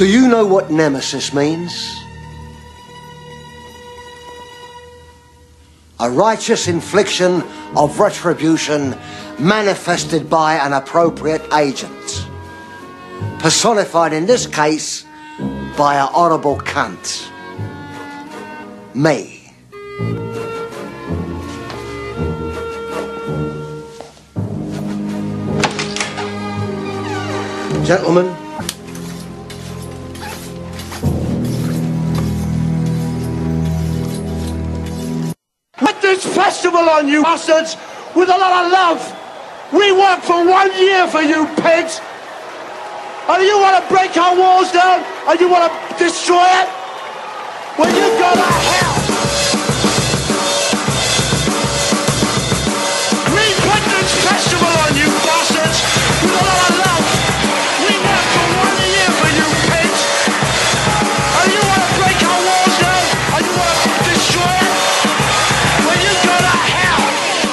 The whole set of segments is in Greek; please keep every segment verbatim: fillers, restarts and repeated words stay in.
Do you know what nemesis means? A righteous infliction of retribution manifested by an appropriate agent. Personified in this case by a horrible cunt. Me. Gentlemen, put this festival on, you bastards, with a lot of love. We worked for one year for you pigs. And you want to break our walls down? And you want to destroy it? Well, you go to hell. We put this festival on, you bastards, with a lot of love. We worked for one year for you pigs. And you want to break our walls down? And you want to destroy it? Well, you go to hell.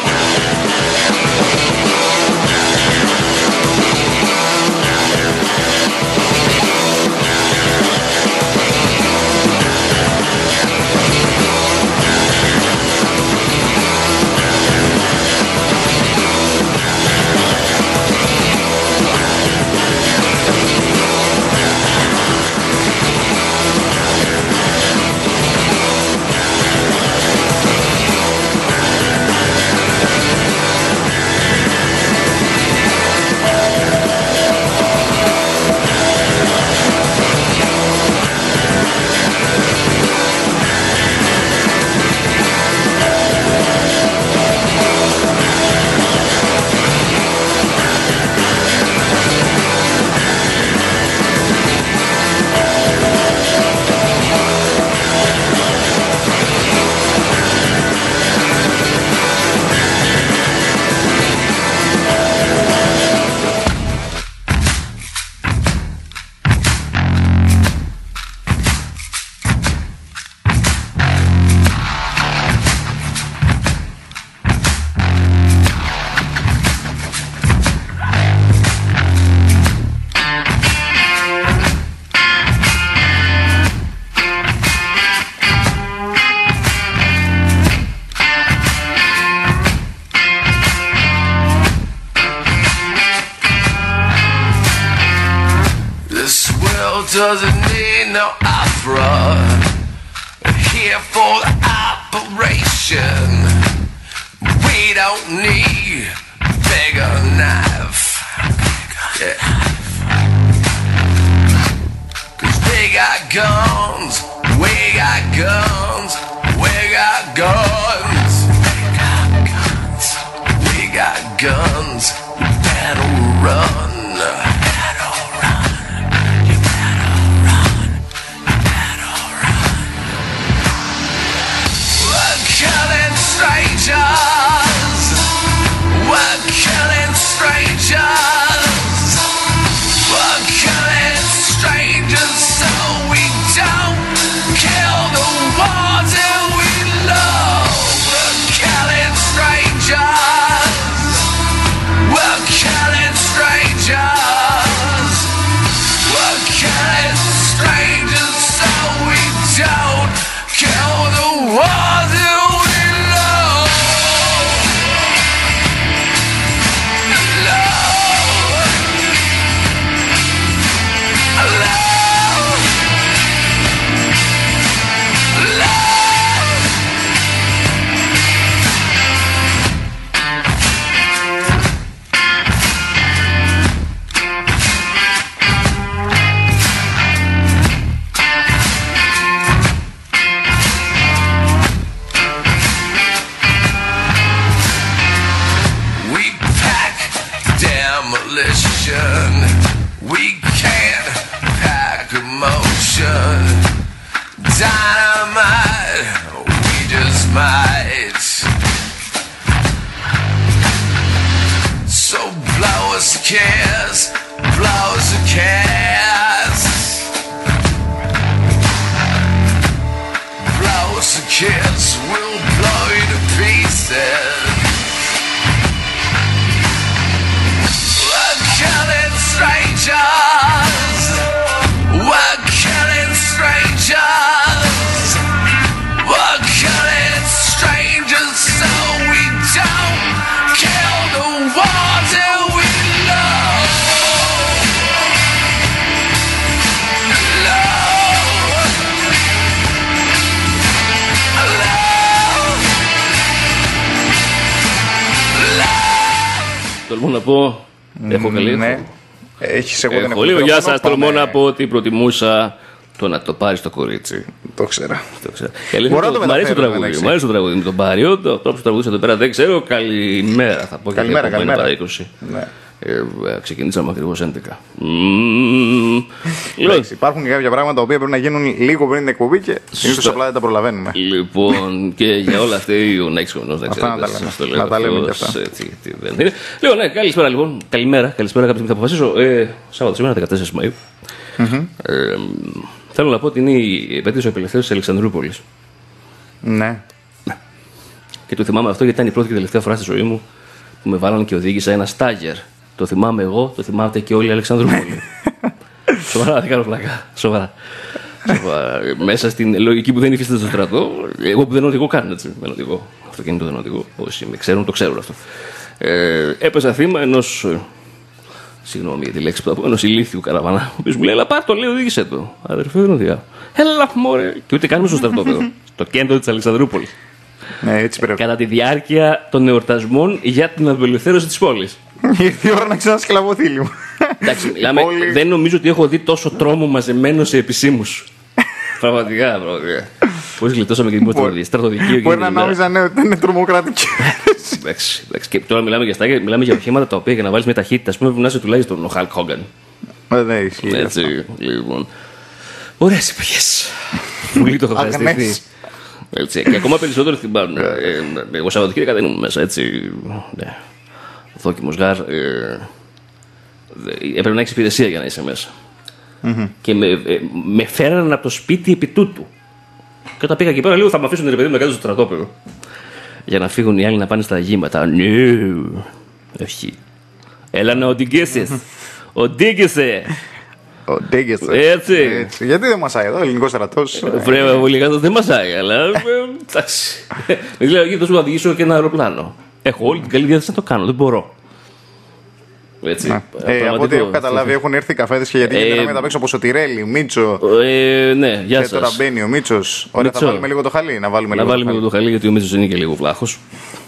Doesn't need no opera. Here for the operation. We don't need bigger knife. Yeah. Cause we got guns, we got guns, we got guns, we got guns, we better run. We're killing strangers. We're killing strangers so we don't kill the ones that we love. We're killing strangers. We're killing strangers. We're killing strangers so we don't kill the ones that we love. We can't pack emotion. Dynamite, we just might. So blow us a kiss, blow us a kiss. Blow us a kiss, we'll blow you to pieces. Strangers, we're τολμώ να πω. Έχω καλή. Ναι. Έχεις, εγώ δεν έχω. Λίγο, γεια σας. Τολμώ να πω ότι προτιμούσα το να το πάρει το κορίτσι. Το ξέρα. Το ξέρα. Μ' αρέσει το τραγούδι. Μ' αρέσει το τραγούδι με τον Πάριο. Το τρόπο που τραγουδίσα εδώ πέρα δεν ξέρω. Καλημέρα θα πω. Καλημέρα, καλημέρα. είκοσι. Ναι. Ε, ξεκινήσαμε ακριβώς έντεκα. Λοιπόν, υπάρχουν και κάποια πράγματα που πρέπει να γίνουν λίγο πριν την εκπομπή και συνήθως απλά δεν τα προλαβαίνουμε. Λοιπόν, και για όλα αυτά ο Νάκης Κομνός δεν ξέρω. Να τα λέμε και αυτά. Λοιπόν, ναι, καλησπέρα λοιπόν. Καλημέρα, καλησπέρα. Κάποια στιγμή θα αποφασίσω. Ε, Σάββατο σήμερα, δεκατέσσερις Μαΐου. Mm-hmm. Ε, θέλω να πω ότι είναι η επέτειος της απελευθέρωσης της Αλεξανδρούπολης. Ναι. Και το θυμάμαι αυτό γιατί ήταν η πρώτη και τελευταία φορά στη ζωή μου που με βάλανε και οδήγησα ένα στάγερ. Το θυμάμαι εγώ, το θυμάται και όλη η Αλεξανδρούπολη. Σοβαρά, δεν κάνω πλάκα. Σοβαρά. Σοβαρά. Μέσα στην λογική που δεν υφίσταται στο στρατό, εγώ που δεν οδηγώ καν έτσι. Δεν οδηγώ. Αυτοκίνητο δεν οδηγώ. Όσοι με ξέρουν, το ξέρουν αυτό. Ε, έπεσα θύμα ενός. Συγγνώμη για τη λέξη που θα πω, ενός ηλίθιου καραβανά. Ο οποίος μου λέει: Ελά, πάρ' το, λέει, οδήγησε το. Αδερφέ, δεν οδηγάω. Έλα, μωρέ. Και ούτε κάνουμε στο στρατόπεδο. Στο κέντρο της Αλεξανδρούπολης. Ναι, έτσι πρέπει. Κατά τη διάρκεια των εορτασμών για την απελευθέρωση της πόλης. Ήρθε η ώρα να ξανασκλαβώ θύλι μου. Εντάξει, μιλάμε, Όλοι... δεν νομίζω ότι έχω δει τόσο τρόμο μαζεμένο σε επισήμους. Πραγματικά, πραγματικά. Πώς γλιτώσαμε και την πρώτη στρατοδικείο. Μπορεί να νόμιζα ναι, ότι είναι τρομοκρατική. Εντάξει, εντάξει. Και τώρα μιλάμε για στάγια, μιλάμε για οχήματα τα οποία για να βάλεις μια ταχύτητα, ας πούμε, που να είσαι τουλάχιστον ο Χαλκ Χόγκαν. Δεν ισχύει. Έτσι, λοιπόν. Ωραίες εποχές. Πολύ το έχω φανταστεί. Έτσι, και ακόμα περισσότερο θυμάμαι. Ε, εγώ Σαββατοκύριακα δεν ήμουν μέσα, έτσι. Ναι. Δόκιμος γάρ. Ε, έπρεπε να έχεις υπηρεσία για να είσαι μέσα. Mm-hmm. Και με, ε, με φέρανε από το σπίτι επί τούτου. Και όταν πήγα εκεί πέρα, λίγο θα με αφήσουν ρε παιδί μου να κάτω στο στρατόπεδο. Για να φύγουν οι άλλοι να πάνε στα αγήματα. Ναι, όχι. Έλα να οδηγήσεις. Οδήγησε. Οδήγησε. Έτσι. Έτσι. Γιατί δεν μασάει εδώ, ελληνικός στρατός. Βρε, πολύ κάτω δεν μασάει, αλλά. Εντάξει. Δηλαδή, εκεί θα σου οδηγήσω και ένα αεροπλάνο. Έχω όλη την καλή διάθεση να το κάνω, δεν μπορώ. Έτσι, ε, από ό,τι έχω καταλάβει, έχουν έρθει οι καφέδες και γιατί ε, γίνεται να απ' έξω από Σωτηρέλη, Μίτσο. Ε, ναι, γεια σας. Και τώρα μπαίνει ο Μίτσος. Ωραία, θα βάλουμε λίγο το χαλί. Να βάλουμε, να λίγο, βάλουμε το λίγο το χαλί, γιατί ο Μίτσος είναι και λίγο βλάχος.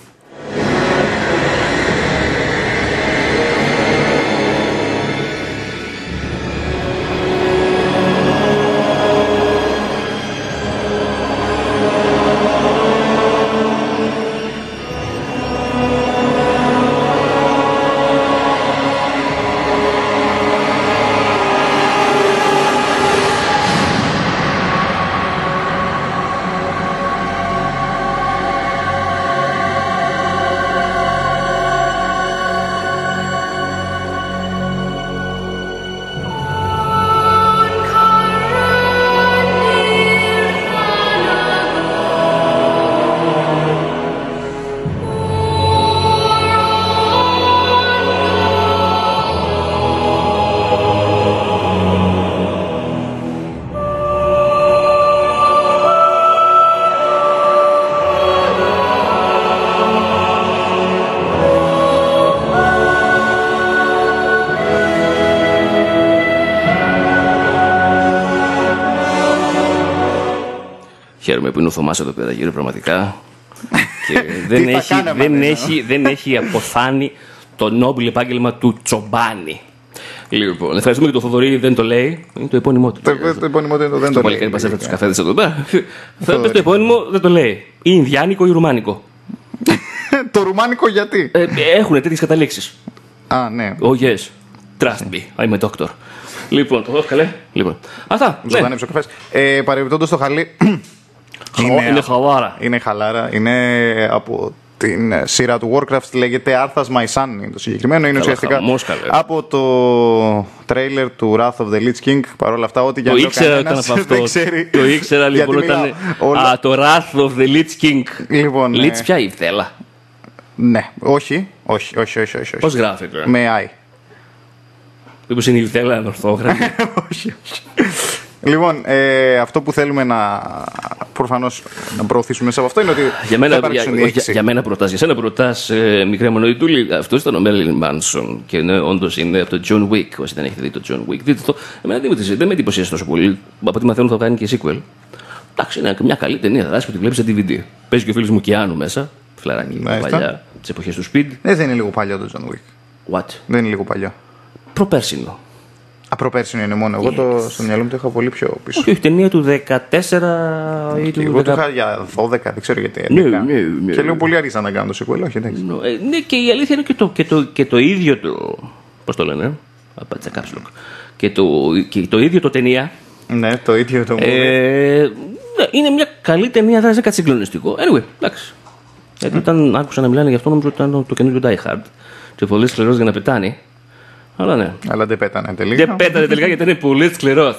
Χαίρομαι που είναι ο Θωμάς εδώ πέρα γύρω πραγματικά. Και δεν, έχει, δεν, έχει, δεν έχει αποθάνει το νόμπιλ επάγγελμα του Τσομπάνη. Λοιπόν, ευχαριστούμε και τον Θοδωρή, δεν το λέει. Είναι το επώνυμό του. Το, το επώνυμό του δεν το λέει. Παλικάρι πας έφερε τους καφέδες εδώ πέρα. Θα πες το επώνυμο, δεν το λέει. Ή Ινδιάνικο ή Ρουμάνικο. Το Ρουμάνικο γιατί? Ε, έχουν τέτοιες καταλήξεις. Α, ναι. Oh yes. Trust me, I'm a doctor. Λοιπόν, το δώσω καλέ. Λοιπόν, αυτά. Ζωντανέ ψοκαφές. Ε, Παρεμπιπτόντως το χαλί. Είναι, είναι χαλάρα. Είναι χαλάρα. Είναι από την σειρά του Warcraft. Λέγεται Arthas My Son. Είναι το συγκεκριμένο. Είναι ουσιαστικά από το τρέιλερ του Wrath of the Lich King. Παρ' όλα αυτά, ό,τι για να κανένας δεν ξέρει. Το ήξερα λοιπόν όταν. Α, το Wrath of the Lich King. Λοιπόν, Lich πια ήθελα. Ναι, όχι. Όχι, όχι, όχι. όχι. Πώς γράφεται? Με I. Μήπως είναι η Ήθελα ανορθόγραφη? Όχι, όχι. Λοιπόν, ε, αυτό που θέλουμε να προφανώς να προωθήσουμε μέσα από αυτό είναι ότι για μένα, για, για, για μένα προτάς, για σένα προτάς ε, μικρή Μονοητούλη, αυτό ήταν ο Μέρλιν Μάνσον και ναι, όντως είναι από το John Wick. Όσοι δεν έχετε δει το John Wick, δείτε το. Εμένα δεν με εντυπωσίασε τόσο πολύ. Από ό,τι μαθαίνω θα κάνει και sequel. Εντάξει, είναι μια καλή ταινία δράση που τη βλέπεις σε ντι βι ντι. Παίζει και ο φίλος μου Κιάνου μέσα, φλαράκι παλιά, τις εποχές του Speed. Δεν είναι λίγο παλιό το John Wick? What? Δεν είναι λίγο παλιό. Προπέρσινο. Α, προπέρσινο είναι μόνο. Εγώ το, στο μυαλό μου το είχα πολύ πιο πίσω. Όχι, όχι, ταινία του δεκατέσσερα ή του Εγώ δέκα... το είχα για δώδεκα, δεν ξέρω γιατί. Ναι, ναι, ναι. Και λίγο πολύ αργήσαν να κάνουν το sequel, όχι εντάξει. Ε, ναι, και η αλήθεια είναι και το, και το, και το ίδιο το. Πώς το λένε, απάτσα κάψλοκ. Και το, και το ίδιο το ταινία. Ναι, το ίδιο το ε, είναι μια καλή ταινία, δεν είναι κάτι συγκλονιστικό. Anyway, εντάξει. Γιατί όταν άκουσα να μιλάνε γι' αυτό, νόμιζα ότι ήταν το καινούριο Die Hard. Και πολύ σκληρός για να πετάνει. Αλλά ναι. Αλλά δεν πέτανε τελικά. Δεν πέτανε τελικά γιατί είναι πολύ σκληρός.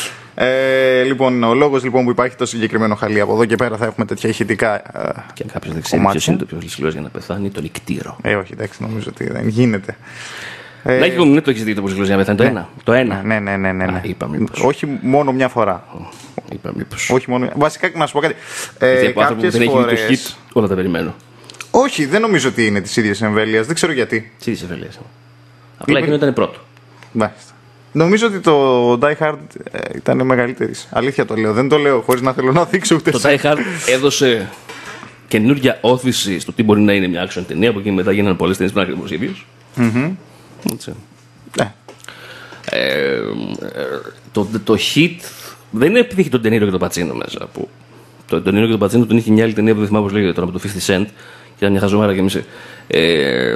Ε, λοιπόν, ο λόγος λοιπόν, που υπάρχει το συγκεκριμένο χαλί, από εδώ και πέρα θα έχουμε τέτοια ηχητικά. Ε, και αν κάποιος δεν ξέρει ποιος είναι το πιο σκληρός για να πεθάνει, το λικτήρο. Ε, όχι, εντάξει, νομίζω ότι δεν γίνεται. Ε, να έχει εγώ μην το έχεις δει το πολύ σκληρός για να πεθάνει, το ναι. ένα. Το ένα. Ναι, ναι, ναι. ναι, ναι. Α, είπα μήπως. Όχι μόνο μια φορά. Είπα μήπως. Όχι μόνο. Βασικά, να σου πω κάτι. Ε, από άνθρωπο που δεν έχει φορές... το hit, όλα τα περιμένω. Όχι, δεν νομίζω ότι είναι τη ίδια εμβέλεια. Δεν ξέρω γιατί. Τη ίδια εμβέλεια. Απλά εκείνο ήταν πρώτο. Μάλιστα. Νομίζω ότι το Die Hard ε, ήταν μεγαλύτερη. Αλήθεια το λέω. Δεν το λέω χωρίς να θέλω να δείξω ούτε. Το Die Hard έδωσε καινούργια όθηση στο τι μπορεί να είναι μια action ταινία. Από εκεί μετά γίνανε πολλές ταινίες που ήταν ακριβώς ίδιες. Έτσι. Ναι. Ε, το, το hit δεν είναι επειδή έχει τον Ντενίρο και τον Πατσίνο μέσα. Που το Ντενίρο και τον Πατσίνο τον είχε μια άλλη ταινία που δεν θυμάμαι πώς λέγεται τώρα με το πενήντα Cent. Και ήταν μια χαζομάρα και μισή. Ε,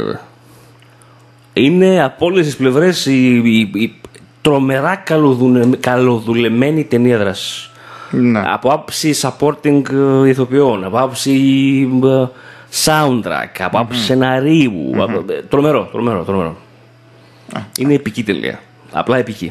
είναι από όλες τις πλευρές η, η, η τρομερά καλοδουλε, καλοδουλεμένη ταινία δράσης. Ναι. Από άψη supporting ηθοποιών, από άψη soundtrack, από άψη mm-hmm. σεναρίου. Mm-hmm. Από, τρομερό, τρομερό, τρομερό. Ah. Είναι επική τελεία. Απλά επική.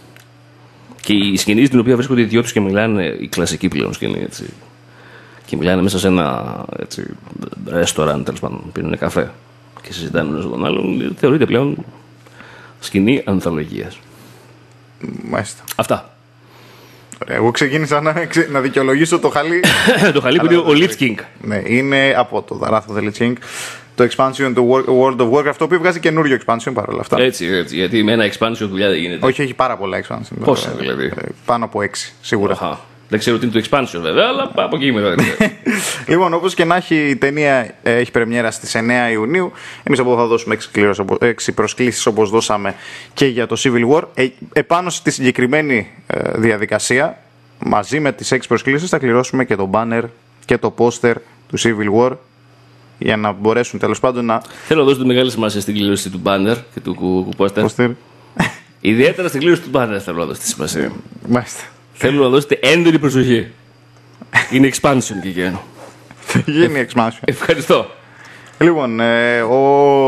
Και η σκηνή στην οποία βρίσκονται οι δυο τους και μιλάνε, η κλασική πλέον σκηνή, έτσι, και μιλάνε μέσα σε ένα ρεστοράν, τέλος πάντων, πίνουν καφέ και συζητάνε ένας τον άλλον, θεωρείται πλέον σκηνή ανθολογίας. Μάλιστα. Αυτά. Ωραία, εγώ ξεκίνησα να, να δικαιολογήσω το χαλί. Το χαλί που είναι ο Lich King. Ναι, είναι από το The Wrath of the Lich King. Το expansion του World of Warcraft, το οποίο βγάζει καινούριο expansion παρόλα αυτά. Έτσι, έτσι, γιατί με ένα expansion δουλειά δεν γίνεται. Όχι, έχει πάρα πολλά expansion. Πόσα δηλαδή? Πάνω από έξι, σίγουρα. Αχα. Δεν ξέρω τι είναι το expansion βέβαια, αλλά από εκεί μετά. Λοιπόν, όπως και να έχει, η ταινία έχει πρεμιέρα στις εννέα Ιουνίου. Εμείς από εδώ θα δώσουμε έξι προσκλήσεις όπως δώσαμε και για το Civil War. Ε, επάνω στη συγκεκριμένη ε, διαδικασία, μαζί με τις έξι προσκλήσεις, θα κληρώσουμε και το banner και το poster του Civil War. Για να μπορέσουν τέλος πάντων να. Θέλω να δώσω τη μεγάλη σημασία στην κλήρωση του banner και του poster. Ιδιαίτερα στην κλήρωση του banner θέλω να δώσω τη σημασία. Μάλιστα. Θέλω να δώσετε έντονη προσοχή. Είναι expansion και εκείνο. Γίνει expansion. Ευχαριστώ. Λοιπόν, ε, ο,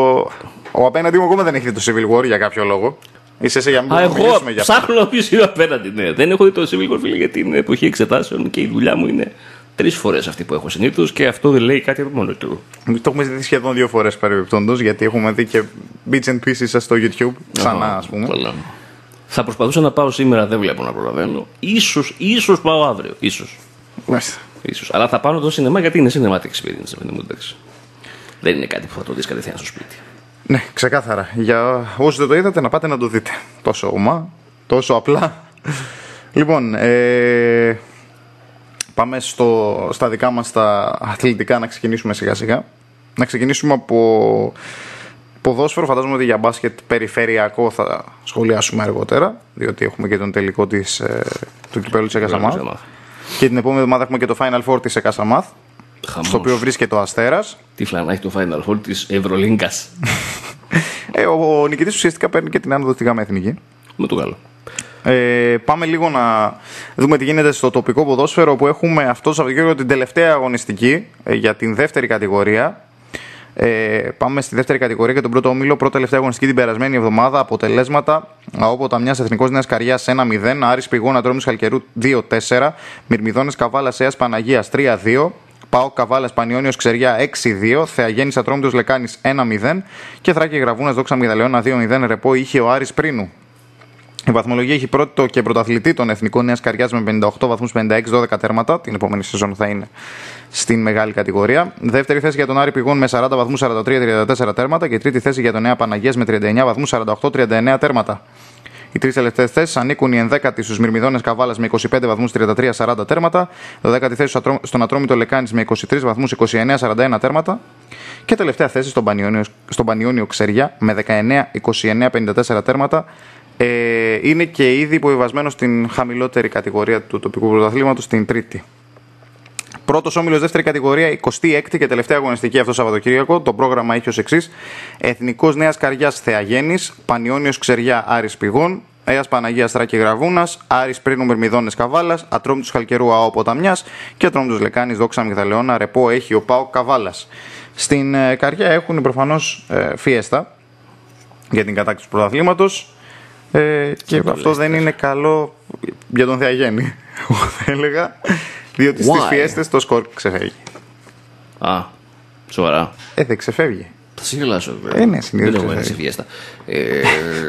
ο απέναντι μου ακόμα δεν έχει δει το Civil War για κάποιο λόγο. Είσαι σε για μην το μιλήσουμε για αυτό. Εγώ ψάχνω να πεις είναι απέναντι. Ναι. Δεν έχω δει το Civil War, φίλε, γιατί είναι εποχή εξετάσεων και η δουλειά μου είναι τρεις φορές αυτή που έχω συνήθως και αυτό δεν λέει κάτι από μόνο του. Το έχουμε δει σχεδόν δύο φορές παρεμπιπτόντως, γιατί έχουμε δει και bits and pieces στο YouTube ξανά, ας πούμε. Καλά. Θα προσπαθούσα να πάω σήμερα, δεν βλέπω να προλαβαίνω. Ίσως, ίσως πάω αύριο. Ίσως. Μάλιστα. Ίσως. Αλλά θα πάω το σινεμά γιατί είναι cinematic experience. Δεν είναι κάτι που θα το δεις κατευθείαν στο σπίτι. Ναι, ξεκάθαρα. Για όσοι δεν το είδατε, να πάτε να το δείτε. Τόσο ομά, τόσο απλά. Λοιπόν, ε, πάμε στο, στα δικά μας τα αθλητικά να ξεκινήσουμε σιγά σιγά. Να ξεκινήσουμε από ποδόσφαιρο. Φαντάζομαι ότι για μπάσκετ περιφερειακό θα σχολιάσουμε αργότερα, διότι έχουμε και τον τελικό της, ε, του κυπέλλου της ΕΚΑΣΑΜΑΘ. Και την επόμενη εβδομάδα έχουμε και το Final Four της ΕΚΑΣΑΜΑΘ, στο οποίο βρίσκεται ο Αστέρας. Τι φλανά έχει το Final Four της Ευρωλίγκας. ε, ο, ο νικητής ουσιαστικά παίρνει και την άνοδο στη ΓΑΜΑ Εθνική. Με το καλό. Ε, πάμε λίγο να δούμε τι γίνεται στο τοπικό ποδόσφαιρο, που έχουμε αυτό το Σαββατοκύριακο την τελευταία αγωνιστική ε, για την δεύτερη κατηγορία. Ε, πάμε στη δεύτερη κατηγορία και τον πρώτο όμιλο. Πρώτη τελευταία αγωνιστική την περασμένη εβδομάδα. Αποτελέσματα: Αόποτα Μιας Εθνικός Νέας Καριάς ένα μηδέν, Άρης Πηγών Ατρόμητος Χαλκερού δύο τέσσερα, Μυρμηδόνες Καβάλας Αίας Παναγίας τρία δύο, ΠΑΟΚ Καβάλας Πανιώνιος Ξεριά έξι δύο, Θεαγέννης Ατρόμητος Λεκάνης ένα μηδέν και Θράκη Γραβούνας Δόξα Μυγδαλαιώνα δύο μηδέν. Ρεπό είχε ο Άρης Πρίνου. Η βαθμολογία έχει πρώτο και πρωταθλητή τον Εθνικό Νέας Καριάς με πενήντα οκτώ βαθμούς, πενήντα έξι δώδεκα τέρματα. Την επόμενη σεζόν θα είναι στην μεγάλη κατηγορία. Δεύτερη θέση για τον Άρη Πηγών με σαράντα βαθμούς, σαράντα τρία τριάντα τέσσερα τέρματα. Και τρίτη θέση για τον Νέα Παναγίας με τριάντα εννέα βαθμούς, σαράντα οκτώ τριάντα εννέα τέρματα. Οι τρεις τελευταίες θέσεις ανήκουν οι ενδέκατοι στους Μυρμηδόνες Καβάλας με είκοσι πέντε βαθμούς τριάντα τρία σαράντα τέρματα, δωδέκατη θέση στον Ατρόμητο Λεκάνης με είκοσι τρεις βαθμούς είκοσι εννέα σαράντα ένα τέρματα και τελευταία θέση στον Πανιόνιο, στον Πανιόνιο Ξεριά με δεκαεννέα είκοσι εννέα πενήντα τέσσερα τέρματα. Ε, είναι και ήδη υποβιβασμένο στην χαμηλότερη κατηγορία του τοπικού πρωταθλήματος, στην τρίτη. Πρώτος όμιλος δεύτερη κατηγορία, εικοστή έκτη και τελευταία αγωνιστική αυτό Σαββατοκύριακο. Το πρόγραμμα είχε ως εξής: Εθνικός Νέας Καριάς Θεαγέννης, Πανιόνιος Ξεριά Άρης Πηγών, Αίας Παναγίας Θράκη Γραβούνας, Άρης Πρίνου Μυρμηδόνες Καβάλας, Ατρόμητος Χαλκερού ΑΟ Ποταμιάς και Ατρόμητος Λεκάνης Δόξα Μυγδαλαιώνα Ρεπό Έχιο ΠΑΟ Καβάλας. Στην ε, Καριά έχουν προφανώς ε, φιέστα για την κατάκτηση του πρωταθλήματος. Ε, και αυτό δεν είναι καλό για τον Θεαγέννη, εγώ θα έλεγα, διότι στις φιέστες το σκορ ξεφεύγει. Α, σοβαρά. Ε, δεν ξεφεύγει. Θα σε γελάσω. Ε, ναι, συνήθως δεν έχω έρθει σε φιέστα. Ε,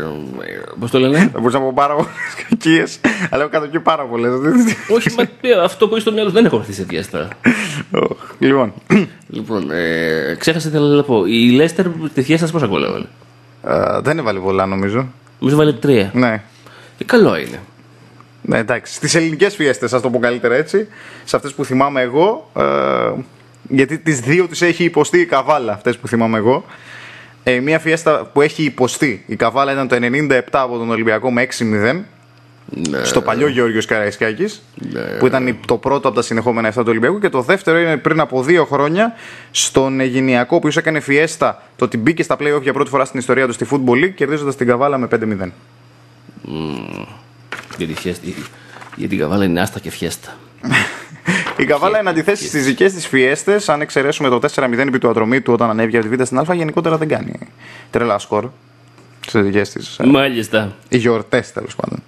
πώς το λένε? Θα μπορούσα να πω πάρα πολλές κακίες, αλλά έχω κάτω και πάρα πολλές. Όχι, μα αυτό που είσαι στο μυαλό δεν έχω έρθει σε φιέστα. Λοιπόν, λοιπόν ε, ξέχασα τι να πω. Η Λέστερ τη φιέστα πόσα γκολ έβαλε? δεν έβαλε πολλά νομίζω. Νομίζω βάλε τρία. Ναι. Και καλό είναι. Ναι, εντάξει. Στις ελληνικές φιέστες, ας το πω καλύτερα έτσι, σε αυτές που θυμάμαι εγώ, ε, γιατί τις δύο τις έχει υποστεί η Καβάλα, αυτές που θυμάμαι εγώ. Ε, μια φιέστα που έχει υποστεί η Καβάλα ήταν το ενενήντα επτά από τον Ολυμπιακό με έξι μηδέν. Ναι. Στο παλιό Γεώργιος Καραϊσκάκης, Ναι. που ήταν το πρώτο από τα συνεχόμενα επτά του Ολυμπιακού, και το δεύτερο είναι πριν από δύο χρόνια στον Αιγινιακό, που ίσως έκανε φιέστα το ότι μπήκε στα play-off για πρώτη φορά στην ιστορία του στη Football League, κερδίζοντας την Καβάλα με πέντε μηδέν. Mm. Γιατί φιέστα, γιατί η Καβάλα είναι άστα και φιέστα. Η Καβάλα, εν αντιθέσει στις δικές της φιέστες, αν εξαιρέσουμε το τέσσερα μηδέν επί του Ατρομήτου όταν ανέβηκε από τη Β' στην Α, γενικότερα δεν κάνει τρελά σκορ στις δικές της. Μάλιστα. Οι γιορτές, τέλος πάντων.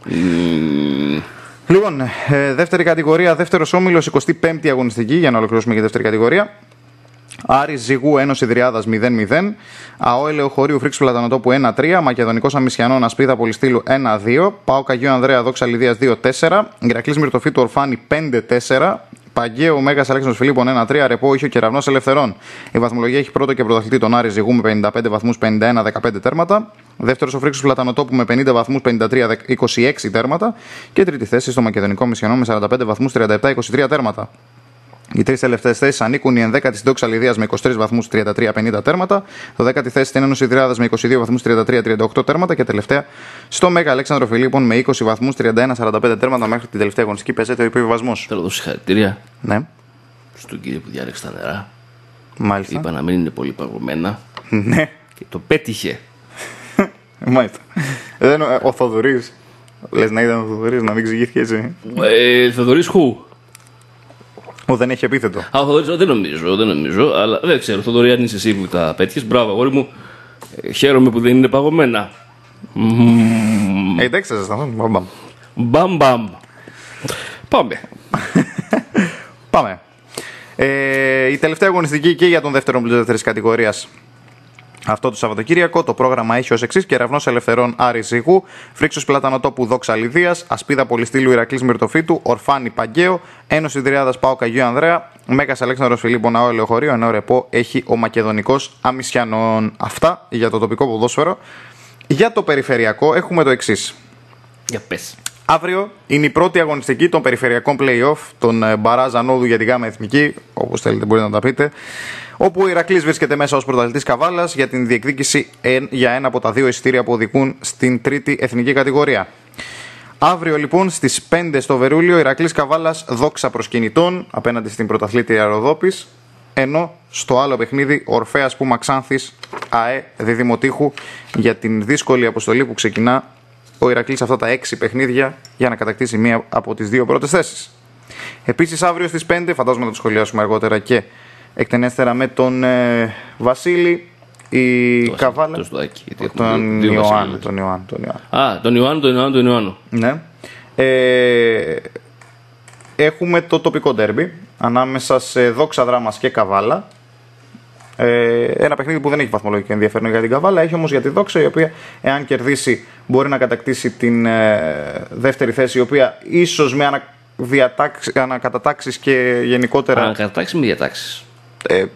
Mm. Λοιπόν, ε, δεύτερη κατηγορία, δεύτερος όμιλος, εικοστή πέμπτη αγωνιστική, για να ολοκληρώσουμε και δεύτερη κατηγορία. Άρης Ζυγού Ένωση Ιδρυάδας μηδέν μηδέν, ΑΟ Ελεοχωρίου Φρίξου Πλατανοτόπου ένα τρία, Μακεδονικός Αμισιανών Ασπίδα Πολυστήλου ένα δύο, ΠΑΟΚ Αγίου Ανδρέα Δόξα Λιδίας δύο τέσσερα, Ηρακλής Μυρτοφύτου Ορφάνη πέντε τέσσερα, Παγκαίο Μέγας Αλέξανδρος Φιλίππων ένα τρία, Ρεπό Ήχιο Κεραυνός Ελευθερών. Η βαθμολογία έχει πρώτο και πρωταθλητή τον Άρη Ζυγού με πενήντα πέντε βαθμούς, πενήντα ένα δεκαπέντε τέρματα. Δεύτερος ο Φρίξος Πλατανοτόπου με πενήντα βαθμούς, πενήντα τρία είκοσι έξι τέρματα. Και τρίτη θέση στο Μακεδονικό Αμισιανών με σαράντα πέντε βαθμούς, τριάντα επτά είκοσι τρία τέρματα. Οι τρεις τελευταίες θέσεις ανήκουν η ενδέκατη στην Δόξα Λιδίας με είκοσι τρεις βαθμούς, τριάντα τρία πενήντα τέρματα, το δέκατη θέση στην Ένωση Ιδρυάδας με είκοσι δύο βαθμούς, τριάντα τρία τριάντα οκτώ τέρματα και τελευταία στο Μέγα Αλέξανδρο Φιλίππων με είκοσι βαθμούς, τριάντα ένα σαράντα πέντε τέρματα. Μέχρι την τελευταία αγωνιστική παίζεται ο υποβιβασμός. Θέλω να δώσω συγχαρητήρια Ναι, στον κύριο που διάλεξε τα νερά. μάλιστα. Είπα να μην είναι πολύ παγωμένα Ναι, και το πέτυχε. μάλιστα. Δεν, ο Θοδωρής, λες να ήταν ο Θοδωρής, να μην εξηγήθηκε έτσι. Ε, Θοδωρής Χου. Ο δεν έχει επίθετο. Α, ο Θοδωρής, δεν νομίζω, δεν νομίζω, αλλά δεν ξέρω. Θοδωρή, αν είσαι εσύ που τα πέτυχες, μπράβο, αγόρι μου. Ε, χαίρομαι που δεν είναι παγωμένα. Ε, εντάξει, σας σταθώ. Μπαμ. Μπαμ μπαμ. Πάμε. Πάμε. Ε, η τελευταία αγωνιστική και για τον δεύτερο πλήρως δεύτερης κατηγορίας αυτό το Σαββατοκύριακο. Το πρόγραμμα έχει ως εξής: Κεραυνός Ελευθερών Άρης Ζυγού, Φρίξος Πλατανοτόπου Δόξα Λιδίας, Ασπίδα Πολυστήλου Ηρακλής Μυρτοφύτου, Ορφάνη Παγκαίο, Ένωση Ιδρυάδας ΠΑΟΚ Αγίου Ανδρέα, Μέγας Αλέξανδρος Φιλίππων ΑΟ Ελεοχωρίου, ενώ Ρεπό έχει ο Μακεδονικός Αμισιανών. Αυτά για το τοπικό ποδόσφαιρο. Για το περιφερειακό έχουμε το εξής. Για πες. Αύριο είναι η πρώτη αγωνιστική των περιφερειακών play-off, των μπαράζ ανόδου για την ΓΑΜΑ Εθνική, όπως θέλετε μπορείτε να τα πείτε, όπου ο Ηρακλής βρίσκεται μέσα ως πρωταθλητής Καβάλας για την διεκδίκηση για ένα από τα δύο εισιτήρια που οδηγούν στην τρίτη εθνική κατηγορία. Αύριο λοιπόν στις πέντε στο Βερούλιο, Ηρακλής Καβάλας Δόξα Προσκυνητών απέναντι στην πρωταθλήτρια Ροδόπης, ενώ στο άλλο παιχνίδι Ορφέας Πούμα Ξάνθης ΑΕ Διδημοτήχου για την δύσκολη αποστολή που ξεκινά ο Ηρακλής αυτά τα έξι παιχνίδια για να κατακτήσει μία από τις δύο πρώτες θέσεις. Επίσης αύριο στις πέντε, φαντάζομαι να το σχολιάσουμε αργότερα και εκτενέστερα με τον ε, Βασίλη, η το Καβάλα. Το Στουδάκη, γιατί τον δύο Ιωάννου, τον Ιωάννου, τον Ιωάννου. Α, τον Ιωάννου, τον Ιωάννου, τον Ιωάννου. Ναι. Ε, έχουμε το τοπικό ντέρμπι ανάμεσα σε Δόξα Δράμας και Καβάλα. Ε, ένα παιχνίδι που δεν έχει βαθμολογικό ενδιαφέρον για την Καβάλα, έχει όμως για τη Δόξα, η οποία εάν κερδίσει μπορεί να κατακτήσει την ε, δεύτερη θέση, η οποία ίσως με ανα, ανακατατάξεις και γενικότερα. Ανακατατάξεις με διατάξεις. Ε,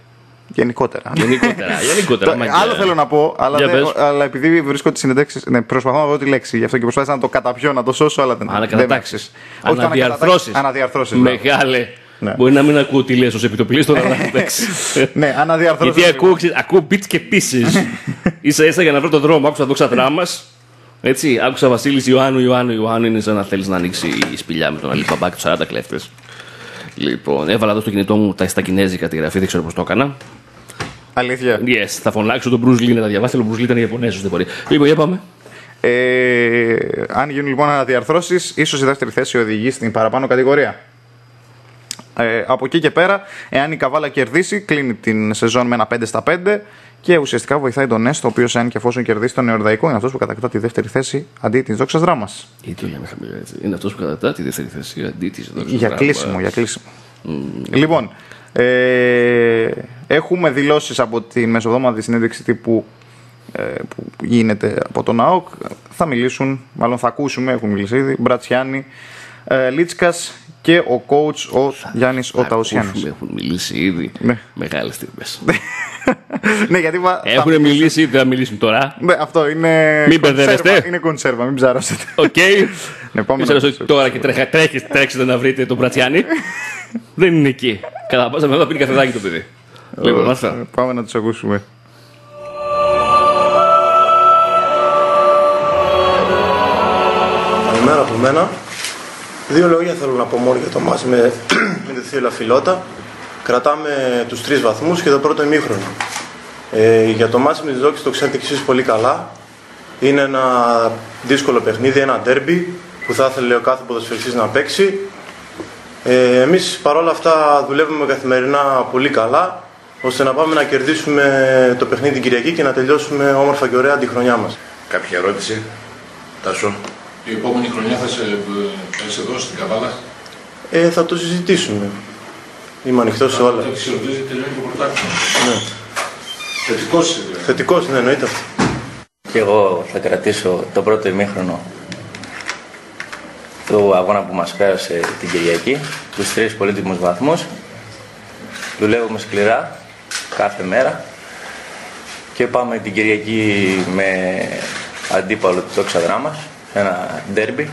Γενικότερα. Γενικότερα. γενικότερα άλλο θέλω να πω, αλλά, δε, αλλά επειδή βρίσκω τις συνεντεύξεις. Ναι, προσπαθώ να βρω τη λέξη. Γι' αυτό και προσπάθησα να το καταπιώ, να το σώσω, αλλά δεν. Ανακατατάξεις. Αναδιαρθρώσεις. Αναδιαρθώσεις. Μεγάλε. Ναι. Μπορεί να μην ακούω τι λες ως επιτοπλίστων, αλλά εντάξει. Ναι, αναδιαρθρώσεις. Γιατί ακούω, ακούω bits και pieces. Ίσα ίσα για να βρω τον δρόμο. Άκουσα δόξα δράμας. Έτσι, άκουσα Βασίλης Ιωάννου, Ιωάννου, Ιωάννου. Είναι σαν να θέλεις να ανοίξει η σπηλιά με τον Αλιμπαμπά και τους σαράντα κλέφτες. Λοιπόν, έβαλα εδώ στο κινητό μου τα στα κινέζικα τη γραφή, δεν ξέρω πώς το έκανα. Αλήθεια. Yes, θα φωνάξω τον Bruce Lee να τα διαβάσει, αλλά ο Bruce Lee ήταν Ιαπωνέζος, δεν μπορεί. Λοιπόν, για πάμε. Ε, αν γίνουν λοιπόν αναδιαρθρώσεις, ίσως η δεύτερη θέση οδηγεί στην παραπάνω κατηγορία. Ε, από εκεί και πέρα, εάν η Καβάλα κερδίσει, κλείνει την σεζόν με ένα πέντε στα πέντε και ουσιαστικά βοηθάει τον Νέστο, ο οποίος, αν και εφόσον κερδίσει τον Νεορδαϊκό, είναι αυτός που κατακτά τη δεύτερη θέση αντί της Δόξας Δράμας. Γιατί το λέμε χαμηλά έτσι. Είναι αυτός που κατακτά τη δεύτερη θέση αντί της Δόξας για Δράμας. Κλείσιμο, για κλείσιμο. Mm. Λοιπόν, ε, έχουμε δηλώσεις από τη μεσοβδόμαδη συνέντευξη τύπου ε, που γίνεται από τον ΑΟΚ. Θα μιλήσουν, μάλλον θα ακούσουμε, έχουν μιλήσει ήδη, Μπρατσιάνη, ε, Λίτσκας και ο coach ο Γιάννης ο Ταουσιάννης. Έχουν μιλήσει ήδη. Ναι. Μεγάλες στιγμές. Ναι, γιατί έχουν θα... μιλήσει ήδη, θα μιλήσουν τώρα. Ναι, αυτό είναι. Μην μπερδεύεστε. Είναι κονσέρβα, μην ψαρώσετε. Οκ. Okay. Ναι, πάμε να... Τώρα και τρέχετε, τρέξετε να βρείτε τον Μπρατσιάνη. Δεν είναι εκεί. Κατά πάσα μετά πίνει καφεδάκι το παιδί. Λοιπόν, μάλιστα. Πάμε να τους ακούσουμε. Καλημέρα από μένα. Δύο λόγια θέλω να πω μόνο για το μάτς με, με τη Θείολα Φιλότα. Κρατάμε τους τρεις βαθμούς και το πρώτο ημίχρονο. Ε, για το μάτς με τις Δόξες το ξέρετε και εσείς πολύ καλά. Είναι ένα δύσκολο παιχνίδι, ένα ντέρμπι που θα ήθελε ο κάθε ποδοσφαιριστής να παίξει. Ε, εμείς παρόλα αυτά δουλεύουμε καθημερινά πολύ καλά, ώστε να πάμε να κερδίσουμε το παιχνίδι την Κυριακή και να τελειώσουμε όμορφα και ωραία τη χρονιά μας. Κάποια ερώτηση, Τάσο? Η επόμενη χρονιά θα σε, θα σε δώσει την Καβάλα. Ε, θα το συζητήσουμε. Είμαι ανοιχτός σε όλα. Θα εξορτίζει τελειώνει το πρωτάθλημα. Ναι. Θετικός είσαι δηλαδή. Θετικός, ναι, εννοείται αυτό. Και εγώ θα κρατήσω το πρώτο ημίχρονο του αγώνα που μας πέρασε την Κυριακή, τους τρεις πολύτιμους βαθμούς. Δουλεύουμε σκληρά κάθε μέρα και πάμε την Κυριακή με αντίπαλο τη Δόξα Δράμας, ένα ντέρμπι,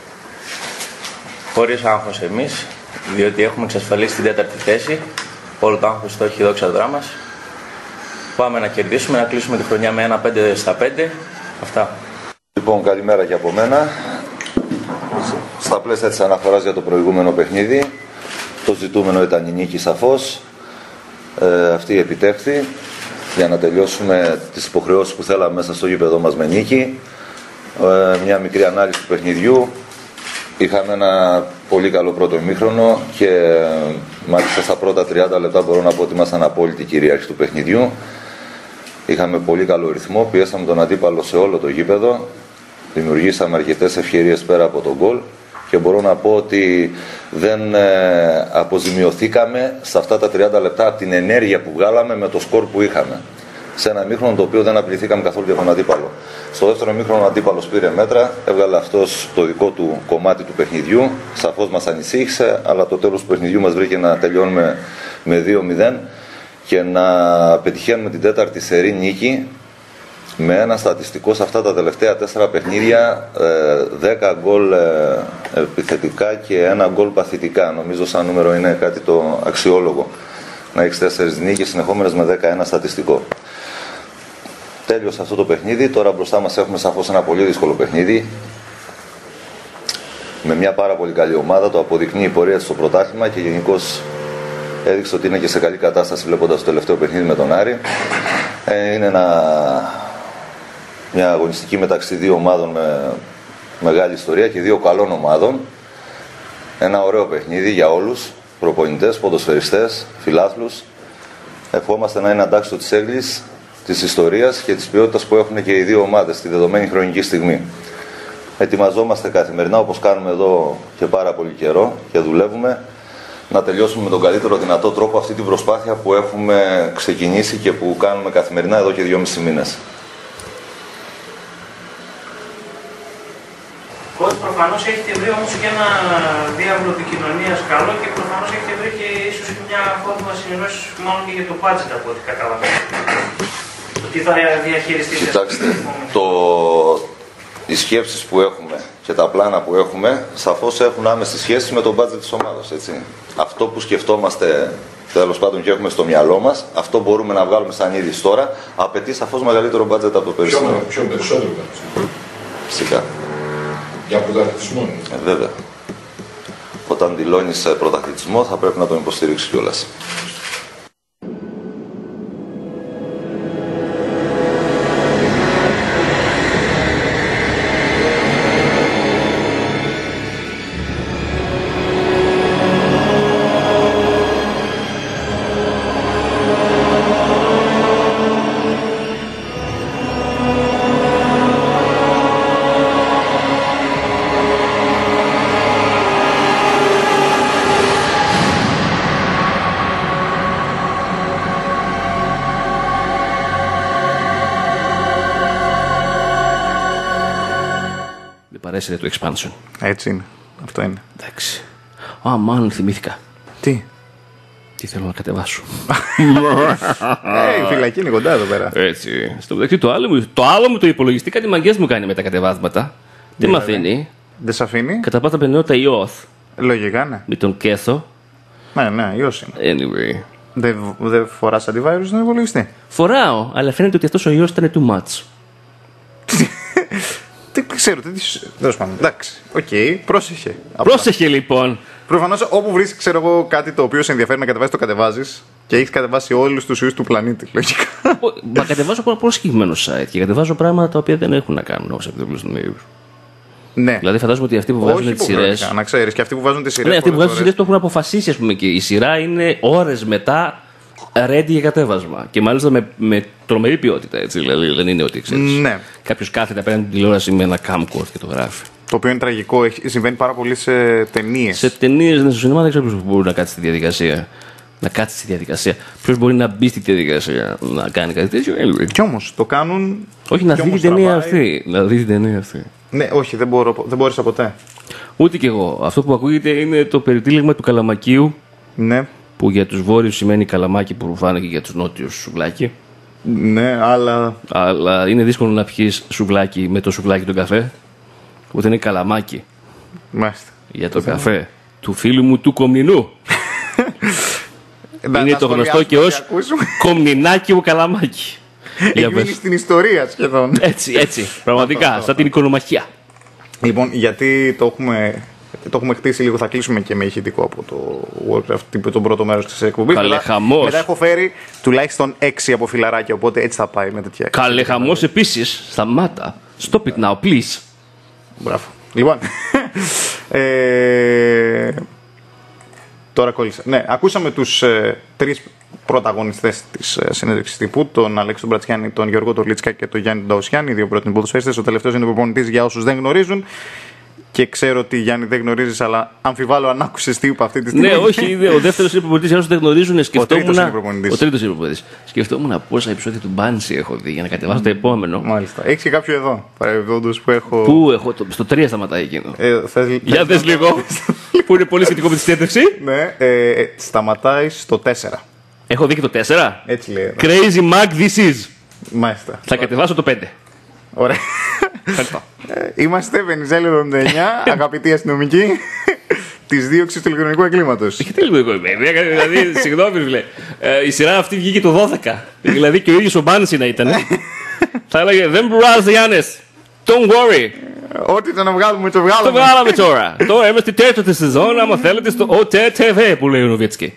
χωρίς άγχος εμείς, διότι έχουμε εξασφαλίσει την τέταρτη θέση. Όλο το άγχος το έχει η Δόξα Δράμας. Πάμε να κερδίσουμε, να κλείσουμε τη χρονιά με ένα πέντε στα πέντε. Αυτά. Λοιπόν, καλημέρα και από μένα. Στα πλαίσια της αναφοράς για το προηγούμενο παιχνίδι, το ζητούμενο ήταν η νίκη σαφώς. Ε, αυτή επιτεύχθη για να τελειώσουμε τις υποχρεώσεις που θέλαμε μέσα στο γήπεδο μας με νίκη. Ε, μια μικρή ανάλυση του παιχνιδιού. Είχαμε ένα πολύ καλό πρώτο ημίχρονο και μάλιστα στα πρώτα τριάντα λεπτά μπορώ να πω ότι ήμασταν απόλυτη κυρίαρχοι του παιχνιδιού. Είχαμε πολύ καλό ρυθμό, πιέσαμε τον αντίπαλο σε όλο το γήπεδο, δημιουργήσαμε αρκετές ευκαιρίες πέρα από τον γκολ και μπορώ να πω ότι δεν ε, αποζημιωθήκαμε σε αυτά τα τριάντα λεπτά από την ενέργεια που βγάλαμε με το σκορ που είχαμε. Σε ένα ημίχρονο το οποίο δεν απειληθήκαμε καθόλου για τον αντίπαλο. Στο δεύτερο ημίχρονο ο αντίπαλος πήρε μέτρα, έβγαλε αυτός το δικό του κομμάτι του παιχνιδιού. Σαφώς μας ανησύχησε, αλλά το τέλος του παιχνιδιού μας βρήκε να τελειώνουμε με δύο μηδέν και να πετυχαίνουμε την τέταρτη σερή νίκη με ένα στατιστικό σε αυτά τα τελευταία τέσσερα παιχνίδια, δέκα γκολ επιθετικά και ένα γκολ παθητικά. Νομίζω σαν νούμερο είναι κάτι το αξιόλογο. Να έχεις τέσσερις νίκες συνεχόμενες με δέκα ένα στατιστικό. Τέλειωσε αυτό το παιχνίδι. Τώρα μπροστά μας έχουμε σαφώς ένα πολύ δύσκολο παιχνίδι. Με μια πάρα πολύ καλή ομάδα. Το αποδεικνύει η πορεία στο πρωτάθλημα και γενικώς έδειξε ότι είναι και σε καλή κατάσταση βλέποντας το τελευταίο παιχνίδι με τον Άρη. Ε, είναι ένα, μια αγωνιστική μεταξύ δύο ομάδων με μεγάλη ιστορία και δύο καλών ομάδων. Ένα ωραίο παιχνίδι για όλους. Προπονητές, ποδοσφαιριστές, φιλάθλους. Ευχόμαστε να είναι αντάξιο της έγκλης, της ιστορίας και της ποιότητας που έχουν και οι δύο ομάδες στη δεδομένη χρονική στιγμή. Ετοιμαζόμαστε καθημερινά, όπως κάνουμε εδώ και πάρα πολύ καιρό και δουλεύουμε, να τελειώσουμε με τον καλύτερο δυνατό τρόπο αυτή την προσπάθεια που έχουμε ξεκινήσει και που κάνουμε καθημερινά εδώ και δυόμισι μήνες. Ότι προφανώς έχετε βρει όμως και ένα διάβολο επικοινωνίας καλό και προφανώς έχετε βρει και ίσως και μια φόρμουλα συνεννόησης μάλλον και για το budget από ό,τι κατάλαβα. Το τι θα διαχειριστείτε. Κοιτάξτε, το... οι σκέψεις που έχουμε και τα πλάνα που έχουμε σαφώς έχουν άμεση σχέση με το budget της ομάδας. Έτσι. Αυτό που σκεφτόμαστε τέλος πάντων και έχουμε στο μυαλό μας, αυτό μπορούμε να βγάλουμε σαν είδηση τώρα, απαιτεί σαφώς μεγαλύτερο budget από το περσινό. Πιο περισσότερο. Φυσικά. Για πρωταθλητισμό. Ε, βέβαια. Όταν δηλώνεις πρωταθλητισμό θα πρέπει να τον υποστηρίξεις κιόλας. Παρέσυρε το expansion. Έτσι είναι. Αυτό είναι. Εντάξει. Α, μάλλον θυμήθηκα. Τι? Τι θέλω να κατεβάσω. Ε, η φυλακή είναι κοντά εδώ πέρα. Έτσι. Στο μεταξύ το άλλο μου το, άλλο μου το υπολογιστή κάτι μαγκές μου κάνει με τα κατεβάσματα. Δεν με αφήνει. Δεν σε αφήνει. Κατά πάσα πιθανότητα ιός. Λογικά, ναι. Με τον Κέθο. Ναι, ναι, ιός είναι. Anyway. Δεν δε φοράς αντιβάρους στον υπολογιστή. Φοράω, αλλά φαίνεται ότι αυτός ο ιός ήταν too much. Δεν ξέρω, τι. Τέλος πάντων. Εντάξει. Οκ, okay, πρόσεχε. Πρόσεχε λοιπόν. Προφανώς όπου βρεις, ξέρω εγώ, κάτι το οποίο σε ενδιαφέρει να κατεβάσεις, το κατεβάζεις και έχεις κατεβάσει όλους τους ιούς του πλανήτη. Λογικά. Μα κατεβάζω από ένα πολύ συγκεκριμένο site και κατεβάζω πράγματα τα οποία δεν έχουν να κάνουν όμως από τον ιούς. Ναι. Δηλαδή φαντάζομαι ότι αυτοί που βάζουν τις σειρές. Να ξέρεις, και αυτοί που βάζουν τις σειρές. Ναι, αυτοί που βάζουν τις σειρές το έχουν αποφασίσει, ας πούμε, και η σειρά είναι ώρες μετά ready για κατέβασμα. Και μάλιστα με, με τρομερή ποιότητα, έτσι. Δηλαδή δεν είναι ότι ξέρεις. Ναι. Κάποιος κάθεται απέναντι την τηλεόραση με ένα camcorder και το γράφει. Το οποίο είναι τραγικό, έχει, συμβαίνει πάρα πολύ σε ταινίες. Σε ταινίες, στο σινεμά δεν ξέρω ποιος μπορεί να κάτσει στη διαδικασία. Να κάτσει στη διαδικασία. Ποιος μπορεί να μπει στη διαδικασία να κάνει κάτι τέτοιο. Anyway. Κι όμως το κάνουν. Όχι, να δει την ταινία αυτή. Να δει την ταινία αυτή. Ναι, όχι, δεν, μπορώ, δεν μπόρεσα ποτέ. Ούτε κι εγώ. Αυτό που ακούγεται είναι το περιτύλιγμα του Καλαμακίου. Ναι. Που για τους βόρειους σημαίνει καλαμάκι που ρουφάνε και για τους νότιους σουβλάκι. Ναι, αλλά. Αλλά είναι δύσκολο να πιεις σουβλάκι με το σουβλάκι του καφέ. Οπότε είναι καλαμάκι. Μάλιστα. Για το καφέ του φίλου μου του Κομνηνού. Είναι το γνωστό και ως Κομνηνάκι μου καλαμάκι. Έχει μείνει στην ιστορία σχεδόν. Έτσι, έτσι. Πραγματικά, σαν την οικονομαχία. Λοιπόν, γιατί το έχουμε. Το έχουμε χτίσει λίγο, θα κλείσουμε και με ηχητικό από το Warcraft, τον πρώτο μέρος της εκπομπής. Καλέ χαμός. Μετά έχω φέρει τουλάχιστον έξι από φιλαράκια, οπότε έτσι θα πάει με τέτοια. Καλέ χαμός επίσης. Σταμάτα. Stop it now, please. Μπράβο. Λοιπόν. ε, τώρα κόλλησα. Ναι, ακούσαμε τους ε, τρεις πρωταγωνιστές της ε, συνέντευξης τύπου, τον Αλέξη τον Μπρατσιάνη, τον Γιώργο Τολίτσκα και τον Γιάννη Νταουσιάννη, οι δύο πρώτοι ποδοσφαιριστές. Ο τελευταίος είναι προπονητής για όσους δεν γνωρίζουν. Και ξέρω ότι Γιάννη δεν γνωρίζεις, αλλά αμφιβάλλω αν άκουσες τι είπα αυτή τη στιγμή. Ναι, όχι, ο δεύτερος είναι προπονητής, για όσους δεν γνωρίζουν. Σκεφτόμουν. Ο τρίτος είναι προπονητής. Ο τρίτος είναι προπονητής. Σκεφτόμουν πόσα επεισόδια του Μπάνση έχω δει για να κατεβάσω το επόμενο. Μάλιστα. Έχεις και κάποιο εδώ, παρεμπιπτόντως, που έχω. Πού έχω, το, στο τρία σταματάει εκείνο. Ε, θες, για δες λίγο. Που είναι πολύ σχετικό με τη συνέντευξη. Ναι, ε, σταματάει στο τέσσερα. Έχω δει και το τέσσερα. Έτσι λέει. Crazy Mac this is. Μάλιστα. Θα κατεβάσω το πέντε. Ωραία. Είμαστε Βενιζέλη εβδομήντα εννιά, αγαπητοί αστυνομικοί τη δίωξη του ηλεκτρονικού εγκλήματος. Τι ηλεκτρονικό εγκλήματο. Δηλαδή, συγγνώμη, φίλε. Η σειρά αυτή βγήκε το δώδεκα. Δηλαδή και ο ίδιος ο Μπάνση να ήταν. Θα έλεγε δεν πειράζει, Γιάννης. Don't worry. Ό,τι το να βγάλουμε, το βγάλαμε. Το βγάλαμε τώρα. Τώρα είμαστε στη τέταρτη σεζόν. Άμα θέλετε στο ο τι τι βι που λέει ο Νοβίτσκι.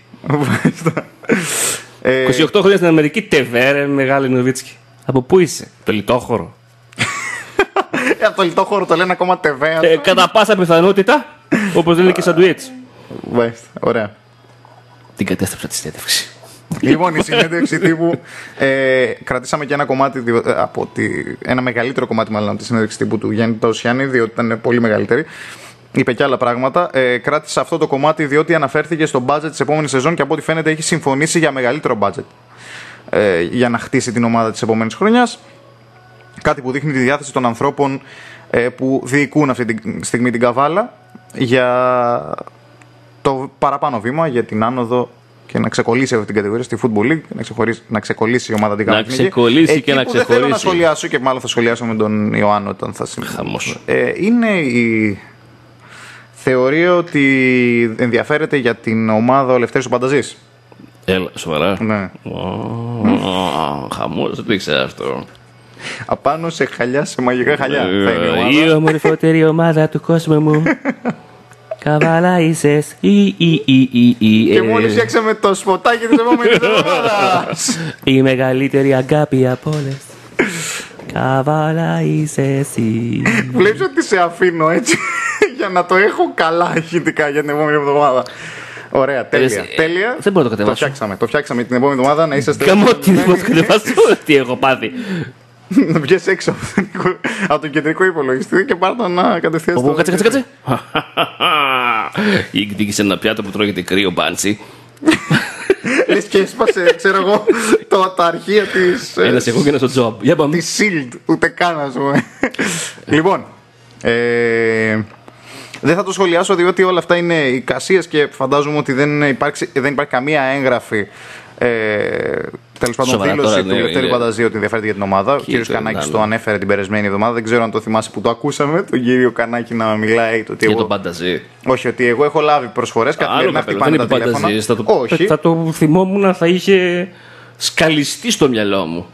είκοσι οκτώ χρόνια στην Αμερική, τεβέ, ρε μεγάλη Νοβίτσκι. Από πού είσαι, το λιτόχωρο. Από το λιτόχωρο το λένε ακόμα τεβέ. Ε, κατά πάσα πιθανότητα, όπως λένε και σαντουίτς. Μάλιστα, ωραία. Την κατέστρεψα τη συνέντευξη. Λοιπόν, η συνέντευξη τύπου. Ε, κρατήσαμε και ένα κομμάτι, από τη, ένα μεγαλύτερο κομμάτι μάλλον από τη συνέντευξη τύπου του Γιάννη Νταουσιάννη, διότι ήταν πολύ μεγαλύτερη. Είπε και άλλα πράγματα. Ε, κράτησε αυτό το κομμάτι διότι αναφέρθηκε στο budget της επόμενης σεζόν και από ό,τι φαίνεται έχει συμφωνήσει για μεγαλύτερο budget ε, για να χτίσει την ομάδα της επόμενης χρονιάς. Κάτι που δείχνει τη διάθεση των ανθρώπων που διοικούν αυτή τη στιγμή την Καβάλα για το παραπάνω βήμα, για την άνοδο και να ξεκολλήσει αυτή την κατηγορία στη Football League, να, να ξεκολλήσει η ομάδα την Να ξεκολλήσει εκεί και να ξεκολλήσει. Δεν θέλω να σχολιάσω και μάλλον θα σχολιάσω με τον Ιωάννη όταν θα συμμετάσχω. Ε, είναι η θεωρία ότι ενδιαφέρεται για την ομάδα ο Λευτέρης ο Πανταζής. Έλα, σοβαρά. Ναι. Oh, χαμός, δεν ήξερα αυτό. Απάνω σε χαλιά, σε μαγικά χαλιά. Η ομορφότερη ομάδα του κόσμου μου. Καβάλα είσαι. Και μόλις φτιάξαμε το σποτάκι της επόμενης εβδομάδας. Η μεγαλύτερη αγάπη από όλες. Καβάλα είσαι εσύ. Βλέπεις ότι σε αφήνω έτσι για να το έχω καλά ηχητικά για την επόμενη εβδομάδα. Ωραία, τέλεια. Ε, τέλεια. Δεν μπορώ να το κατεβάσω. Το φτιάξαμε. Το φτιάξαμε την επόμενη εβδομάδα να είσαστε. Καμώ τι δεν μπορώ να το κατεβάσω. Τι έχω πάθει. Να βγες έξω από τον κεντρικό υπολογιστή και πάρ' το να κατευθείαν στο. Κάτσε, κάτσε, κάτσε. Η εκδίκησε ένα πιάτο που τρώγεται κρύο μπάντσι. Λες και έσπασε, ξέρω εγώ, το, τα αρχεία της. Ένας εγώ και ένας ο Τζομπ. Για πάμε. Τη Shield, ούτε καν, ας πούμε. Λοιπόν. Ε, δεν θα το σχολιάσω διότι όλα αυτά είναι εικασίες και φαντάζομαι ότι δεν υπάρχει, δεν υπάρχει καμία έγγραφη. Ε, Τέλος πάντων, δήλωση του Λευτέρη Πανταζή ότι ενδιαφέρεται για την ομάδα. Ο κύριος Κανάκης το ανέφερε την περασμένη εβδομάδα. Δεν ξέρω αν το θυμάσαι που το ακούσαμε. Τον κύριο Κανάκη να μιλάει. Το ότι για εγώ... τον Πανταζή. Όχι, ότι εγώ έχω λάβει προσφορές. Καθημερινά χτυπάνε τα τηλέφωνα. Θα το... Όχι. Θα το θυμόμουν, θα είχε σκαλιστεί στο μυαλό μου.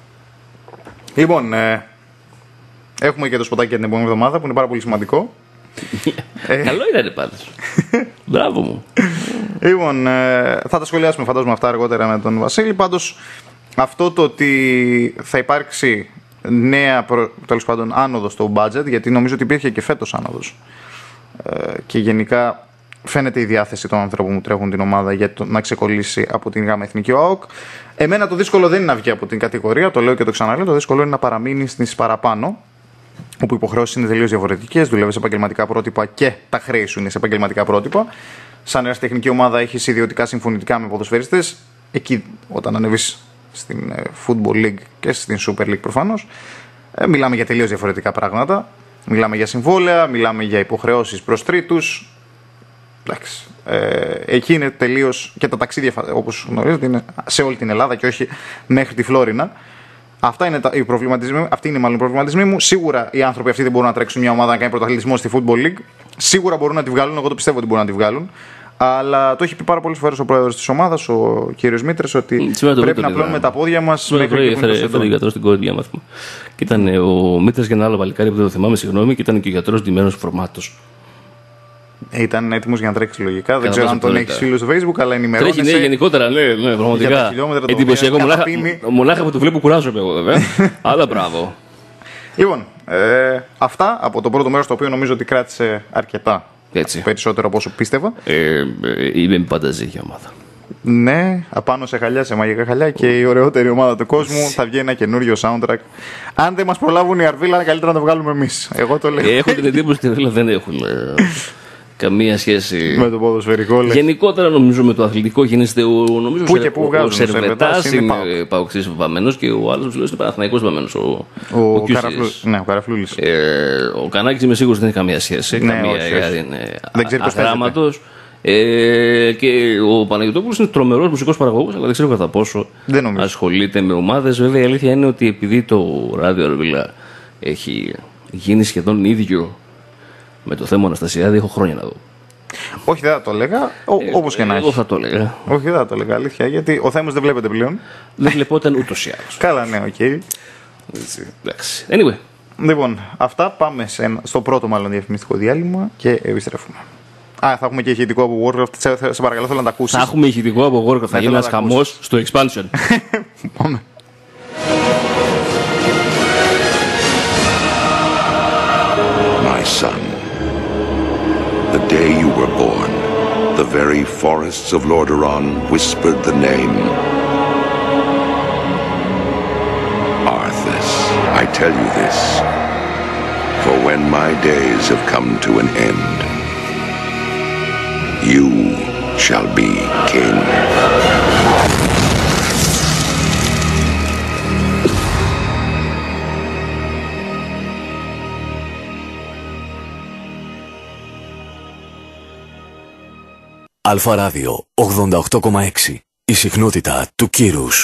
Λοιπόν, ε, έχουμε και το σποτάκι για την επόμενη εβδομάδα που είναι πάρα πολύ σημαντικό. Καλό ήταν πάντως. Μπράβο μου. Λοιπόν, ε, θα τα σχολιάσουμε φαντάζομαι αυτά αργότερα με τον Βασίλη. Πάντως, αυτό το ότι θα υπάρξει νέα, τέλος πάντων, άνοδος στο budget, γιατί νομίζω ότι υπήρχε και φέτος άνοδος. Ε, και γενικά φαίνεται η διάθεση των ανθρώπων που τρέχουν την ομάδα για το, να ξεκολλήσει από την ΓΑΜΑ Εθνική ΟΑΟΚ. Εμένα το δύσκολο δεν είναι να βγει από την κατηγορία, το λέω και το ξαναλέω. Το δύσκολο είναι να παραμείνει στις παραπάνω, όπου οι υποχρεώσεις είναι τελείως διαφορετικές, δουλεύει σε επαγγελματικά πρότυπα και τα χρέη σου είναι σε επαγγελματικά πρότυπα. Σαν ερασιτεχνική ομάδα έχεις ιδιωτικά συμφωνητικά με ποδοσφαιριστές. Εκεί, όταν ανεβείς στην Football League και στην Super League προφανώς, μιλάμε για τελείως διαφορετικά πράγματα. Μιλάμε για συμβόλαια, μιλάμε για υποχρεώσεις προς τρίτους. Εντάξει. Ε, εκεί είναι τελείως και τα ταξίδια, όπως γνωρίζετε, είναι σε όλη την Ελλάδα και όχι μέχρι τη Φλόρινα. Αυτά είναι τα, οι προβληματισμοί, αυτοί είναι μάλλον οι προβληματισμοί μου. Σίγουρα οι άνθρωποι αυτοί δεν μπορούν να τρέξουν μια ομάδα να κάνει πρωταθλητισμό στη Football League. Σίγουρα μπορούν να τη βγάλουν, εγώ το πιστεύω ότι μπορούν να τη βγάλουν. Αλλά το έχει πει πάρα πολλές φορές ο πρόεδρος της ομάδας, ο κύριος Μήτρες, ότι σήμερα πρέπει να πλώνουμε τα πόδια μας μέχρι και έφερε, έφερε ο γιατρός στην κόρη για μάθημα. Και ήταν ο Μήτρες για ένα άλλο παλικάρι που δεν το θυμάμαι, συγγνώμη, και ήταν και ο γιατρός ντυμένος φορμάτος. Ήταν έτοιμος για να τρέξει λογικά. Δεν ξέρω αν τον έχει φίλο στο Facebook, αλλά ενημερώνεσαι. Τρέχει, ναι, γενικότερα, ναι, ναι, πραγματικά. Εντυπωσιακό. Μονάχα, μονάχα που το βλέπω κουράζομαι εγώ, βέβαια. Αλλά μπράβο. Λοιπόν, ε, αυτά από το πρώτο μέρος, το οποίο νομίζω ότι κράτησε αρκετά. Έτσι. Περισσότερο από όσο πίστευα. Ε, ε, είμαι Πανταζή για ομάδα. Ναι, απάνω σε χαλιά, σε μαγικά χαλιά και η ωραιότερη ομάδα του κόσμου. Θα βγει ένα καινούριο soundtrack. Αν δεν μας προλάβουν οι Αρβίλα, είναι καλύτερα να το βγάλουμε εμείς. Εγώ το λέω. Έχω την εντύπωση ότι οι Αρβίλα δεν έχουν καμία σχέση με το ποδοσφαιρικό. Λέει. Γενικότερα νομίζω με το αθλητικό γίνεται ο, νομίζω, πού και πού βγάζουν, ο Σερβετάς είναι παοξής βαμμένος και ο άλλος είναι Παναθηναϊκός βαμμένος. Ο, ο, ο, Καραφλού, ναι, ο Καραφλούλης. Ε, ο Κανάκης είμαι σίγουρος δεν έχει καμία σχέση. Ναι, καμία όχι, όχι. είναι δεν ξέρει πώς αγράμματος. Ε, και ο Παναγιωτόπουλος είναι τρομερός μουσικός παραγωγός, αλλά δεν ξέρω κατά πόσο ασχολείται με ομάδες. Βέβαια η αλήθεια είναι ότι επειδή το ράδιο Αρβίλα έχει γίνει σχεδόν ίδιο με το θέμα Αναστασιάδη, έχω χρόνια να δω. Όχι, δεν θα το έλεγα. Ε, όπως και να έχει. Εγώ θα το έλεγα. Όχι, δεν θα το έλεγα. Αλήθεια, γιατί ο Θέμος δεν βλέπετε πλέον. Δεν βλεπόταν ούτως ή άλλως. Καλά, ναι, οκ. Okay. Εντάξει. Anyway. Λοιπόν, αυτά. Πάμε σε ένα, στο πρώτο μάλλον διαφημιστικό διάλειμμα και επιστρέφουμε. Α, θα έχουμε και ηχητικό από Warcraft. Σε, σε παρακαλώ, θέλω να τα ακούσεις. Θα έχουμε ηχητικό από Warcraft. Θα γίνει ένας χαμός στο expansion. Πάμε. My son, the day you were born, the very forests of Lordaeron whispered the name. Arthas, I tell you this, for when my days have come to an end, you shall be king. Αλφα Ράδιο ογδόντα οκτώ κόμμα έξι. Η συχνότητα του κύρους.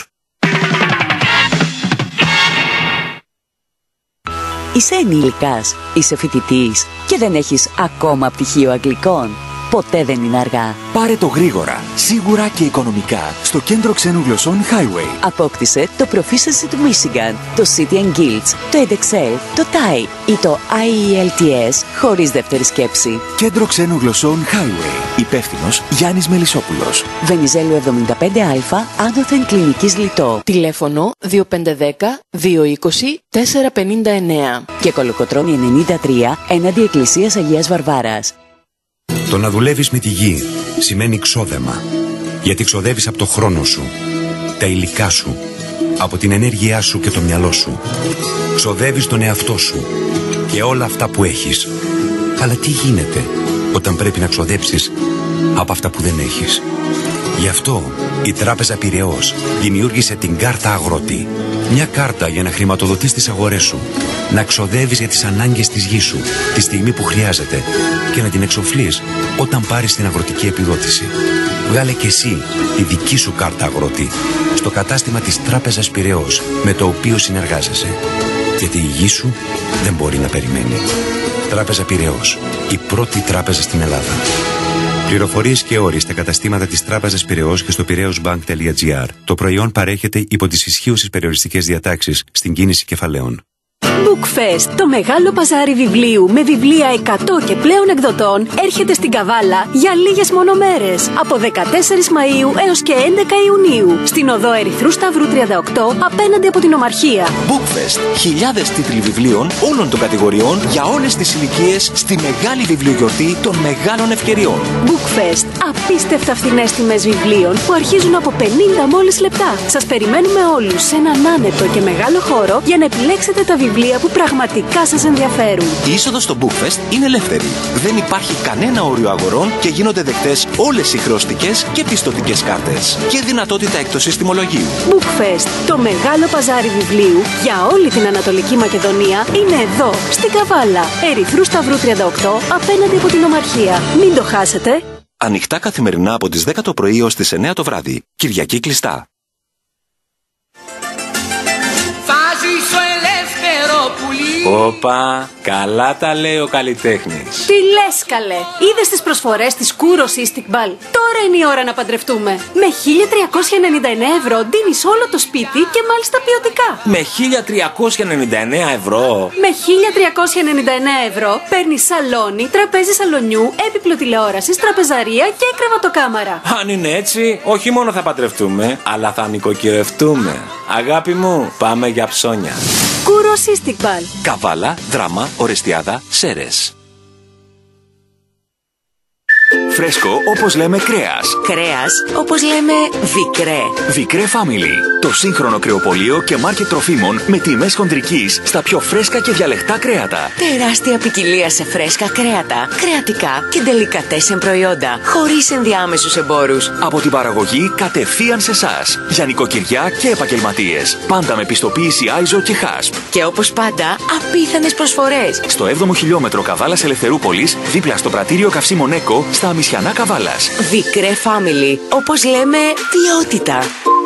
Είσαι ενήλικας, είσαι φοιτητής και δεν έχεις ακόμα πτυχίο αγγλικών. Ποτέ δεν είναι αργά. Πάρε το γρήγορα, σίγουρα και οικονομικά στο κέντρο ξένων γλωσσών Highway. Απόκτησε το Proficiency του Michigan, το City and Guilds, το EdExcel, το τάι ή το άι ι ελ τι ες χωρίς δεύτερη σκέψη. Κέντρο ξένων γλωσσών Highway. Υπεύθυνος Γιάννης Μελισσόπουλος. Βενιζέλου εβδομήντα πέντε Α, άνωθεν κλινικής Λιτό. Τηλέφωνο δύο πέντε ένα μηδέν δύο είκοσι τέσσερα πενήντα εννέα. Και Κολοκοτρώνη ενενήντα τρία έναντι Εκκλησίας Αγίας Βαρβάρας. Το να δουλεύεις με τη γη σημαίνει ξόδεμα, γιατί ξοδεύεις από το χρόνο σου, τα υλικά σου, από την ενέργειά σου και το μυαλό σου. Ξοδεύεις τον εαυτό σου και όλα αυτά που έχεις. Αλλά τι γίνεται όταν πρέπει να ξοδέψεις από αυτά που δεν έχεις? Γι' αυτό η Τράπεζα Πειραιώς δημιούργησε την κάρτα Αγρότη. Μια κάρτα για να χρηματοδοτείς τις αγορές σου, να ξοδεύεις για τις ανάγκες της γης σου τη στιγμή που χρειάζεται και να την εξοφλείς όταν πάρεις την αγροτική επιδότηση. Βγάλε και εσύ τη δική σου κάρτα Αγρότη στο κατάστημα της Τράπεζας Πειραιώς με το οποίο συνεργάζεσαι. Γιατί η γη σου δεν μπορεί να περιμένει. Τράπεζα Πειραιώς, η πρώτη τράπεζα στην Ελλάδα. Πληροφορίες και όροι στα καταστήματα της Τράπεζας Πειραιώς και στο πειραιώσμπανκ τελεία τζι άρ. Το προϊόν παρέχεται υπό τις ισχύουσες περιοριστικές διατάξεις στην κίνηση κεφαλαίων. Bookfest, το μεγάλο παζάρι βιβλίου με βιβλία εκατό και πλέον εκδοτών, έρχεται στην Καβάλα για λίγες μόνο μέρες, από δεκατέσσερις Μαΐου έως και έντεκα Ιουνίου, στην οδό Ερυθρού Σταυρού τριάντα οκτώ, απέναντι από την Ομαρχία. Bookfest, χιλιάδες τίτλοι βιβλίων όλων των κατηγοριών για όλες τις ηλικίες στη μεγάλη βιβλιογιορτή των μεγάλων ευκαιριών. Bookfest, απίστευτα φθηνές τιμές βιβλίων που αρχίζουν από πενήντα μόλις λεπτά. Σας περιμένουμε όλους σε έναν άνετο και μεγάλο χώρο για να επιλέξετε τα βιβλία που πραγματικά σας ενδιαφέρουν. Η είσοδος στο Bookfest είναι ελεύθερη. Δεν υπάρχει κανένα όριο αγορών και γίνονται δεκτές όλες οι χρεωστικές και πιστωτικές κάρτες. Και δυνατότητα έκπτωσης τιμολογίου. Bookfest, το μεγάλο παζάρι βιβλίου για όλη την Ανατολική Μακεδονία, είναι εδώ, στην Καβάλα, Ερυθρού Σταυρού τριάντα οκτώ, απέναντι από την Ομαρχία. Μην το χάσετε. Ανοιχτά καθημερινά από τις δέκα το πρωί ως τις εννέα το βράδυ. Κυριακή κλειστά. Όπα, καλά τα λέει ο καλλιτέχνης. Τι λες καλέ, είδες τις προσφορές της Kouros Istiqbal? Τώρα είναι η ώρα να παντρευτούμε. Με χίλια τριακόσια ενενήντα εννέα ευρώ ντύνεις όλο το σπίτι και μάλιστα ποιοτικά. Με χίλια τριακόσια ενενήντα εννέα ευρώ. Με χίλια τριακόσια ενενήντα εννέα ευρώ παίρνεις σαλόνι, τραπέζι σαλονιού, έπιπλο τηλεόρασης, τραπεζαρία και κρεβατοκάμαρα. Αν είναι έτσι, όχι μόνο θα παντρευτούμε, αλλά θα νοικοκυρευτούμε. Αγάπη μου, πάμε για ψώνια. Kouros Istiqbal. Καβάλα, Δράμα, Ορεστιάδα, Σέρες. Φρέσκο όπως λέμε κρέας. Κρέας όπως λέμε Vicré. Vicré Family. Το σύγχρονο κρεοπωλείο και μάρκετ τροφίμων με τιμές χοντρικής στα πιο φρέσκα και διαλεκτά κρέατα. Τεράστια ποικιλία σε φρέσκα κρέατα, κρεατικά και ντελικατέσεν προϊόντα, χωρίς ενδιάμεσους εμπόρους. Από την παραγωγή κατευθείαν σε εσάς. Για νοικοκυριά και επαγγελματίες. Πάντα με πιστοποίηση άιζο και χάσπ. Και όπως πάντα, απίθανες προσφορές. Στο έβδομο χιλιόμετρο Καβάλας Ελευθερούπολης, δίπλα στο πρατήριο καυσίμων Έκο, στα Αμισιανά Καβάλας. Vicré Family. Όπως λέμε, ποιότητα.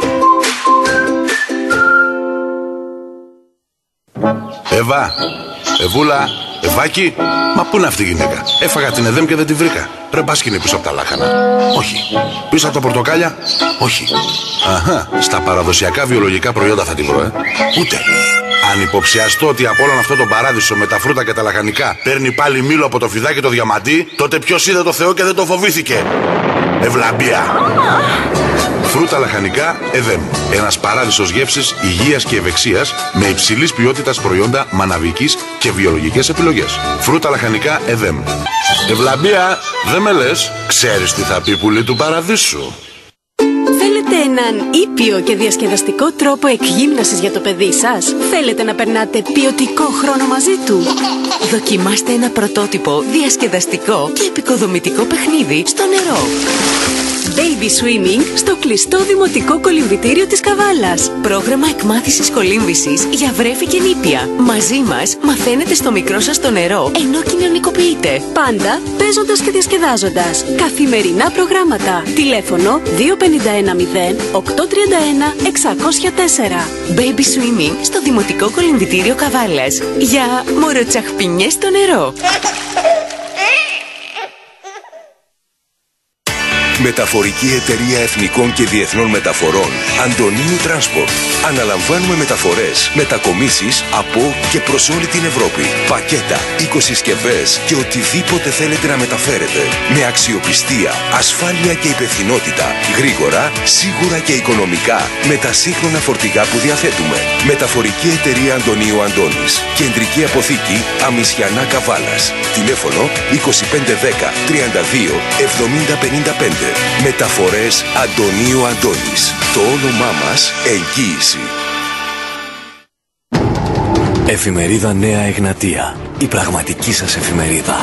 Εβά, Εβούλα, Ευάκι, μα πού είναι αυτή η γυναίκα? Έφαγα την Εδέμ και δεν τη βρήκα. Πρέπει να σκηνεί πίσω από τα λάχανα. Όχι. Πίσω από τα πορτοκάλια. Όχι. Αχα, στα παραδοσιακά βιολογικά προϊόντα θα τη βρω, ε. Ούτε. Αν υποψιαστώ ότι από όλον αυτό το παράδεισο με τα φρούτα και τα λαχανικά παίρνει πάλι μήλο από το φιδάκι το διαμαντί, τότε ποιος είδε το Θεό και δεν το φοβήθηκε? Ευλαμπία. Φρούτα λαχανικά Εδέμ. Ένας παράδεισος γεύσης, υγείας και ευεξίας με υψηλής ποιότητας προϊόντα, μαναβικής και βιολογικές επιλογές. Φρούτα λαχανικά Εδέμ. Ευλαμπία, δεν με λες, ξέρεις τι θα πει πουλί του παραδείσου? Θέλετε Έναν ήπιο και διασκεδαστικό τρόπο εκγύμνασης για το παιδί σας? Θέλετε να περνάτε ποιοτικό χρόνο μαζί του? Δοκιμάστε ένα πρωτότυπο, διασκεδαστικό και επικοδομητικό παιχνίδι στο νερό. Baby Swimming στο κλειστό δημοτικό κολυμβητήριο της Καβάλας. Πρόγραμμα εκμάθησης κολύμβησης για βρέφη και νήπια. Μαζί μας μαθαίνετε στο μικρό σας το νερό, ενώ κοινωνικοποιείτε. Πάντα παίζοντας και διασκεδάζοντας. Καθημερινά προγράμματα. Τηλέφωνο δύο πέντε ένα μηδέν οκτώ τρία ένα εξακόσια τέσσερα. Baby Swimming στο δημοτικό κολυμβητήριο Καβάλας. Για μοροτσαχπινιές στο νερό. Μεταφορική Εταιρεία Εθνικών και Διεθνών Μεταφορών Αντωνίου Transport. Αναλαμβάνουμε μεταφορές, μετακομίσεις από και προς όλη την Ευρώπη. Πακέτα, οικοσυσκευές και οτιδήποτε θέλετε να μεταφέρετε. Με αξιοπιστία, ασφάλεια και υπευθυνότητα. Γρήγορα, σίγουρα και οικονομικά. Με τα σύγχρονα φορτηγά που διαθέτουμε. Μεταφορική Εταιρεία Αντωνίου Αντώνης. Κεντρική αποθήκη Αμισιανά Καβάλας. Τηλέφωνο είκοσι πέντε δέκα τριάντα δύο εβδομήντα πενήντα πέντε. Μεταφορές Αντωνίου Αντώνης. Το όνομά μας εγγύηση. Εφημερίδα Νέα Εγνατία. Η πραγματική σας εφημερίδα.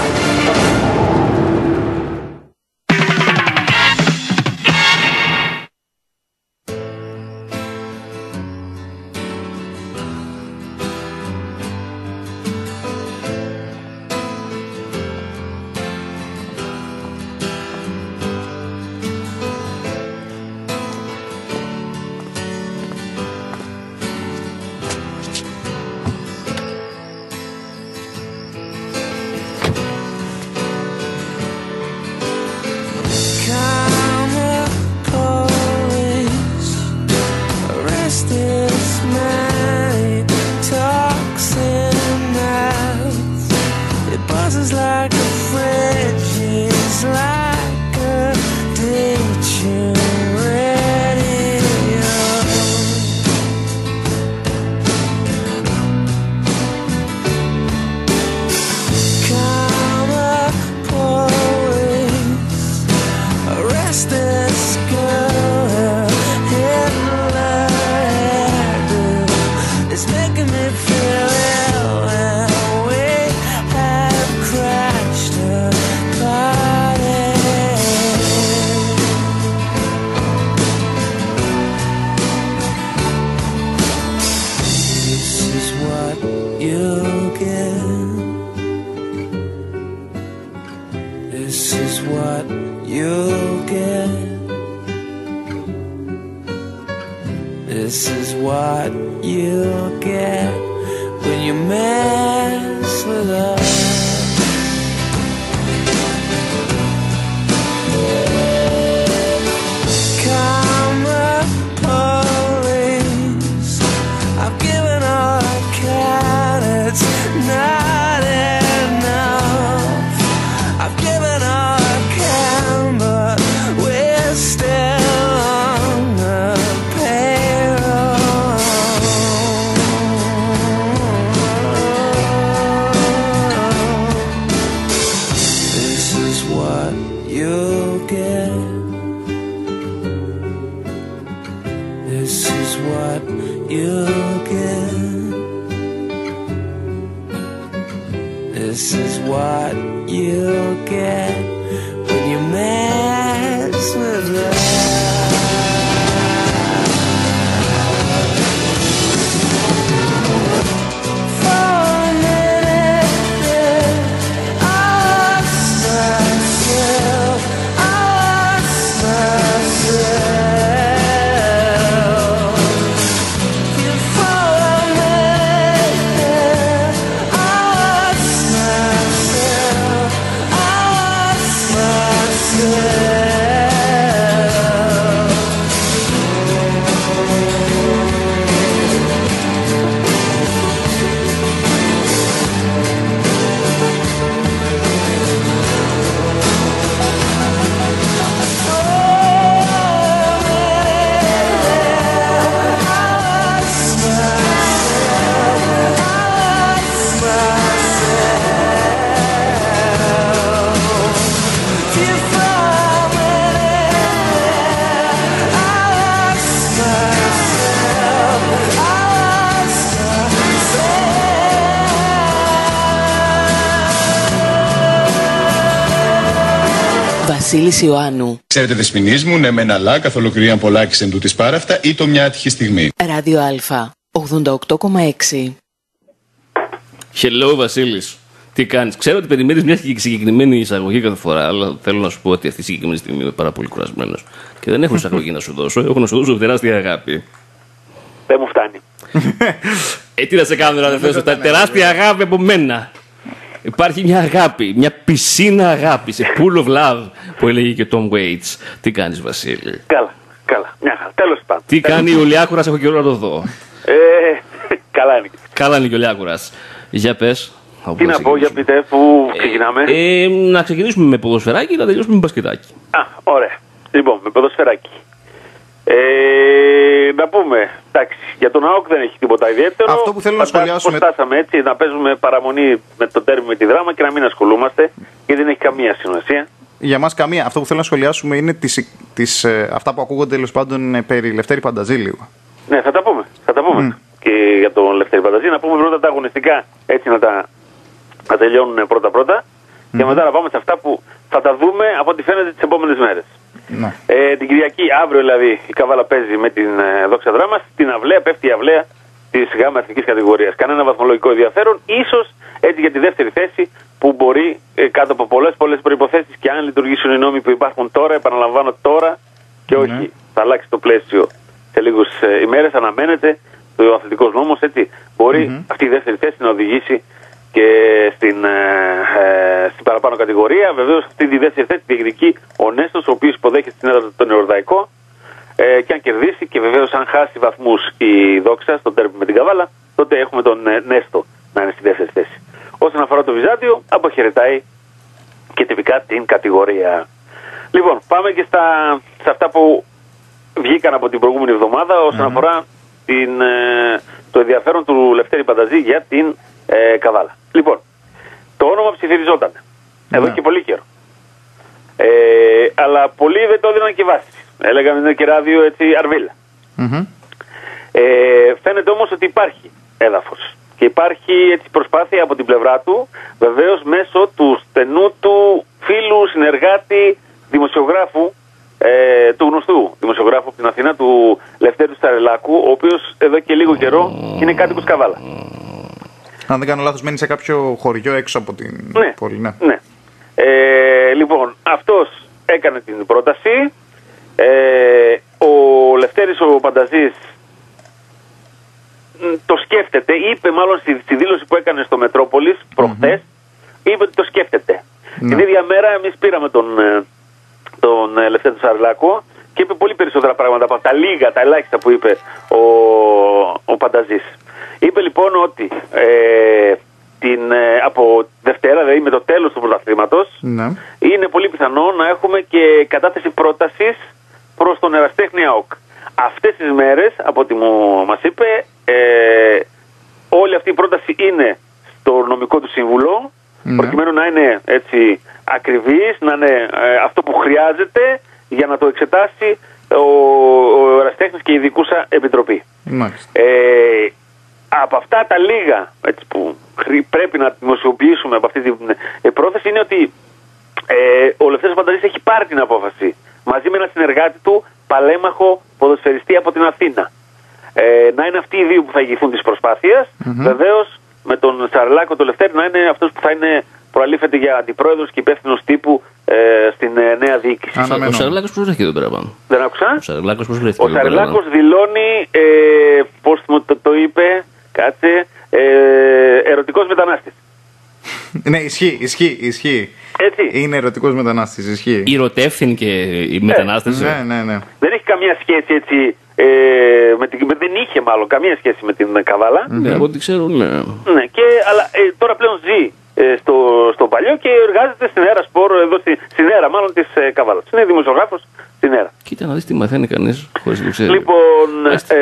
Βασίλης Ιωάννου. Ξέρετε δεσποινής μου, ναι μεν αλλά, καθ' ολοκληρία πολλάκις εν τούτης πάραφτα, ή το μια άτυχη στιγμή. Ράδιο Α, ογδόντα οκτώ κόμμα έξι. Hello Βασίλης. Τι κάνεις? Ξέρω ότι περιμένεις μια συγκεκριμένη εισαγωγή κάθε φορά, αλλά θέλω να σου πω ότι αυτή τη συγκεκριμένη στιγμή είμαι πάρα πολύ κουρασμένος. Και δεν έχω εισαγωγή να σου δώσω, έχω να σου δώσω τεράστια αγάπη. Δεν μου φτάνει. Ε, τι να σε κάνω να δεν θες, τεράστια αγάπη από μένα. Υπάρχει μια αγάπη, μια πισίνα αγάπη, σε pool of love που έλεγε και ο Tom Waits. Τι κάνεις Βασίλη? Καλά, καλά, μια χαρά, τέλος πάντων. Τι κάνει ο Λιάκουρας, έχω καιρό να το δω. Ε, καλά είναι. Καλά είναι και ο Λιάκουρας. Για πες. Τι να πω, για πείτε, πού ξεκινάμε? Ε, ε, να ξεκινήσουμε με ποδοσφαιράκι και να τελειώσουμε με μπασκετάκι. Α, ωραία. Λοιπόν, με ποδοσφαιράκι. Ε, να πούμε, εντάξει, για τον ΑΟΚ δεν έχει τίποτα ιδιαίτερο. Αυτό που θέλω να σχολιάσουμε. Πώς φτάσαμε έτσι, να παίζουμε παραμονή με το τέρμι με τη δράμα και να μην ασχολούμαστε, γιατί δεν έχει καμία σημασία. Για μας καμία. Αυτό που θέλω να σχολιάσουμε είναι τις, τις, ε, αυτά που ακούγονται τέλος πάντων ε, περί Λευτέρη Πανταζήλιου. Ναι, θα τα πούμε. Θα τα πούμε. Mm. Και για τον Λευτέρη Πανταζή, να πούμε πρώτα τα αγωνιστικά, έτσι να τα να τελειώνουν πρώτα-πρώτα. Mm. Και μετά να πάμε σε αυτά που θα τα δούμε από ό,τι φαίνεται τις επόμενες μέρες. Ναι. Ε, την Κυριακή, αύριο δηλαδή, η Καβάλα παίζει με την ε, Δόξα Δράμας. Στην αυλαία, πέφτει η αυλαία της ΓΑΜΑ εθνικής κατηγορίας. Κανένα βαθμολογικό ενδιαφέρον, ίσως έτσι για τη δεύτερη θέση που μπορεί ε, κάτω από πολλές πολλές προϋποθέσεις και αν λειτουργήσουν οι νόμοι που υπάρχουν τώρα, επαναλαμβάνω τώρα και όχι ναι. θα αλλάξει το πλαίσιο σε λίγους ε, ημέρες, αναμένεται ο αθλητικός νόμος, έτσι μπορεί mm-hmm. αυτή η δεύτερη θέση να οδηγήσει και στην, ε, στην παραπάνω κατηγορία. Βεβαίως αυτή τη δεύτερη θέση διεκδικεί ο Νέστος, ο οποίος υποδέχεται στην έδρα τον Εορδαϊκό ε, και αν κερδίσει και βεβαίως αν χάσει βαθμούς η Δόξα στον τέρμι με την Καβάλα, τότε έχουμε τον ε, Νέστο να είναι στη δεύτερη θέση. Όσον αφορά το Βυζάντιο, αποχαιρετάει και τυπικά την κατηγορία. Λοιπόν, πάμε και στα, σε αυτά που βγήκαν από την προηγούμενη εβδομάδα όσον mm-hmm. αφορά την, ε, το ενδιαφέρον του Λευτέρη Πανταζή για την ε, Καβάλα. Λοιπόν, το όνομα ψιθυριζόταν εδώ mm-hmm. και πολύ καιρό. Ε, αλλά πολλοί δεν το έδιναν και βάση. Έλεγαν είναι και ράδιο έτσι αρβίλα. Mm-hmm. Ε, φαίνεται όμως ότι υπάρχει έδαφος. Και υπάρχει έτσι προσπάθεια από την πλευρά του, βεβαίως μέσω του στενού του φίλου, συνεργάτη, δημοσιογράφου, ε, του γνωστού δημοσιογράφου από την Αθήνα, του Λευτέρου Σταρελάκου, ο οποίος εδώ και λίγο καιρό είναι κάτοικος Καβάλα. Αν δεν κάνω λάθος, μένει σε κάποιο χωριό έξω από την ναι, πόλη. Ναι. ναι. Ε, λοιπόν, αυτός έκανε την πρόταση. Ε, ο Λευτέρης ο Πανταζής το σκέφτεται, είπε μάλλον στη, στη δήλωση που έκανε στο Μετρόπολης προχθές, mm-hmm. είπε ότι το σκέφτεται. Mm-hmm. Την ίδια μέρα εμείς πήραμε τον, τον Λευτέρη του Σαρλάκο και είπε πολύ περισσότερα πράγματα από τα λίγα, τα ελάχιστα που είπε ο, ο Πανταζής. Είπε λοιπόν ότι ε, την, ε, από Δευτέρα, δηλαδή με το τέλος του πρωταθλήματος, mm-hmm. είναι πολύ πιθανό να έχουμε και κατάθεση πρότασης προς τον ερασιτέχνη ΑΟΚ. Αυτές τις μέρες, από ό,τι μου μας είπε, ε, όλη αυτή η πρόταση είναι στο νομικό του σύμβουλο, ναι. προκειμένου να είναι έτσι ακριβής, να είναι ε, αυτό που χρειάζεται για να το εξετάσει ο, ο ερασιτέχνης και η ειδικούσα επιτροπή. Ε, από αυτά τα λίγα έτσι, που πρέπει να δημοσιοποιήσουμε από αυτή την ε, πρόθεση είναι ότι ε, ο Λευτέρης Πανταζής έχει πάρει την απόφαση μαζί με ένα συνεργάτη του, παλέμαχο ποδοσφαιριστή από την Αθήνα. Ε, να είναι αυτοί οι δύο που θα ηγηθούν της προσπάθειας. Mm-hmm. Βεβαίως με τον Σαρλάκο το Λευτέρη να είναι αυτός που θα είναι προαλήφεται για αντιπρόεδρος και υπεύθυνος τύπου ε, στην ε, νέα διοίκηση. Ο Σαρλάκος πώς βρέθηκε εδώ πέρα πάνω? Δεν άκουσα. Ο Σαρλάκος πώς βρέθηκε Ο Σαρλάκος δηλώνει, ε, πώς το, το είπε, κάτσε, ε, ερωτικός μετανάστης. Ναι, ισχύει, ισχύει, ισχύει. Έτσι. Είναι ερωτικός μετανάστης, ισχύει. Ερωτεύθυνε οι μετανάστες. Ναι, ναι, ναι. Δεν έχει καμία σχέση έτσι, ε, με την, δεν είχε μάλλον καμία σχέση με την Καβάλα. Ναι, από ό,τι ξέρω, ναι. Ναι, και, αλλά ε, τώρα πλέον ζει ε, στο, στο παλιό και εργάζεται στην Έρα Σπορ, εδώ στη, στην Έρα μάλλον της ε, Καβάλας. Είναι δημοσιογράφος στην Έρα. Κοίτα να δεις τι μαθαίνει κανείς χωρίς το ξέρει. Λοιπόν, ε,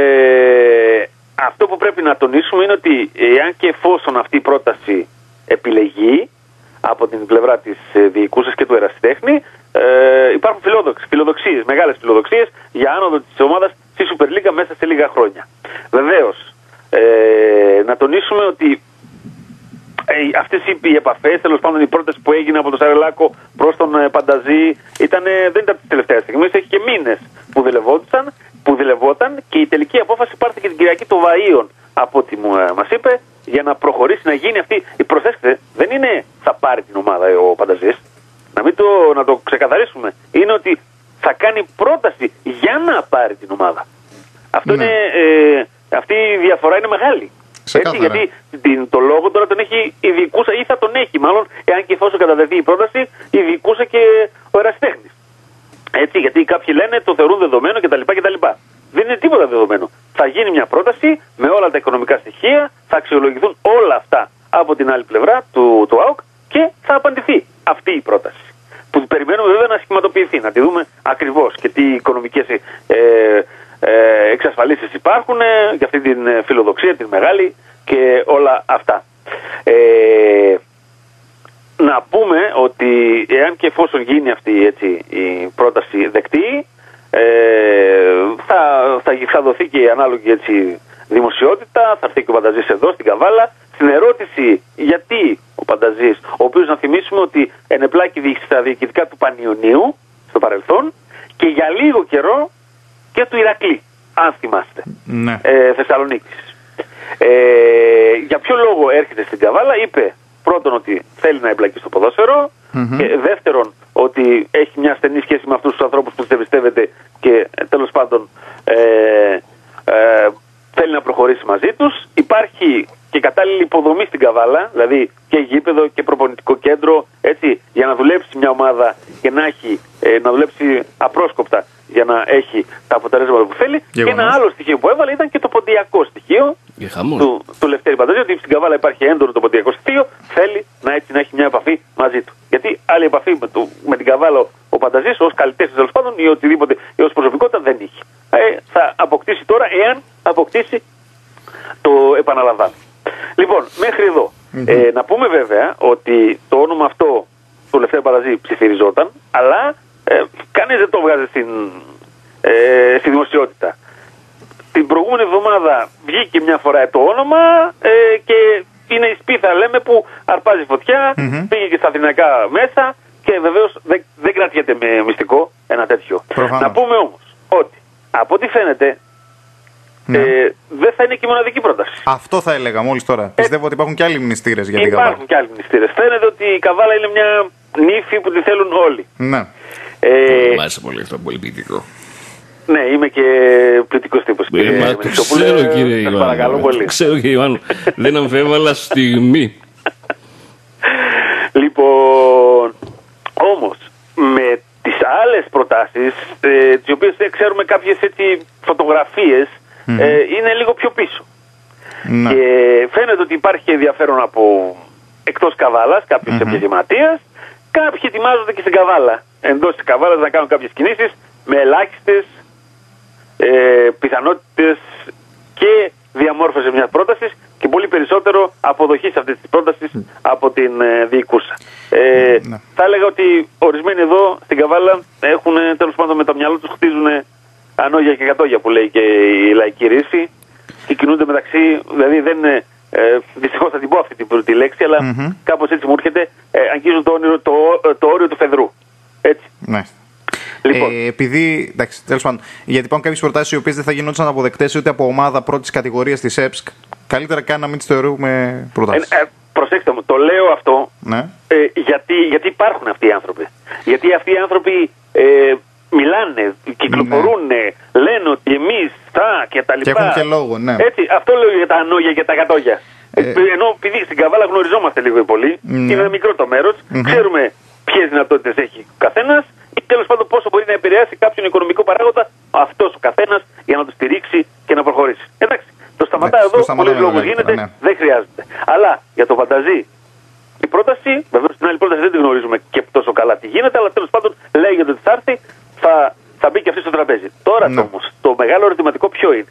αυτό που πρέπει να τονίσουμε είναι ότι εάν και εφόσον αυτή η πρόταση επιλεγεί από την πλευρά της ε, διοικούσας και του ερασιτέχνη, ε, υπάρχουν φιλοδοξίες, μεγάλες φιλοδοξίες για άνοδο της ομάδας στη Super League μέσα σε λίγα χρόνια. Βεβαίως, ε, να τονίσουμε ότι ε, αυτές οι, οι επαφές, τέλος πάντων η πρόταση που έγινε από τον Σαρελάκο προς τον ε, Πανταζή Δηλαδή ήτανε, δεν ήταν τη τελευταία στιγμή, έχει και μήνες που δουλευόταν, που δουλευόταν και η τελική απόφαση πάρθηκε την Κυριακή των Βαΐων, από ό,τι μας είπε, για να προχωρήσει, να γίνει αυτή. Προσέξτε, δεν είναι θα πάρει την ομάδα ο Πανταζής. Να, μην το, να το ξεκαθαρίσουμε. Είναι ότι θα κάνει πρόταση για να πάρει την ομάδα. Αυτό ναι. είναι, ε, αυτή η διαφορά είναι μεγάλη. Έτσι, γιατί την, το λόγο τώρα τον έχει ειδικούσα ή θα τον έχει μάλλον, εάν και εφόσον καταδεθεί η πρόταση, ειδικούσα και ο ερασιτέχνης. Έτσι, γιατί κάποιοι λένε το θεωρούν δεδομένο κτλ. κτλ. Δεν είναι τίποτα δεδομένο. Θα γίνει μια πρόταση με όλα τα οικονομικά στοιχεία, θα αξιολογηθούν όλα αυτά από την άλλη πλευρά του, του ΑΟΚ και θα απαντηθεί αυτή η πρόταση. Που περιμένουμε βέβαια να σχηματοποιηθεί, να τη δούμε ακριβώς και τι οικονομικές ε, ε, εξασφαλίσεις υπάρχουν ε, για αυτή την φιλοδοξία, την μεγάλη και όλα αυτά. Ε, να πούμε ότι εάν και εφόσον γίνει αυτή έτσι, η πρόταση δεκτή, ε, θα, θα, θα δοθεί και η ανάλογη έτσι, δημοσιότητα, θα έρθει και ο Πανταζής εδώ στην Καβάλα. Στην ερώτηση γιατί ο Πανταζής, ο οποίος να θυμίσουμε ότι ενεπλάκη στα διοικητικά του Πανιωνίου στο παρελθόν και για λίγο καιρό και του Ηρακλή, αν θυμάστε, ναι. ε, Θεσσαλονίκης. Ε, για ποιο λόγο έρχεται στην Καβάλα? Είπε πρώτον ότι θέλει να εμπλακεί στο ποδόσφαιρο mm-hmm. και δεύτερον ότι έχει μια στενή σχέση με αυτούς τους ανθρώπους που δεν πιστεύετε και τέλος πάντων ε, ε, θέλει να προχωρήσει μαζί τους. Υπάρχει και κατάλληλη υποδομή στην Καβάλα, δηλαδή και γήπεδο και προπονητικό κέντρο, έτσι, για να δουλέψει μια ομάδα και να, έχει, ε, να δουλέψει απρόσκοπτα για να έχει τα αποτελέσματα που θέλει. Γεγονός. Και ένα άλλο στοιχείο που έβαλε ήταν και το ποντιακό στοιχείο του, του Λευτέρη Πανταζή, ότι στην Καβάλα υπάρχει έντονο το ποντιακό στοιχείο, θέλει να, έτσι, να έχει μια επαφή μαζί του. Γιατί άλλη επαφή με, το, με την Καβάλα ο Πανταζής ως καλλιτέχνης τέλος πάντων ή οτιδήποτε ή ως προσωπικότητα δεν είχε. Ε, θα αποκτήσει τώρα, εάν αποκτήσει, το επαναλαμβάνω. Λοιπόν, μέχρι εδώ. Mm-hmm. Ε, να πούμε βέβαια ότι το όνομα αυτό του Λευτέρη Πανταζή ψιθυριζόταν, αλλά ε, κανείς δεν το βγάζει στην, ε, στη δημοσιότητα. Την προηγούμενη εβδομάδα βγήκε μια φορά το όνομα ε, και είναι η σπίθα, λέμε, που αρπάζει φωτιά, mm-hmm. πήγε και στα αθηναϊκά μέσα και βεβαίως δεν, δεν κρατιέται με μυστικό ένα τέτοιο. Προφανώς. Να πούμε όμως ότι από ό,τι φαίνεται ναι. ε, δεν θα είναι και η μοναδική πρόταση. Αυτό θα έλεγα μόλις τώρα. Ε, Πιστεύω ότι υπάρχουν και άλλοι μνηστήρες για την Καβάλα. Υπάρχουν και άλλοι μνηστήρες. Φαίνεται ότι η Καβάλα είναι μια νύφη που τη θέλουν όλοι. Ναι. Ε, Μ' άρεσε πολύ αυτό, πολύ ποιητικό. Ναι, είμαι και ποιητικός τύπος. Ε, μα το ξέρω κύριε Ιωάννου. Παρακαλώ πολύ. Ξέρω κύριε Ιωάννου. Δεν αμφέβαλα στιγμή. Λοιπόν, όμως με τις άλλες προτάσεις, ε, τις οποίες ξέρουμε κάποιες έτσι φωτογραφίες, mm-hmm. ε, είναι λίγο πιο πίσω. Mm-hmm. Και φαίνεται ότι υπάρχει ενδιαφέρον από εκτός Καβάλας, κάποιος mm-hmm. επιχειρηματίας, κάποιοι ετοιμάζονται και στην Καβάλα. Εντός της Καβάλας να κάνουν κάποιες κινήσεις με ελάχιστες ε, πιθανότητες και διαμόρφωση μιας πρότασης και πολύ περισσότερο αποδοχής αυτής της πρότασης mm. από την ε, διοικούσα. Ε, mm. Θα έλεγα ότι ορισμένοι εδώ στην Καβάλα έχουν τέλος πάντων με το μυαλό τους χτίζουν ανόγια και κατόγια που λέει και η λαϊκή ρίση και κινούνται μεταξύ, δηλαδή δεν είναι, ε, δυστυχώς θα την πω αυτή την τη λέξη, αλλά mm-hmm. κάπως έτσι μου έρχεται, ε, αγγίζουν το, το, το, το όριο του φεδρού. Έτσι. Ναι. Λοιπόν. Ε, επειδή, εντάξει, τέλος πάντων, γιατί υπάρχουν κάποιες προτάσεις οι οποίες δεν θα γινόντουσαν αποδεκτές ούτε από ομάδα πρώτης κατηγορίας της ΕΠΣΚ, καλύτερα καν να μην τις θεωρούμε προτάσεις. Ε, ε, προσέξτε μου, το λέω αυτό ναι. ε, γιατί, γιατί υπάρχουν αυτοί οι άνθρωποι. Γιατί αυτοί οι άνθρωποι ε, μιλάνε, κυκλοφορούν, ναι. λένε ότι εμείς θα και τα λοιπά. Και έχουν και λόγο, ναι. Έτσι, αυτό λέω για τα ανόγια και τα κατόγια. Ε, Ενώ επειδή στην Καβάλα γνωριζόμαστε λίγο πολύ, ναι. είναι μικρό το μέρος, mm-hmm. ξέρουμε ποιες δυνατότητες έχει ο καθένας ή τέλος πάντων πόσο μπορεί να επηρεάσει κάποιον οικονομικό παράγοντα αυτός ο καθένας για να το στηρίξει και να προχωρήσει. Εντάξει, το σταματά εδώ, πολλοί λόγους γίνεται, ναι. δεν χρειάζεται. Αλλά για το Πανταζή η πρόταση, βεβαίως την άλλη πρόταση δεν τη γνωρίζουμε και τόσο καλά τι γίνεται, αλλά τέλος πάντων λέγεται ότι θα έρθει, θα, θα μπει και αυτή στο τραπέζι. Τώρα ναι. όμως το μεγάλο ερωτηματικό ποιο είναι?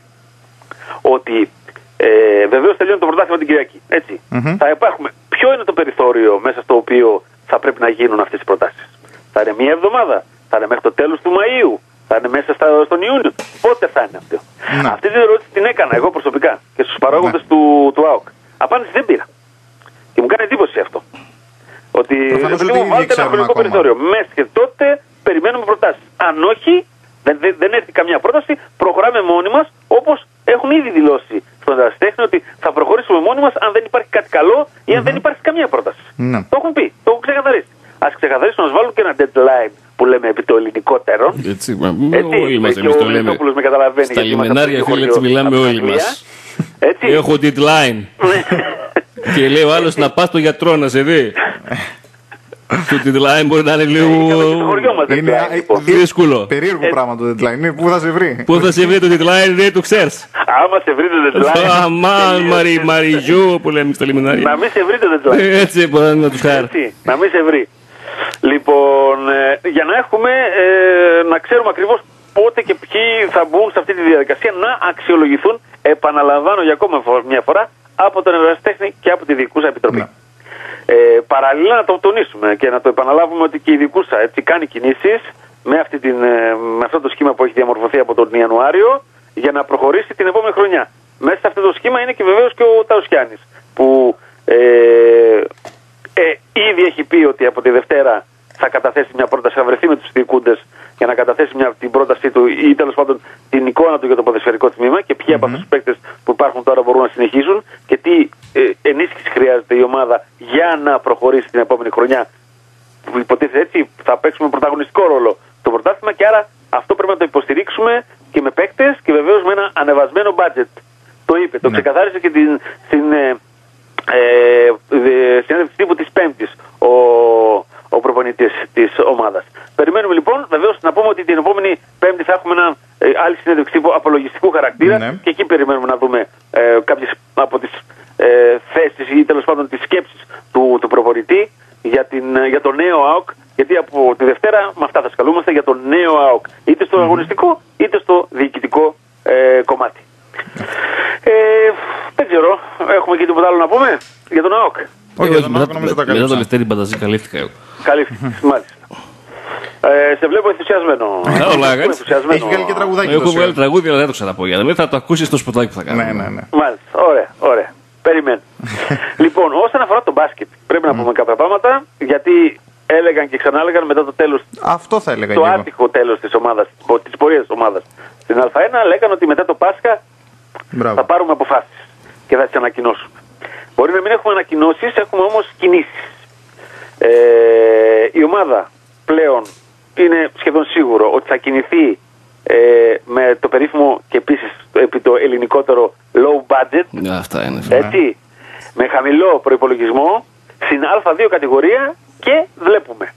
Ότι ε, βεβαίως τελειώνει το πρωτάθλημα την Κυριακή. Έτσι. Mm-hmm. Θα υπάρχουμε. Ποιο είναι το περιθώριο μέσα στο οποίο θα πρέπει να γίνουν αυτές οι προτάσεις? Θα είναι μία εβδομάδα, θα είναι μέχρι το τέλος του Μαΐου, θα είναι μέσα στα, στον Ιούνιο. Πότε θα είναι αυτό? Ναι. Αυτή την ερώτηση την έκανα εγώ προσωπικά και στους παράγοντες ναι. του, του ΑΟΚ. Απάντηση δεν πήρα. Και μου κάνει εντύπωση αυτό. Ότι μου βάλτε ένα χρονικό περιθώριο. Μέχρι και τότε περιμένουμε προτάσεις. Αν όχι, δεν, δεν, δεν έρθει καμιά πρόταση, προχωράμε μόνοι μας, όπως έχουν ήδη δηλώσει στον ερασιτέχνη ότι θα προχωρήσουμε μόνοι μας αν δεν υπάρχει κάτι καλό ή αν mm-hmm. δεν υπάρχει καμία πρόταση. Ναι. Το έχουν πει, το έχουν ξεκαθαρίσει. Ας ξεκαθαρίσουν, να βάλουν και ένα deadline που λέμε επί το ελληνικότερο. Έτσι, μα, έτσι όλοι μας εμείς το λέμε. Με καταλαβαίνει, στα λιμενάρια, φίλε, έτσι μιλάμε όλοι μας. Έτσι. Έχω deadline. Και λέει ο άλλος να πας στο γιατρό να σε δει. Το deadline μπορεί να είναι λίγο δύσκολο. Περίεργο πράγμα το deadline. Πού θα σε βρει. Πού θα σε βρει το deadline, δεν το ξέρεις. Άμα σε βρει το deadline. Αμάν, Μαριζού που λέμε στα λιμενάρια. Να μην σε βρει το deadline. Έτσι μπορεί να τους χάρει. Να μην σε βρει. Λοιπόν, για να έχουμε, να ξέρουμε ακριβώς πότε και ποιοι θα μπουν σε αυτή τη διαδικασία να αξιολογηθούν, επαναλαμβάνω για ακόμα μια φορά, από τον ερασιτέχνη και από τη Διοικούσα Επιτροπή. Ναι. Ε, παραλλήλα να το τονίσουμε και να το επαναλάβουμε ότι και η Διοικούσα έτσι κάνει κινήσεις με, αυτή την, με αυτό το σχήμα που έχει διαμορφωθεί από τον Ιανουάριο για να προχωρήσει την επόμενη χρονιά. Μέσα σε αυτό το σχήμα είναι και βεβαίως και ο Ταουσιάννης που ε, ε, ήδη έχει πει ότι από τη Δευτέρα θα καταθέσει μια πρόταση, θα βρεθεί με τους διοικούντες για να καταθέσει μια, την πρότασή του ή τέλος πάντων την εικόνα του για το ποδοσφαιρικό τμήμα και ποιοι mm-hmm. από αυτούς τους παίκτες που υπάρχουν τώρα μπορούν να συνεχίσουν και τι ε, ενίσχυση χρειάζεται η ομάδα για να προχωρήσει την επόμενη χρονιά. Που υποτίθεται έτσι θα παίξουμε πρωταγωνιστικό ρόλο στο πρωτάθλημα και άρα αυτό πρέπει να το υποστηρίξουμε και με παίκτες και βεβαίως με ένα ανεβασμένο budget. Το είπε, το mm-hmm. ξεκαθάρισε και την, στην ε, ε, συνέντευξη τύπου της Πέμπτης ο ο προπονητής της ομάδας. Περιμένουμε λοιπόν, βεβαίως να πούμε ότι την επόμενη Πέμπτη θα έχουμε ένα ε, άλλη συνέντευξη τύπου απολογιστικού χαρακτήρα ναι. και εκεί περιμένουμε να δούμε ε, κάποιες από τις ε, θέσεις ή τέλος πάντων τις σκέψεις του, του προπονητή για, την, για το νέο ΑΟΚ, γιατί από τη Δευτέρα με αυτά θα σκαλούμαστε για το νέο ΑΟΚ, είτε στο mm-hmm. αγωνιστικό είτε στο διοικητικό ε, κομμάτι. Ε, δεν ξέρω, έχουμε και τίποτα άλλο να πούμε για τον ΑΟΚ. Όχι, για τον ΑΟΚ νομίζω τα καλύψα. Μετά το Λευτέρη Μπανταζή καλύφθηκα εγώ. Καλύφθηκες, μάλιστα. Ε, σε βλέπω ενθουσιασμένο. Έχει βγάλει και τραγουδάκι. Έχω βγάλει τραγούδι, αλλά δεν το ξαναπώ. Για να μην θα το ακούσεις στο σποτάκι που θα κάνω. Ναι, ναι, ναι. Μάλιστα, ωραία, ωραία. Περιμένω. Λοιπόν, όσον αφορά το μπάσκετ, πρέπει να πούμε κάποια πράγματα, γιατί έλεγαν και ξανά έλεγαν μετά το τέλος. Αυτό θα έλεγα. Το άτυχο τέλος της ομάδας, της πορείας της ομάδας στην Α1, λέγανε ότι μετά το Πάσχα θα πάρουμε αποφάσεις και θα τις ανακοινώσουμε. Μπορεί να μην έχουμε ανακοινώσεις, έχουμε όμως κινήσεις. Ε, η ομάδα πλέον είναι σχεδόν σίγουρο ότι θα κινηθεί ε, με το περίφημο και επίσης επί το ελληνικότερο low budget. Αυτά είναι. Έτσι, με χαμηλό προϋπολογισμό στην Α2 κατηγορία και βλέπουμε.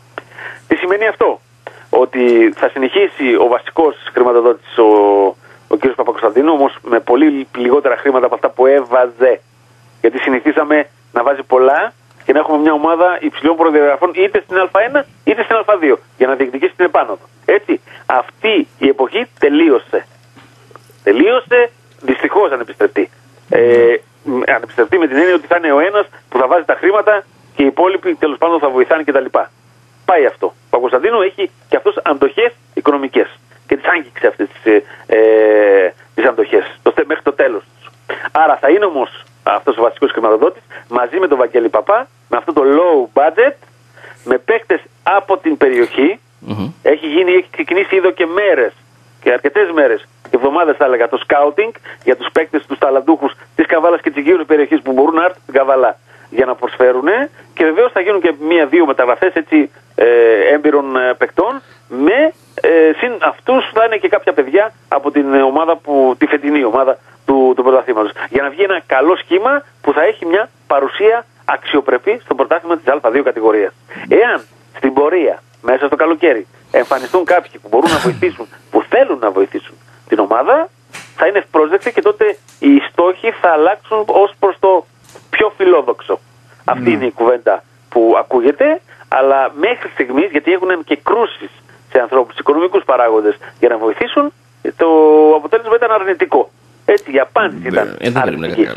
Τι σημαίνει αυτό? Ότι θα συνεχίσει ο βασικός χρηματοδότης ο, ο κ. Παπακοσταντίνου, όμως με πολύ λιγότερα χρήματα από αυτά που έβαζε. Γιατί συνηθίσαμε να βάζει πολλά και να έχουμε μια ομάδα υψηλών προδιαγραφών είτε στην Α1 είτε στην Α2 για να διεκδικήσει την επάνωδο. Έτσι, αυτή η εποχή τελείωσε. Τελείωσε, δυστυχώς αν επιστρεφτεί. Ε, αν επιστρεφτεί με την έννοια ότι θα είναι ο ένας που θα βάζει τα χρήματα και οι υπόλοιποι τέλος πάντων θα βοηθάνε κτλ. Πάει αυτό. Ο Παπακοσταντίνου έχει και αυτός αντοχές οικονομικές και τις άγγιξε αυτές τις, ε, ε, τις αντοχές το, μέχρι το τέλος τους. Άρα θα είναι όμως αυτός ο βασικός χρηματοδότης μαζί με τον Βαγγέλη Παπά, με αυτό το low budget, με παίκτες από την περιοχή. Mm-hmm. Έχει γίνει, έχει ξεκινήσει εδώ και μέρες και αρκετές μέρες, εβδομάδες θα έλεγα, το scouting για τους παίκτες, τους ταλαντούχους της Καβάλας και της γύρω περιοχής που μπορούν να έρθουν στην Καβάλα για να προσφέρουν, και βεβαίως θα γίνουν και μία-δύο μεταγραφές έτσι ε, έμπειρων ε, παικτών, με ε, συν αυτούς θα είναι και κάποια παιδιά από την ομάδα που, τη φετινή ομάδα του, του πρωταθλήματος, για να βγει ένα καλό σχήμα που θα έχει μια παρουσία αξιοπρεπή στο πρωτάθλημα της Α2 κατηγορίας. Εάν στην πορεία, μέσα στο καλοκαίρι, εμφανιστούν κάποιοι που μπορούν να βοηθήσουν, που θέλουν να βοηθήσουν την ομάδα, θα είναι ευπρόσδεκτοι και τότε οι στόχοι θα αλλάξουν ως προς το πιο φιλόδοξο. Mm. Αυτή είναι η κουβέντα που ακούγεται, αλλά μέχρι στιγμής, γιατί έχουν και κρούσεις σε ανθρώπους, οικονομικούς παράγοντες για να βοηθήσουν, το αποτέλεσμα ήταν αρνητικό. Έτσι, η απάντηση ήταν ε, αρνητική.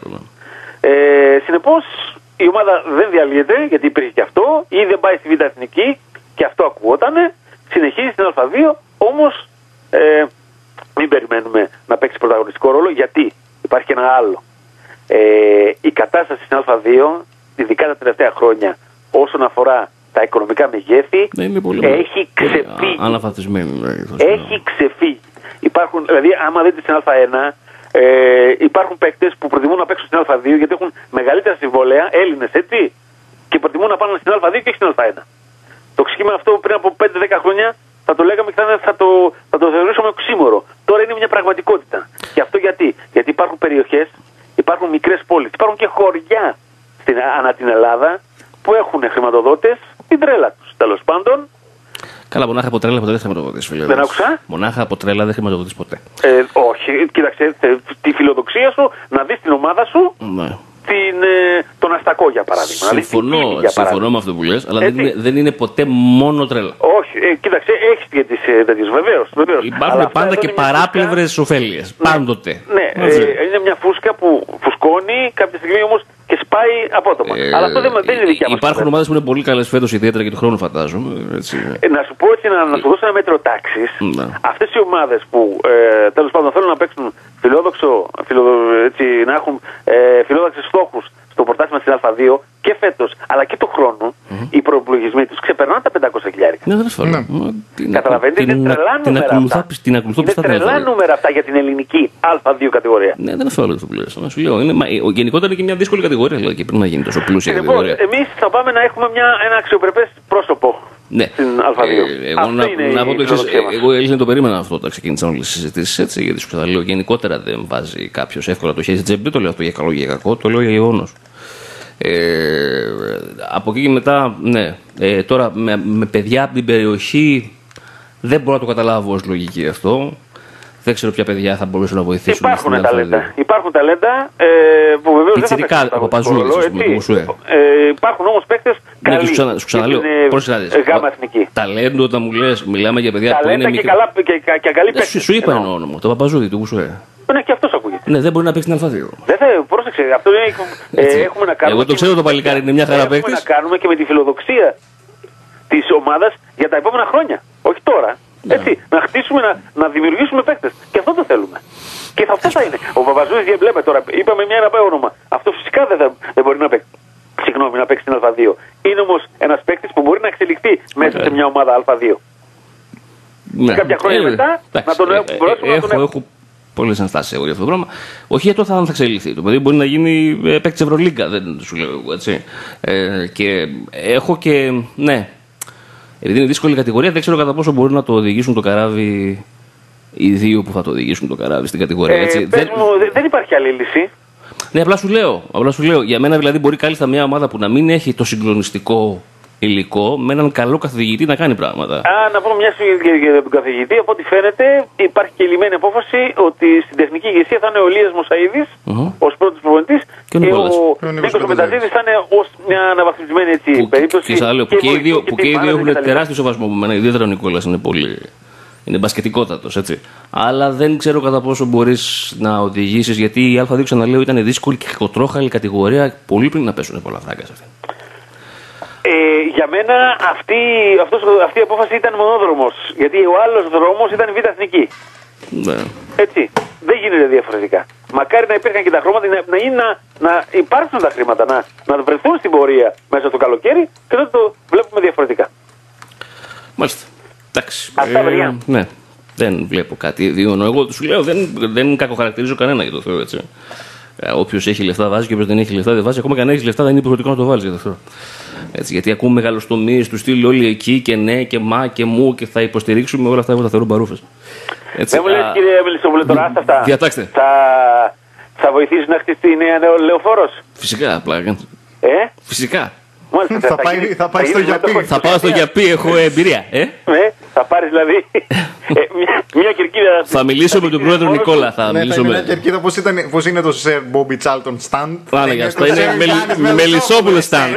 Ε, συνεπώς, η ομάδα δεν διαλύεται, γιατί υπήρχε και αυτό, ή δεν πάει στη Β' Εθνική, και αυτό ακούγότανε, συνεχίζει στην Α2, όμως ε, μην περιμένουμε να παίξει πρωταγωνιστικό ρόλο, γιατί υπάρχει και ένα άλλο. Ε, η κατάσταση στην Α2, ειδικά τα τελευταία χρόνια, όσον αφορά τα στα οικονομικά μεγέθη, ναι, είναι πολύ έχει ξεφύγει. Αναφατισμένη. Έχει ξεφύγει. Υπάρχουν, δηλαδή, άμα δείτε στην Α1, ε, υπάρχουν παίκτες που προτιμούν να παίξουν στην Α2 γιατί έχουν μεγαλύτερα συμβόλαια, Έλληνες έτσι, και προτιμούν να πάνε στην Α2 και όχι στην Α1. Το ξεκίνημα αυτό πριν από πέντε δέκα χρόνια θα το λέγαμε και θα, θα, το, θα το θεωρούσαμε οξύμορο. Τώρα είναι μια πραγματικότητα. Και αυτό γιατί, γιατί υπάρχουν περιοχές, υπάρχουν μικρές πόλεις, υπάρχουν και χωριά στην, ανά την Ελλάδα που έχουν χρηματοδότες την τρέλα τους. Τέλος πάντων. Καλά, μονάχα από τρέλα ποτέ δεν χρηματοδοτείς. Δεν άκουσα. Μονάχα από τρέλα δεν χρηματοδοτείς ποτέ. Ε, όχι, κοίταξε, τη φιλοδοξία σου να δεις την ομάδα σου. Ναι. Την, ε, τον Αστακό για παράδειγμα. Συμφωνώ, δηλαδή, για συμφωνώ παράδειγμα. με αυτό που λες, αλλά δεν είναι, δεν είναι ποτέ μόνο τρέλα. Όχι, ε, κοίταξε, έχεις και τις ε, τέτοιες, βεβαίως, βεβαίως. Υπάρχουν Αλλά πάντα και παράπλευρες ωφέλειες. Ναι. Πάντοτε. Ναι, ε, είναι μια φούσκα που φουσκώνει κάποια στιγμή όμως και σπάει απότομα. Ε, Αλλά αυτό δεν, δεν είναι δικιά μας. Υπάρχουν ομάδες που είναι πολύ καλές φέτος, ιδιαίτερα και του χρόνου φαντάζομαι. Έτσι. Ε, να σου πω έτσι, να, να σου δώσω ένα μέτρο τάξης. Ναι. Αυτές οι ομάδες που ε, τέλος πάντων θέλουν να παίξουν φιλόδοξο, φιλο, έτσι, να έχουν ε, φιλόδοξες στόχους στο πρωτάθλημα στην Α2 και φέτος αλλά και του χρόνου, mm-hmm. οι προπολογισμοί τους ξεπερνάνε τα πεντακόσια χιλιάρικα. Ναι, δεν ασφαλώ. Καταλαβαίνετε, είναι τρελά νούμερα αυτά. Την ακολουθώ είναι τρελά νούμερα αυτά για την ελληνική Α2 κατηγορία. Ναι, δεν ασφαλώ αυτό που λες. Να σου λέω, είναι, γενικότερα είναι και μια δύσκολη κατηγορία, δηλαδή, και πρέπει να γίνει τόσο πλούσια λοιπόν, κατηγορία. Εμείς θα πάμε να έχουμε μια, ένα αξιοπρεπές πρόσωπο. Ναι. Στην Α2. Ε, εγώ να, να πω το εξής, εγώ Έλληνε το περίμενα αυτό όταν ξεκίνησαν όλες τις συζητήσεις έτσι, γιατί σου λέω γενικότερα δεν βάζει κάποιος εύκολα το χέρι στην τσέπη. Δεν το λέω αυτό για καλό ή για κακό, το λέω για γεγονός. Ε, από εκεί και μετά, ναι, ε, τώρα με, με παιδιά από την περιοχή δεν μπορώ να το καταλάβω ως λογική αυτό. Δεν ξέρω ποια παιδιά θα μπορούσαν να βοηθήσουν. Υπάρχουν ταλέντα. Υπάρχουν ταλέντα ε, που βεβαίως δεν θα παίξουν από Παζούλης, ας πούμε, που σου ε, Υπάρχουν όμως παίκτες καλοί. Ναι, ξανα, σου ξαναλέω, πώς κράτης. Γάμα εθνική. Ταλέντο όταν μου λες, μιλάμε για παιδιά ταλέντα που είναι και, καλά, και, και, και καλοί παίκτες. Σου, σου είπα ένα όνομα, το Παπαζούδη του Γουσουέ. Ναι, και αυτός ακούγεται. Ναι, δεν μπορεί να παίξει την Α2. Δεν θα, πρόσεξε, αυτό είναι, ε, έχουμε να κάνουμε. Εγώ το ξέρω το παλικάρι είναι μια χαρά παίκτης. Έχουμε να κάνουμε και με τη φιλοδοξία της ομάδας για τα επόμενα χρόνια. Όχι τώρα. Yeah. Έτσι, να χτίσουμε, να, να δημιουργήσουμε παίκτες. Και αυτό το θέλουμε. Και αυτό θα είναι. Ο Παπαζούδης διαβλέπε τώρα. Είπαμε μια ένα όνομα. Αυτό φυσικά δεν, θα, δεν μπορεί να παίξει. Συγγνώμη, να παίξει την Α2. Είναι όμως ένας παίκτης που μπορεί να εξελιχθεί μέσα yeah. σε μια ομάδα Α2. Ναι. Και κάποια χρόνια ε, μετά ε, να τον ε, έχουμε. Ε, έχω, έχω, έχω πολλές ενστάσεις εγώ για αυτό το πράγμα. Όχι για το θα, θα εξελιχθεί. Το παιδί μπορεί να γίνει ε, παίκτης Ευρωλίγκα. Δεν σου λέω εγώ έτσι. Ε, και έχω και. Ναι. Επειδή είναι δύσκολη κατηγορία, δεν ξέρω κατά πόσο μπορούν να το οδηγήσουν το καράβι οι δύο που θα το οδηγήσουν το καράβι στην κατηγορία. Ε, έτσι. Δεν... Μου, δεν υπάρχει άλλη λύση. Ναι, απλά σου λέω. Απλά σου λέω. Για μένα δηλαδή μπορεί κάλλιστα μια ομάδα που να μην έχει το συγκλονιστικό υλικό με έναν καλό καθηγητή να κάνει πράγματα. Α, να πω μια στιγμή για τον καθηγητή. Από ό,τι φαίνεται υπάρχει και λυμμένη απόφαση ότι στην τεχνική ηγεσία θα είναι ο Λίας Μοσαΐδης uh-huh. ως πρώτος προπονητής και ο, και ο Νίκος Μεταζίδης θα είναι ως μια αναβαθμισμένη έτσι, που, περίπτωση. Και, άλλο, που και, και οι δύο, δύο έχουν τεράστιο σεβασμό από μένα. Ιδιαίτερα ο Νικόλας είναι πολύ. Είναι μπασκετικότατος, έτσι. Αλλά δεν ξέρω κατά πόσο μπορείς να οδηγήσεις, γιατί η Α2 ξαναλέω ήταν δύσκολη και κακοτρόχαλη κατηγορία πολύ πριν να πέσουν πολλά φράγκα σε αυτή. Ε, για μένα αυτή, αυτός, αυτή η απόφαση ήταν μονόδρομος. Γιατί ο άλλος δρόμος ήταν η Β' Εθνική. Ναι. Έτσι. Δεν γίνεται διαφορετικά. Μακάρι να υπήρχαν και τα χρώματα, να, να, να, να υπάρξουν τα χρήματα, να, να βρεθούν στην πορεία μέσα στο καλοκαίρι και τότε το βλέπουμε διαφορετικά. Μάλιστα. Εντάξει. Αυτά, ε, ναι. Δεν βλέπω κάτι ιδιαίτερο. Εγώ σου λέω, δεν, δεν κακοχαρακτηρίζω κανένα για το Θεό, έτσι. Όποιος έχει λεφτά βάζει και όποιος δεν έχει λεφτά δεν βάζει. Ακόμα και αν έχει λεφτά δεν είναι υποχρεωτικό να το βάλει για το Θεό. Έτσι, γιατί ακούμε μεγαλοστομίες του στυλ όλοι εκεί και ναι και μα και μου και θα υποστηρίξουμε όλα αυτά. Εγώ τα θεωρώ μπαρούφες. Δεν μου λες, κύριε Μελισσόπουλε, τώρα αυτά. Διατάξτε. Θα, θα βοηθήσει να χτιστεί η νέα λεωφόρος. Φυσικά, απλά. Ε? Φυσικά. Μάλιστα, θα, θα, πάει, θα, θα πάει στο Γιαπί. Θα πάω στο Γιαπί, έχω εμπειρία. Ε? Ε, θα πάρεις δηλαδή ε, μια, μια κερκίδα. Θα μιλήσω με τον πρόεδρο Νικόλα. Θα ναι, μιλήσω θα με... μια κερκίδα, πώς, ήταν, πώς είναι το Σερ Μπόμπι Τσάλτον Stand. Πάνε για αυτό, είναι Μελισσόπουλο Stand.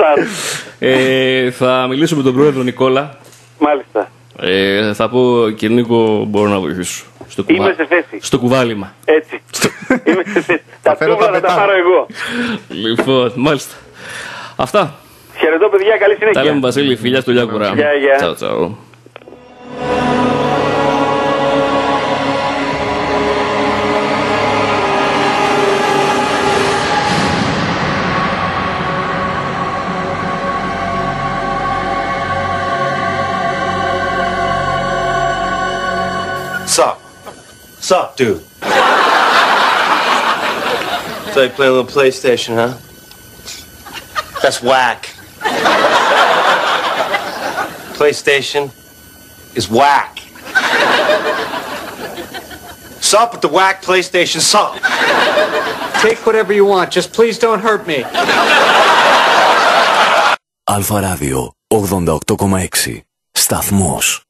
Θα μιλήσω με τον πρόεδρο Νικόλα. Μάλιστα. Ε, θα πω, κύριε Νίκο, μπορώ να βοηθήσω. Στο, κουβά... Είμαι σε θέση. Στο κουβάλιμα. Έτσι. Είμαι σε θέση. Τα τούβλα θα τα πάρω εγώ. Λοιπόν, μάλιστα. Αυτά. Χαιρετώ, παιδιά, καλή συνέχεια. Τα λέμε, Βασίλη, φιλιά στο Λιάκουρα. Γεια, γεια. Τσάου, τσάου. Sup? Sup, dude? So you play a little PlayStation, huh? That's whack. PlayStation is whack. Sup with the whack PlayStation, sup? Take whatever you want, just please don't hurt me. Αλφα Ράδιο ογδόντα οκτώ κόμμα έξι. Σταθμός.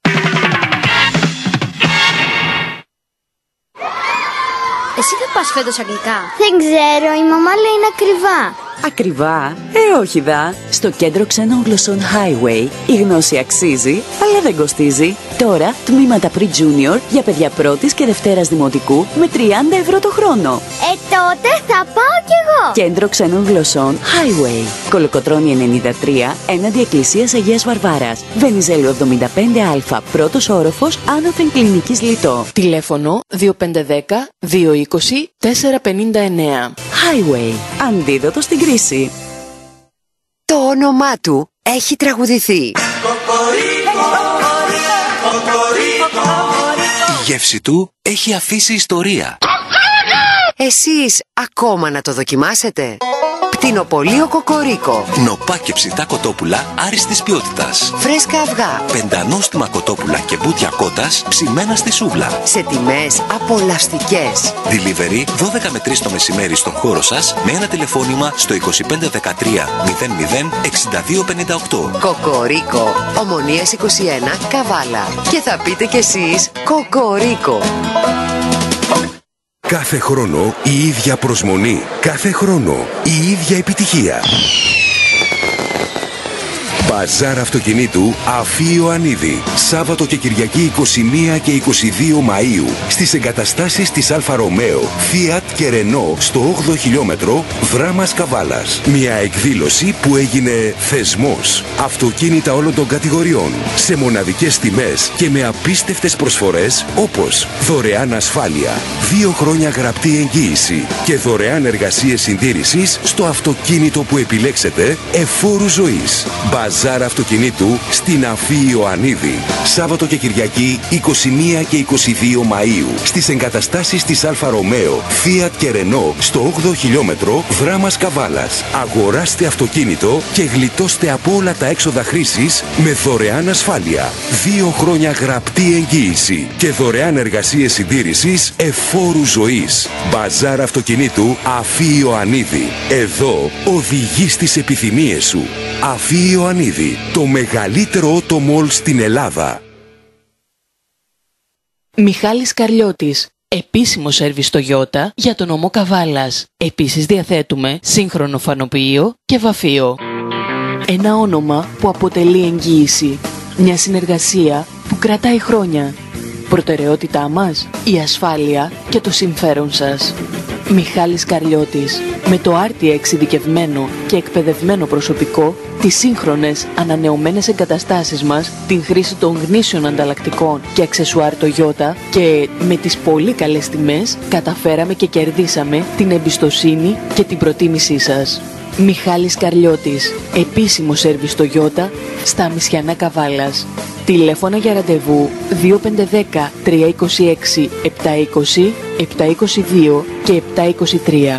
Εσύ θα πας φέτος αγγλικά? Δεν ξέρω, η μαμά λέει είναι ακριβά. Ακριβά? Ε, όχι δα. Στο κέντρο ξένων γλωσσών Highway η γνώση αξίζει, αλλά δεν κοστίζει. Τώρα τμήματα pre-junior για παιδιά πρώτης και δευτέρας δημοτικού με τριάντα ευρώ το χρόνο. Ε, τότε θα πάω κι εγώ. Κέντρο ξένων γλωσσών Highway. Κολοκοτρώνη ενενήντα τρία, έναντι Εκκλησίας Αγίας Βαρβάρας. Βενιζέλου εβδομήντα πέντε Α, πρώτος όροφος, άνωθεν κλινικής Λιτό. Τηλέφωνο δύο πέντε ένα μηδέν δύο είκοσι τέσσερα πενήντα εννέα. Highway. Αντίδοτο στην κρίση. Το όνομά του έχει τραγουδηθεί. Η γεύση του έχει αφήσει ιστορία. Εσείς ακόμα να το δοκιμάσετε? Πτηνοπωλείο Κοκορίκο. Νοπά και ψητά κοτόπουλα άριστης ποιότητας. Φρέσκα αυγά. Πεντανόστιμα κοτόπουλα και μπούτια κότας ψημένα στη σούβλα. Σε τιμές απολαυστικές. Delivery δώδεκα με τρεις το μεσημέρι στον χώρο σας με ένα τηλεφώνημα στο είκοσι πέντε δεκατρία μηδέν μηδέν εξήντα δύο πενήντα οκτώ. Κοκορίκο. Ομονίας είκοσι ένα Καβάλα. Και θα πείτε κι εσείς Κοκορίκο. Κάθε χρόνο η ίδια προσμονή. Κάθε χρόνο η ίδια επιτυχία. Μπαζάρ αυτοκινήτου Αφή Ιωαννίδη. Σάββατο και Κυριακή είκοσι μία και είκοσι δύο Μαΐου στις εγκαταστάσεις της Αλφα Ρωμαίο, Fiat και Renault στο όγδοο χιλιόμετρο Δράμας Καβάλας. Μια εκδήλωση που έγινε θεσμός. Αυτοκίνητα όλων των κατηγοριών σε μοναδικές τιμές και με απίστευτες προσφορές όπως δωρεάν ασφάλεια, δύο χρόνια γραπτή εγγύηση και δωρεάν εργασίες συντήρησης στο αυτοκίνητο που επιλέξετε εφόρου ζωής. Μπαζάρ αυτοκινήτου στην Αφή Ιωαννίδη. Σάββατο και Κυριακή είκοσι μία και είκοσι δύο Μαΐου στις εγκαταστάσεις της Αλφα Ρωμαίο, Fiat και Renault στο όγδοο χιλιόμετρο Δράμας Καβάλας. Αγοράστε αυτοκίνητο και γλιτώστε από όλα τα έξοδα χρήσης με δωρεάν ασφάλεια, δύο χρόνια γραπτή εγγύηση και δωρεάν εργασίες συντήρησης εφόρου ζωής. Μπαζάρ αυτοκινήτου Αφή Ιωαννίδη. Εδώ οδηγείς τις επιθυμίες σου. Αφή Ιωαννίδη, το μεγαλύτερο auto mall στην Ελλάδα. Μιχάλης Καρλιώτης, επίσημο σέρβις Toyota για τον νομό Καβάλας. Επίσης διαθέτουμε σύγχρονο φανοποιείο και βαφείο. Ένα όνομα που αποτελεί εγγύηση. Μια συνεργασία που κρατάει χρόνια. Προτεραιότητά μας, η ασφάλεια και το συμφέρον σας. Μιχάλης Καρλιώτης, με το άρτια εξειδικευμένο και εκπαιδευμένο προσωπικό, τις σύγχρονες ανανεωμένες εγκαταστάσεις μας, την χρήση των γνήσιων ανταλλακτικών και αξεσουάρ Toyota και με τις πολύ καλές τιμές καταφέραμε και κερδίσαμε την εμπιστοσύνη και την προτίμησή σας. Μιχάλης Καρλιώτης, επίσημο σέρβις Toyota στα Μισιανά Καβάλας. Τηλέφωνα για ραντεβού δύο πέντε ένα μηδέν τρία είκοσι έξι επτά είκοσι επτά είκοσι δύο και επτά είκοσι τρία.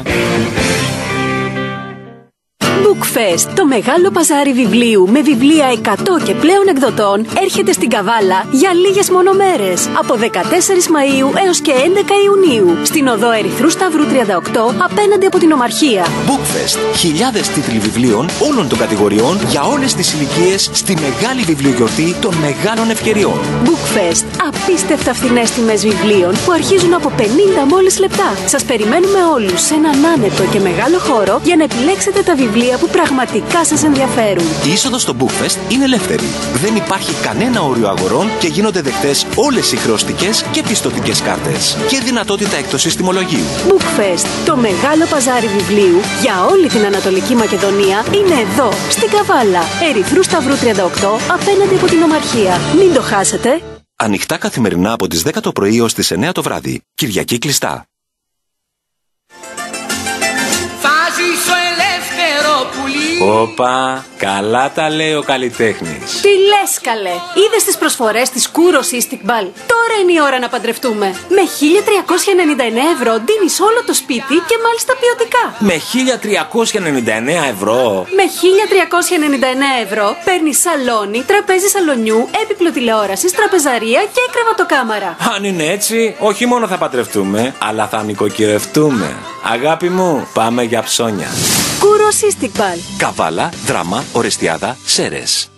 Bookfest, το μεγάλο παζάρι βιβλίου με βιβλία εκατό και πλέον εκδοτών, έρχεται στην Καβάλα για λίγες μόνο μέρες, από δεκατέσσερις Μαΐου έως και έντεκα Ιουνίου, στην οδό Ερυθρού Σταυρού τριάντα οκτώ, απέναντι από την Ομαρχία. Bookfest, χιλιάδες τίτλοι βιβλίων όλων των κατηγοριών για όλες τις ηλικίες στη μεγάλη βιβλιογιορτή των μεγάλων ευκαιριών. Bookfest, απίστευτα φθηνές τιμές βιβλίων που αρχίζουν από πενήντα μόλις λεπτά. Σας περιμένουμε όλους σε έναν άνετο και μεγάλο χώρο για να επιλέξετε τα βιβλία που πραγματικά σας ενδιαφέρουν. Η είσοδος στο Bookfest είναι ελεύθερη. Δεν υπάρχει κανένα όριο αγορών και γίνονται δεκτές όλες οι χρεωστικές και πιστωτικές κάρτες. Και δυνατότητα έκπτωσης τιμολογίου. Bookfest, το μεγάλο παζάρι βιβλίου για όλη την Ανατολική Μακεδονία, είναι εδώ, στην Καβάλα. Ερυθρού Σταυρού τριάντα οκτώ, απέναντι από την Ομαρχία. Μην το χάσετε. Ανοιχτά καθημερινά από τις δέκα το πρωί ως τις εννέα το βράδυ. Κυριακή κλειστά. Θα ζήσω ελεύθερο Πετρόπουλη. Όπα, καλά τα λέει ο καλλιτέχνης. Τι λες καλέ, είδες τις προσφορές της Kuro Cystic Ball? Τώρα είναι η ώρα να παντρευτούμε. Με χίλια τριακόσια ενενήντα εννέα ευρώ ντύνεις όλο το σπίτι και μάλιστα ποιοτικά. Με χίλια τριακόσια ενενήντα εννέα ευρώ. Με χίλια τριακόσια ενενήντα εννέα ευρώ παίρνεις σαλόνι, τραπέζι σαλονιού, έπιπλο τηλεόρασης, τραπεζαρία και κρεβατοκάμαρα. Αν είναι έτσι, όχι μόνο θα παντρευτούμε, αλλά θα νοικοκυρευτούμε. Αγάπη μου, πάμε για ψώνια. Kuro Cystic Ball. Καβάλα, Δράμα, Ορεστιάδα, Σέρες.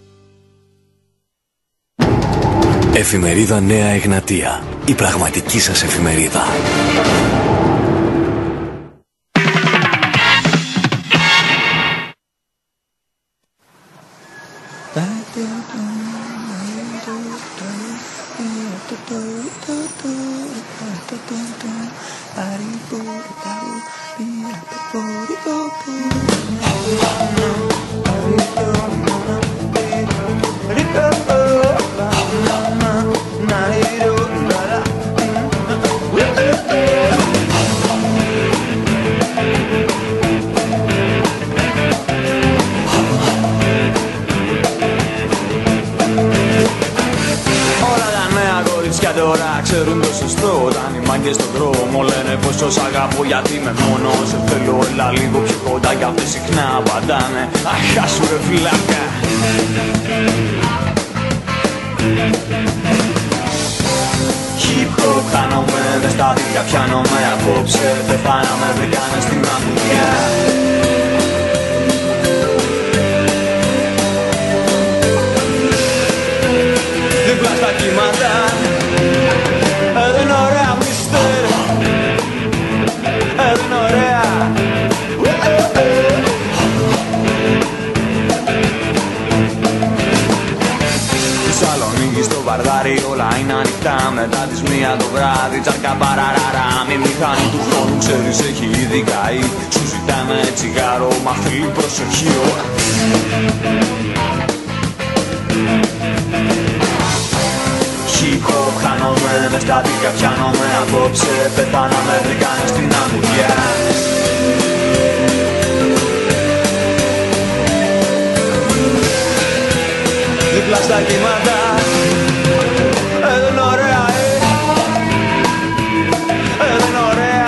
Εφημερίδα Νέα Εγνατία. Η πραγματική σας εφημερίδα. Τώρα ξέρουν το σωστό. Όταν οι μάγκες στον δρόμο λένε πως σ' αγαπώ, γιατί με μόνο σε θέλω. Έλα λίγο πιο κοντά κι αυτές συχνά απαντάνε αχ, σου ρε φυλάκα. Hip-hop χάνομαι, μες στα δίκτυα πιάνομαι. Απόψε πεθάναμε, βρήκανε στην αμμουδιά. Δίπλα στα κύματα εδώ είναι ωραία, μίστερ. Εδώ είναι ωραία. Θεσσαλονίκη στο Βαρδάρι όλα είναι ανοιχτά. Μετά τις μία το βράδυ τσάρκα παραράρα. Μη μηχανή του χρόνου ξέρεις έχει ήδη καεί. Σου ζητάμε τσιγάρο μα θέλει προσοχή. Hip-hop χάνομαι, μες στα δίκτυα πιάνομαι. Απόψε πεθάναμε, βρήκανε στην αμμουδιά. Δίπλα στα κύματα εδώ είναι ωραία, ε. Εδώ είναι ωραία.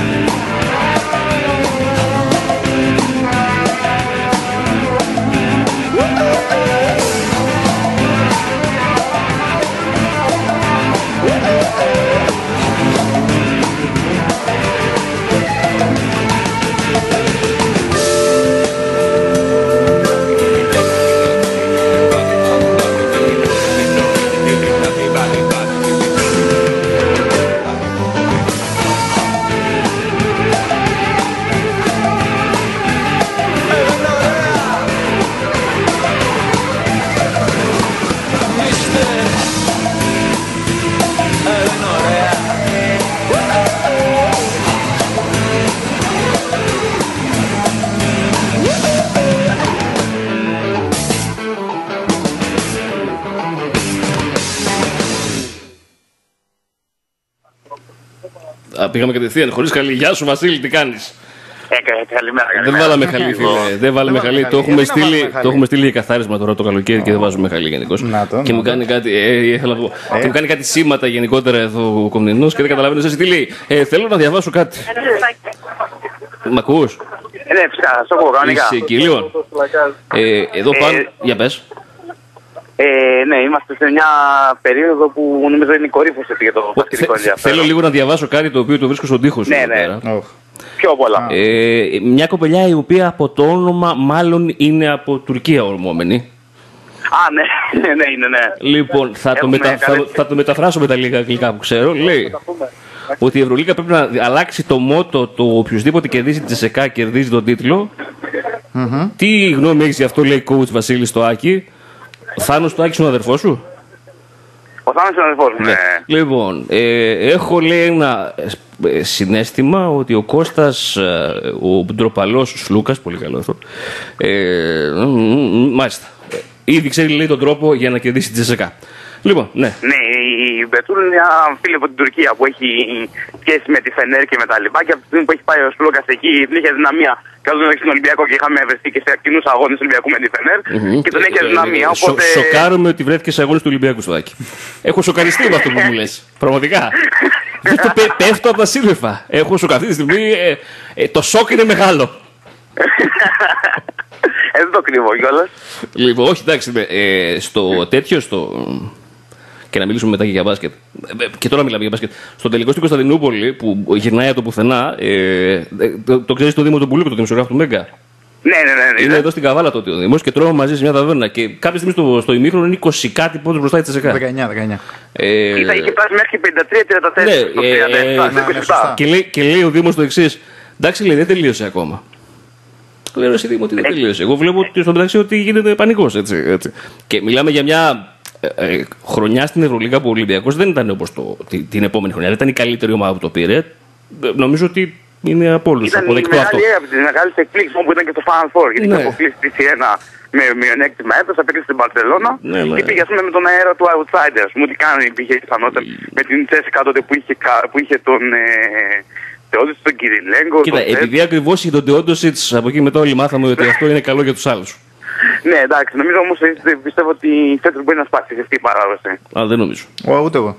Πήγαμε κατευθείαν, χωρίς καλή. Γεια σου Βασίλη, τι κάνεις? Ε, καλημέρα, καλημέρα. Δεν βάλαμε χαλί, φίλε. Δεν βάλαμε χαλί. Το έχουμε στείλει, το έχουμε στείλει για καθάρισμα τώρα το καλοκαίρι και δεν βάζουμε χαλί γενικώς. Και μου κάνει κάτι, ε, ήθελα να πω. Και μου κάνει κάτι σήματα γενικότερα εδώ ο Κομνηνός και δεν καταλαβαίνω εσύ τι λέει. Ε, θέλω να διαβάσω κάτι. Μ' ακούς? Ναι, φυσικά, θα σου πω κανονικά. Είσαι εκεί, λοιπόν. Ε, εδώ πάνω, για πες. Ε, ναι, είμαστε σε μια περίοδο που νομίζω είναι η κορύφωση για το πασχετικό ενδιαφέρον. Θέλω λίγο να διαβάσω κάτι το οποίο το βρίσκω στον τοίχο σου. Ναι, ναι. Πιο πολλά. Ε, μια κοπελιά η οποία από το όνομα μάλλον είναι από Τουρκία ορμόμενη. Α, ναι, ναι, ναι, είναι, ναι. Λοιπόν, θα το, μετα... θα, θα το μεταφράσω με τα λίγα αγγλικά που ξέρω. Λέει ότι η Ευρωλίγα πρέπει να αλλάξει το μότο το οποιοδήποτε κερδίζει τη Τζεσεκά κερδίζει τον τίτλο. Mm-hmm. Τι γνώμη έχεις γι' αυτό, λέει coach Βασίλη στο Άκη? Ο Θάνος το Άκης είναι ο αδερφός σου? Ο Θάνος είναι ο αδερφός μου, ναι. Λοιπόν, ε, έχω λέει ένα ε, συναίσθημα ότι ο Κώστας, ε, ο ντροπαλός Σλούκας, πολύ καλό αυτό, ε, μάλιστα, ήδη ξέρει λέει τον τρόπο για να κερδίσει τη Τζεσεκά. Λοιπόν, ναι. Ναι, η Μπετούλ είναι μια φίλη από την Τουρκία που έχει σχέση με τη Φενέρ και με τα λοιπά. Και από τη στιγμή που έχει πάει ο Σλούκας εκεί, την είχε δυναμία Καθώς ήμουν στον Ολυμπιακό και είχαμε βρεθεί και σε κοινούς αγώνες Ολυμπιακού με τη Φενέρ Mm-hmm. και τον έχει αδυναμία. Οπότε... Σο, σοκάρομαι ότι βρέθηκε σε αγώνες του Ολυμπιακού, Σουδάκη. Έχω σοκαριστεί με αυτό που μου λες. Πραγματικά. Δεν το πέ, πέφτω από τα σύννεφα. Έχω σοκαριστεί τη στιγμή. Ε, ε, το σοκ είναι μεγάλο. Ε, δεν το κρύβω κιόλας. Λοιπόν, όχι, εντάξει. Ε, στο τέτοιο, στο. Και να μιλήσουμε μετά και για μπάσκετ. Και τώρα μιλάμε για μπάσκετ. Στο τελικό στην Κωνσταντινούπολη που γυρνάει από το πουθενά. Ε, το, το ξέρει το Δήμο του Μπουλούκου, το δημοσιογράφο του Μέγκα. Ναι, ναι, ναι, ναι. Είναι εδώ στην Καβάλα τότε ο Δήμος και τρώμε μαζί σε μια ταβέρνα. Και κάποια στιγμή στο, στο ημίχρονο είναι είκοσι κάτι πόντους μπροστά η Τσεσεκά. δεκαεννιά δεκαεννιά. Ε, Κοίτα, είχε φτάσει μέχρι πενήντα τρία τριάντα τέσσερα. Ναι, ε, ε, και, λέει, και λέει ο Δήμος το εξής. Εντάξει, λέει, δεν τελείωσε ακόμα. Λέω εσύ Δήμο ότι δεν τελείωσε. Εγώ βλέπω ότι στο μεταξύ ότι γίνεται πανικός. Έτσι, έτσι. Και μιλάμε για μια ε, ε, χρονιά στην Ευρωλίγα που ο Ολυμπιακός δεν ήταν όπως το, την, την επόμενη χρονιά. Δεν ήταν η καλύτερη ομάδα που το πήρε. Νομίζω ότι είναι από όλους αποδεκτό αυτό. Ήταν από τις μεγάλες εκπλήξεις που ήταν και στο Final Four. Γιατί ναι. είχε αποκλείσει τη Σιένα με μειονέκτημα έδρας, απέκλεισε την Μπαρσελόνα ναι, ναι. και πήγε ας πούμε με τον αέρα του outsider. Μου τι κάνει, υπήρχε πιθανότητα με την Τσέσικα τότε που είχε, που είχε τον ε, Θεόδης, τον Κυριλέγκο. Κοίτα, τον επειδή ακριβώς είχε τον Τεόντοσιτς, από εκεί μετά όλοι μάθαμε ότι αυτό είναι καλό για τους άλλους. Ναι, εντάξει, νομίζω όμως πιστεύω ότι φέτος μπορεί να σπάσει αυτή η παράδοση. Α, δεν νομίζω. Ω, ούτε εγώ.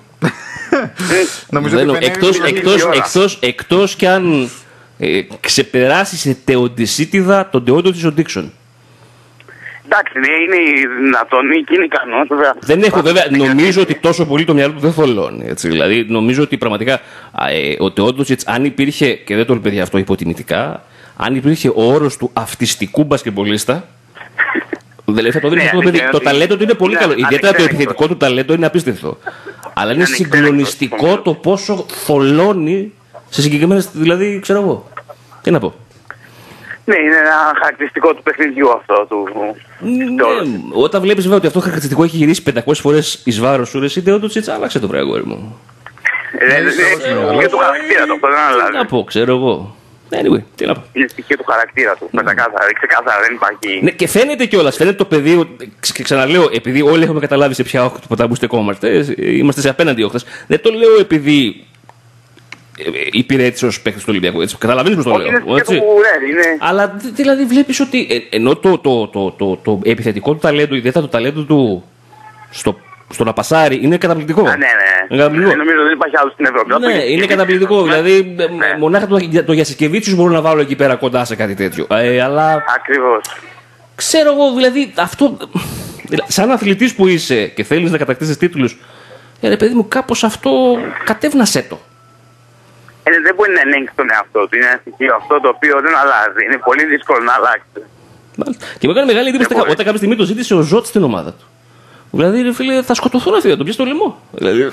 Νομίζω δεν, ότι εκτός, εκτός, εκτός, εκτός κι αν ε, ξεπεράσει σε τεοντισίτιδα τον Τεόντο της ο Ντίξον. Εντάξει, ναι, είναι δυνατόν, είναι ικανός βέβαια. Δεν έχω βέβαια, νομίζω ότι τόσο πολύ το μυαλό του δεν θολώνει. Έτσι, δηλαδή νομίζω ότι πραγματικά ε, ο Τεόντοσιτς αν υπήρχε, και δεν το λέω παιδιά αυτό υποτιμητικά, αν υπήρχε ο όρος του αυτιστικού μπασκετμπολίστα, δηλαδή θα το δίνει αυτό το παιδί. Το ταλέντο του είναι πολύ καλό. Ιδιαίτερα το επιθετικό του ταλέντο είναι απίστευτο. Αλλά είναι συγκλονιστικό το πόσο θολώνει σε συγκεκριμένες. Δηλαδή, ξέρω εγώ. Τι να πω. Ναι, είναι ένα χαρακτηριστικό του παιχνιδιού αυτό. Του... Ναι, όταν βλέπεις βέβαια ότι αυτό το χαρακτηριστικό έχει γυρίσει πεντακόσιες φορές εις βάρος σου, εσύ δεν το τσίτσα, άλλαξε το πράγμα μου. Είναι στοιχείο του χαρακτήρα του, αυτό δεν αλλάζει. Τι να πω, ξέρω εγώ. Anyway, τι να πω. Είναι στοιχείο του χαρακτήρα του. Ξεκάθαρα, ξεκάθαρα δεν υπάρχει. Ναι, και φαίνεται κιόλας. Φαίνεται το παιδί. Και ξαναλέω, επειδή όλοι έχουμε καταλάβει σε ποια όχθη του ποτάμου στεκόμαστε, είμαστε σε απέναντι όχθες. Δεν το λέω επειδή υπηρέτησε ως παίκτης του Ολυμπιακού. Έτσι. Καταλαβαίνεις πώς το λέω. Είναι έτσι. που, ναι, είναι... Αλλά δηλαδή βλέπεις ότι ε, ενώ το, το, το, το, το επιθετικό του ταλέντο, ιδιαίτερα το ταλέντο του στο, στο να πασάρει, είναι καταπληκτικό. Α, ναι, ναι. Είναι καταπληκτικό. Νομίζω δεν υπάρχει άλλο στην Ευρώπη. Ναι, είναι καταπληκτικό. Δηλαδή, ναι. Μονάχα το, το Γιασικεβίτσιους μπορώ να βάλω εκεί πέρα κοντά σε κάτι τέτοιο. Ε, αλλά... Ακριβώς. Ξέρω εγώ, δηλαδή, αυτό. Σαν αθλητής που είσαι και θέλεις να κατακτήσεις τίτλους, ε, ρε παιδί μου, κάπως αυτό κατέβνασέ το. Ε, δεν μπορεί να ελέγξει τον εαυτό του. Είναι ένα στοιχείο αυτό το οποίο δεν αλλάζει. Είναι πολύ δύσκολο να αλλάξει. Και μου έκανε μεγάλη εντύπωση όταν κάποια στιγμή το ζήτησε ο Ζωτ στην ομάδα του. Δηλαδή, ρε φίλε, θα σκοτωθούν αυτοί, θα τον πιάσει το λαιμό. Δηλαδή.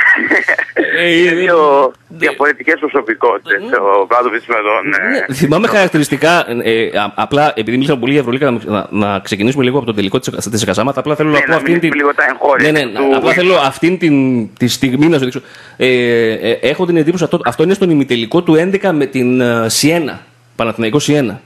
Είναι δύο διαφορετικές προσωπικότητες ο Μπράντοβιτς με τον... Θυμάμαι χαρακτηριστικά, απλά επειδή μίλησαμε πολύ για Ευρωλίγα, να ξεκινήσουμε λίγο από το τελικό της Κασάματα. Απλά θέλω να πω αυτήν την. Ναι, ναι, απλά θέλω αυτήν τη στιγμή να σου δείξω. Έχω την εντύπωση, αυτό είναι στον ημιτελικό του έντεκα με την Σιένα. Παναθηναϊκό Σιένα.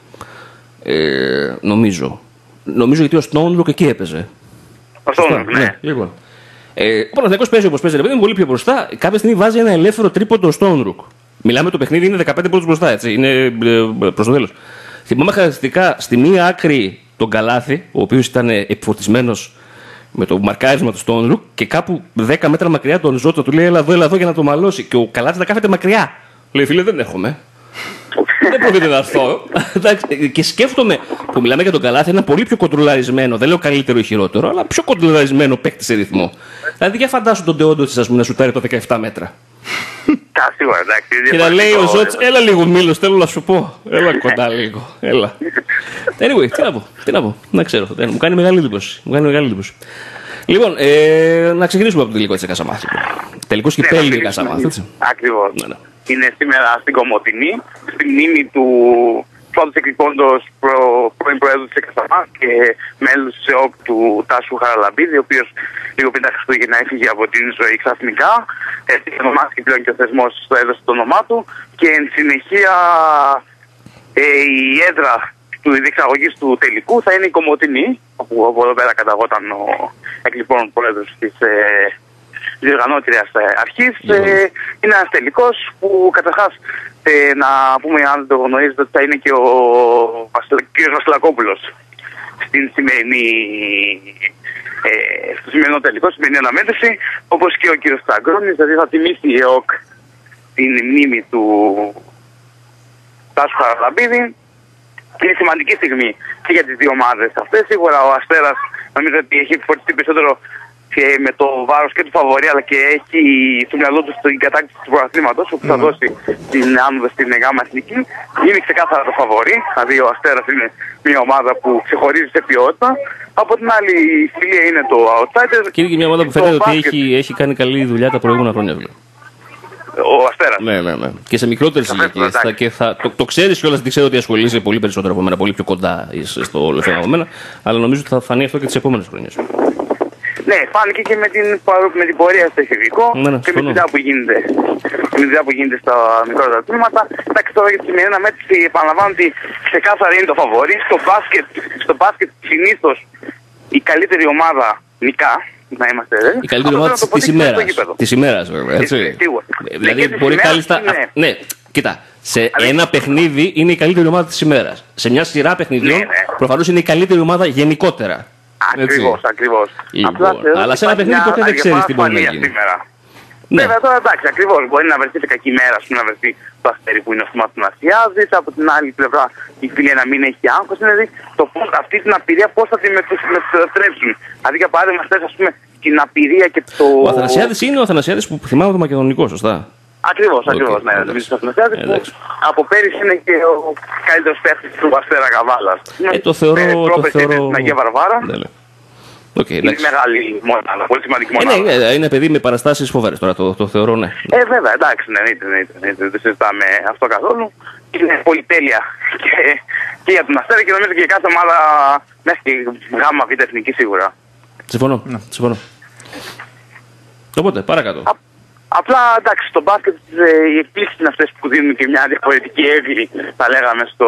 Νομίζω. Νομίζω γιατί ο Στόουνρουκ εκεί έπαιζε. Ο Στόουνρουκ, ναι. Λοιπόν. Ε, ο Παναθηναϊκός παίζει όπως παίζει, είναι πολύ πιο μπροστά. Κάποια στιγμή βάζει ένα ελεύθερο τρίποντο στο Στόουνρουκ. Μιλάμε το παιχνίδι είναι δεκαπέντε πόντους μπροστά, έτσι. Είναι προς το τέλος. Θυμάμαι χαρακτηριστικά στη μία άκρη τον Καλάθι, ο οποίος ήταν επιφορτισμένος με το μαρκάρισμα του Στόουνρουκ και κάπου δέκα μέτρα μακριά τον Ζώτο του λέει: Έλα εδώ, έλα εδώ για να το μαλώσει. Και ο Καλάθι να κάθεται μακριά. Λέει: Φίλε, δεν έρχομαι. Δεν πρόκειται να έρθω. Και σκέφτομαι που μιλάμε για τον Καλάθι, ένα πολύ πιο κοντρολαρισμένο, δεν λέω καλύτερο ή χειρότερο, αλλά πιο κοντρολαρισμένο παίκτη σε ρυθμό. Δηλαδή, για φαντάσου τον Τεόντοσιτς να σουτάρει το δεκαεπτά μέτρα. Τα σίγουρα, εντάξει. Και να λέει ο Ζώτς, έλα λίγο Μίλος, θέλω να σου πω. Έλα κοντά λίγο. Έλα. Anyway, τι να πω, τι να πω. Να ξέρω, μου κάνει μεγάλη εντύπωση. Μου κάνει μεγάλη εντύπωση. Λοιπόν, ε, να ξεκινήσουμε από το τελικό της Κασαμάθ. Τελικό κυπέλλου η Κασαμάθ. Ακριβώς. Είναι σήμερα στην Κομοτηνή, στη μνήμη του πρώτου εκλειπώντος προ, πρώην Προέδρου της Κασαμάθ και μέλους της ΕΟΚ του Τάσου Χαραλαμπίδη, ο οποίος λίγο πριν τα Χριστούγεννα έφυγε από την ζωή ξαφνικά. Έτσι ονομάστηκε πλέον και ο θεσμός το έδωσε το όνομά του και εν συνεχεία ε, η έδρα του διεξαγωγής του τελικού θα είναι η Κομοτηνή, όπου από εδώ πέρα καταγόταν ο εκλειπών Πρόεδρος της ε, διοργανώτριας αρχής. Ε, είναι ένας τελικός που καταρχάς Και να πούμε, αν δεν το γνωρίζετε, ότι θα είναι και ο κ. Βασιλακόπουλος στην σημερινή, ε, στο σημερινό τελικό, στην σημερινή αναμέτρηση, όπως και ο κ. Σταγκρόνης, δηλαδή θα τιμήσει η ΕΟΚ την μνήμη του Τάσου Χαραλαμπίδη. Είναι σημαντική στιγμή και για τις δύο ομάδες αυτές. Σίγουρα ο Αστέρας νομίζω ότι έχει φορτιστεί περισσότερο και με το βάρος και του φαβορί, αλλά και έχει στο μυαλό του στην κατάκτηση του πρωταθλήματος, όπου θα δώσει την άνοδο στην γάμα εθνική. Είναι ξεκάθαρα το φαβορί, δηλαδή ο Αστέρας είναι μια ομάδα που ξεχωρίζει σε ποιότητα. Από την άλλη η Φιλία είναι το outsider. Και είναι και μια ομάδα που φαίνεται ότι έχει, έχει κάνει καλή δουλειά τα προηγούμενα χρόνια. Ο Αστέρας. Ναι, ναι, ναι. Και σε μικρότερες ηλικίες. Το, το ξέρεις κιόλας, γιατί ξέρω ότι ασχολείσαι πολύ περισσότερο από μένα, πολύ πιο κοντά στο όλο θέμα από μένα, αλλά νομίζω ότι θα φανεί αυτό και τις επόμενες χρονιές. Ναι, φάνηκε και με την, με την πορεία στο εφηβικό ναι, ναι, και με τη δουλειά που γίνεται, με τη δουλειά που γίνεται στα μικρότερα τμήματα. Εντάξει, τώρα για τη σημερινή αναμέτρηση επαναλαμβάνω ότι ξεκάθαρα είναι το φαβορί. Στο μπάσκετ, στο μπάσκετ συνήθως η καλύτερη ομάδα νικά. Να είμαστε, ε. Η καλύτερη ομάδα της ημέρας. Της ημέρας, βέβαια. Έτσι. Δηλαδή μπορεί κάλλιστα. Ναι, κοίτα. Σε ένα παιχνίδι είναι η καλύτερη ομάδα της ημέρας. Σε μια σειρά παιχνιδιών προφανώς είναι η καλύτερη ομάδα γενικότερα. Ακριβώς, ακριβώς. Λοιπόν, αλλά σε ένα παιχνίδι ποτέ δεν ξέρεις τι μπορεί να γίνει. Ναι. Βέβαια τώρα εντάξει, ακριβώς. Μπορεί να βρεθεί σε κακή μέρα, ας πούμε, να βρεθεί το Αστέρι που είναι ο θυμάς του Νασιάδης, από την άλλη πλευρά η Φιλία να μην έχει άγχος. Δηλαδή το πώς, αυτή την απειρία πώς θα τη μετατρέψουν. Δηλαδή για παράδειγμα, θες, ας πούμε, την απειρία και το. Ο Αθανασιάδης είναι ο Αθανασιάδης που θυμάμαι το Μακεδονικό, σωστά. Ακριβώς, okay. ακριβώς. Ναι, okay. Ο Αθανασιάδης που από πέρυσι είναι και ο καλύτερος παίκτης του Αστέρα Καβάλας. Ε, το θεωρώ. Το θεωρώ... Στην Αγία Βαρβάρα. Ναι, ναι. Okay, είναι μεγάλη μονάδα, πολύ σημαντική μονάδα. Ε, ναι, είναι παιδί με παραστάσεις φοβερές τώρα, το, το θεωρώ, ναι. Ε, βέβαια, εντάξει, ναι, ναι, ναι, ναι, δεν συζητάμε αυτό καθόλου. Είναι πολυτέλεια και, και για τον Αστέρα και νομίζω και για κάθε ομάδα μέσα και γάμα β' εθνική σίγουρα. Συμφωνώ, ναι, συμφωνώ. Οπότε, παρακάτω. Α, απλά, εντάξει, στο μπάσκετ οι εκπλήξεις είναι αυτές που δίνουν και μια διαφορετική εύη, θα λέγαμε, στο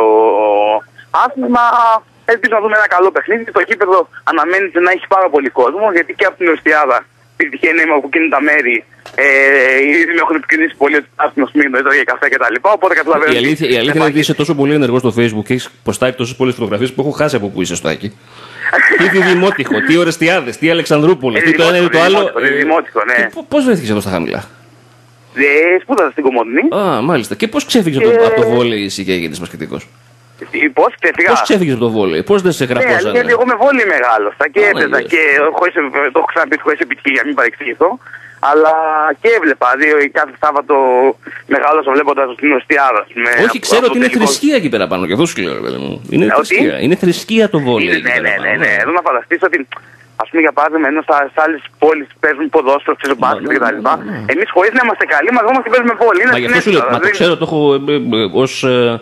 άθλημα. Ελπίζω να δούμε ένα καλό παιχνίδι. Το γήπεδο αναμένεται να έχει πάρα πολύ κόσμο, γιατί και από την Ορστιάδα τυχαίνει είμαι από εκείνη τα μέρη. Ε, ήδη με έχουν επικοινωνήσει πολύ ότι άσχημο μήνο, εδώ για καφέ κτλ. Οπότε καταλαβαίνω. Η αλήθεια, η αλήθεια είναι ότι είσαι τόσο πολύ ενεργό στο Facebook και έχει ποστάει τόσες πολλές φωτογραφίες που έχω χάσει από που είσαι στο Άκη. Τι τη Δημότυχο, τι Ορεστιάδες, τι Αλεξανδρούπολη, τι το ένα ή το άλλο. Πώς βρέθηκες εδώ στα χαμηλά? Ε, σπούδασα στην Κομωτινή. Α, μάλιστα. Και πώς ξέφυγες και... από το βόλεϊ εσύ και έγινες μπασκετικός? Πώς ξέφυγα. Πώς ξέφυγες από το βόλεϊ, πώς δεν σε γραφώσανε? Ναι, γιατί εγώ με βόλεϊ μεγάλωσα και έπαιζα και χωρίς, το έχω ξαναπεί χωρίς επιτυχία για μην παρεξηγηθώ. Αλλά και έβλεπα, δηλαδή κάθε Σάββατο μεγάλωσα βλέποντας την Ορστιάδα. Όχι, ξέρω ότι είναι θρησκεία εκεί πέρα πάνω και αυτό σου λέω, παιδί μου. Είναι θρησκεία, είναι θρησκεία το βόλεϊ. Ναι, ναι, ναι, ναι. Εδώ να φανταστείς ότι, ας πούμε, για παράδειγμα, ενώ σε άλλες πόλεις παίζουν ποδόσφαιρο, ξέρεις, μπάσκετ κτλ. Εμείς χωρίς να είμαστε καλοί, μαζόμαστε και παίζουμε βόλεϊ. Μα γι' αυτό σου λέω, μα το ξέρω, το έχω ως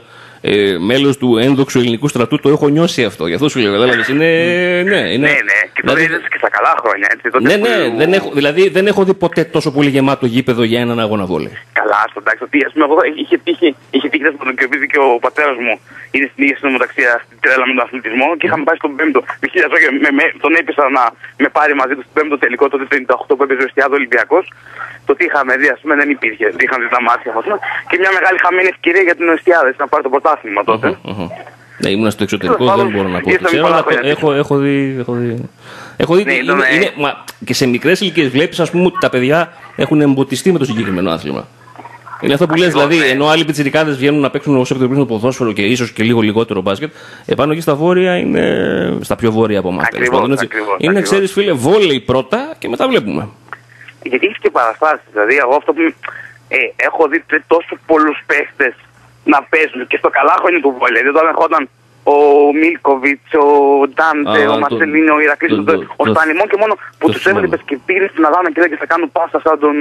ε, μέλος του ένδοξου ελληνικού στρατού, το έχω νιώσει αυτό. Γι' αυτό σου λέω, κατάλαβες. Είναι. Ναι, είναι. Ναι, ναι, και το είδες και στα καλά χρόνια. Έτσι, τότε ναι, ναι, που... δεν έχω, δηλαδή δεν έχω δει ποτέ τόσο πολύ γεμάτο γήπεδο για έναν αγώνα βόλεϊ. Καλά, στο εντάξει, ότι ας πούμε, εγώ είχε τύχει, είχε τύχει να τον κερδίζει και ο πατέρας μου. Είναι στην ίδια συνομοταξία στην τρέλα με τον αθλητισμό και είχαμε πάει στον πέμπτο. Με χίλια ζώγια, με, με, τον έπεισα να με πάρει μαζί του στον πέμπτο τελικό, τότε το πενήντα οκτώ που έπαιζε ο Εστιάδο Ολυμπιακός. Το τι είχαμε δει, ας πούμε, δεν υπήρχε. Είχαν δει τα μάτια μας. Και μια μεγάλη χαμένη ευκαιρία για την Εστιάδα να πάρει το πρωτάθλημα τότε. Ναι, ήμουν στο εξωτερικό, δεν μπορώ να πω. Ξέρω, αλλά έχω, έχω δει. Έχω δει, έχω δει ναι, είναι, είναι, είναι, μα, και σε μικρές ηλικίες βλέπεις, ας πούμε, ότι τα παιδιά έχουν εμποτιστεί με το συγκεκριμένο άθλημα. Είναι αυτό που λες, δηλαδή, ναι. Ενώ άλλοι πιτσιρικάδες βγαίνουν να παίξουν ως επιτροπή ποδόσφαιρο και ίσως και λίγο λιγότερο μπάσκετ, επάνω εκεί στα βόρεια είναι. Στα πιο βόρεια από εμάς. Είναι, ξέρεις, φίλε, βόλεϊ πρώτα και μετά βλέπουμε. Γιατί έχει και παραστάσεις. Δηλαδή, εγώ αυτό που ε, έχω δει τόσο πολλούς παίχτες να παίζουν και στο καλά χρόνια του βόλεϊ. Δηλαδή, όταν ερχόταν ο Μίλκοβιτς, ο Ντάντε, ο Μαρσελίνο, ο Ηρακλής, ο Στανιμόν και μόνο που τους έβλεπες και πήγαινε στην Αδάνα και λέγες θα κάνουν πάσα σαν τον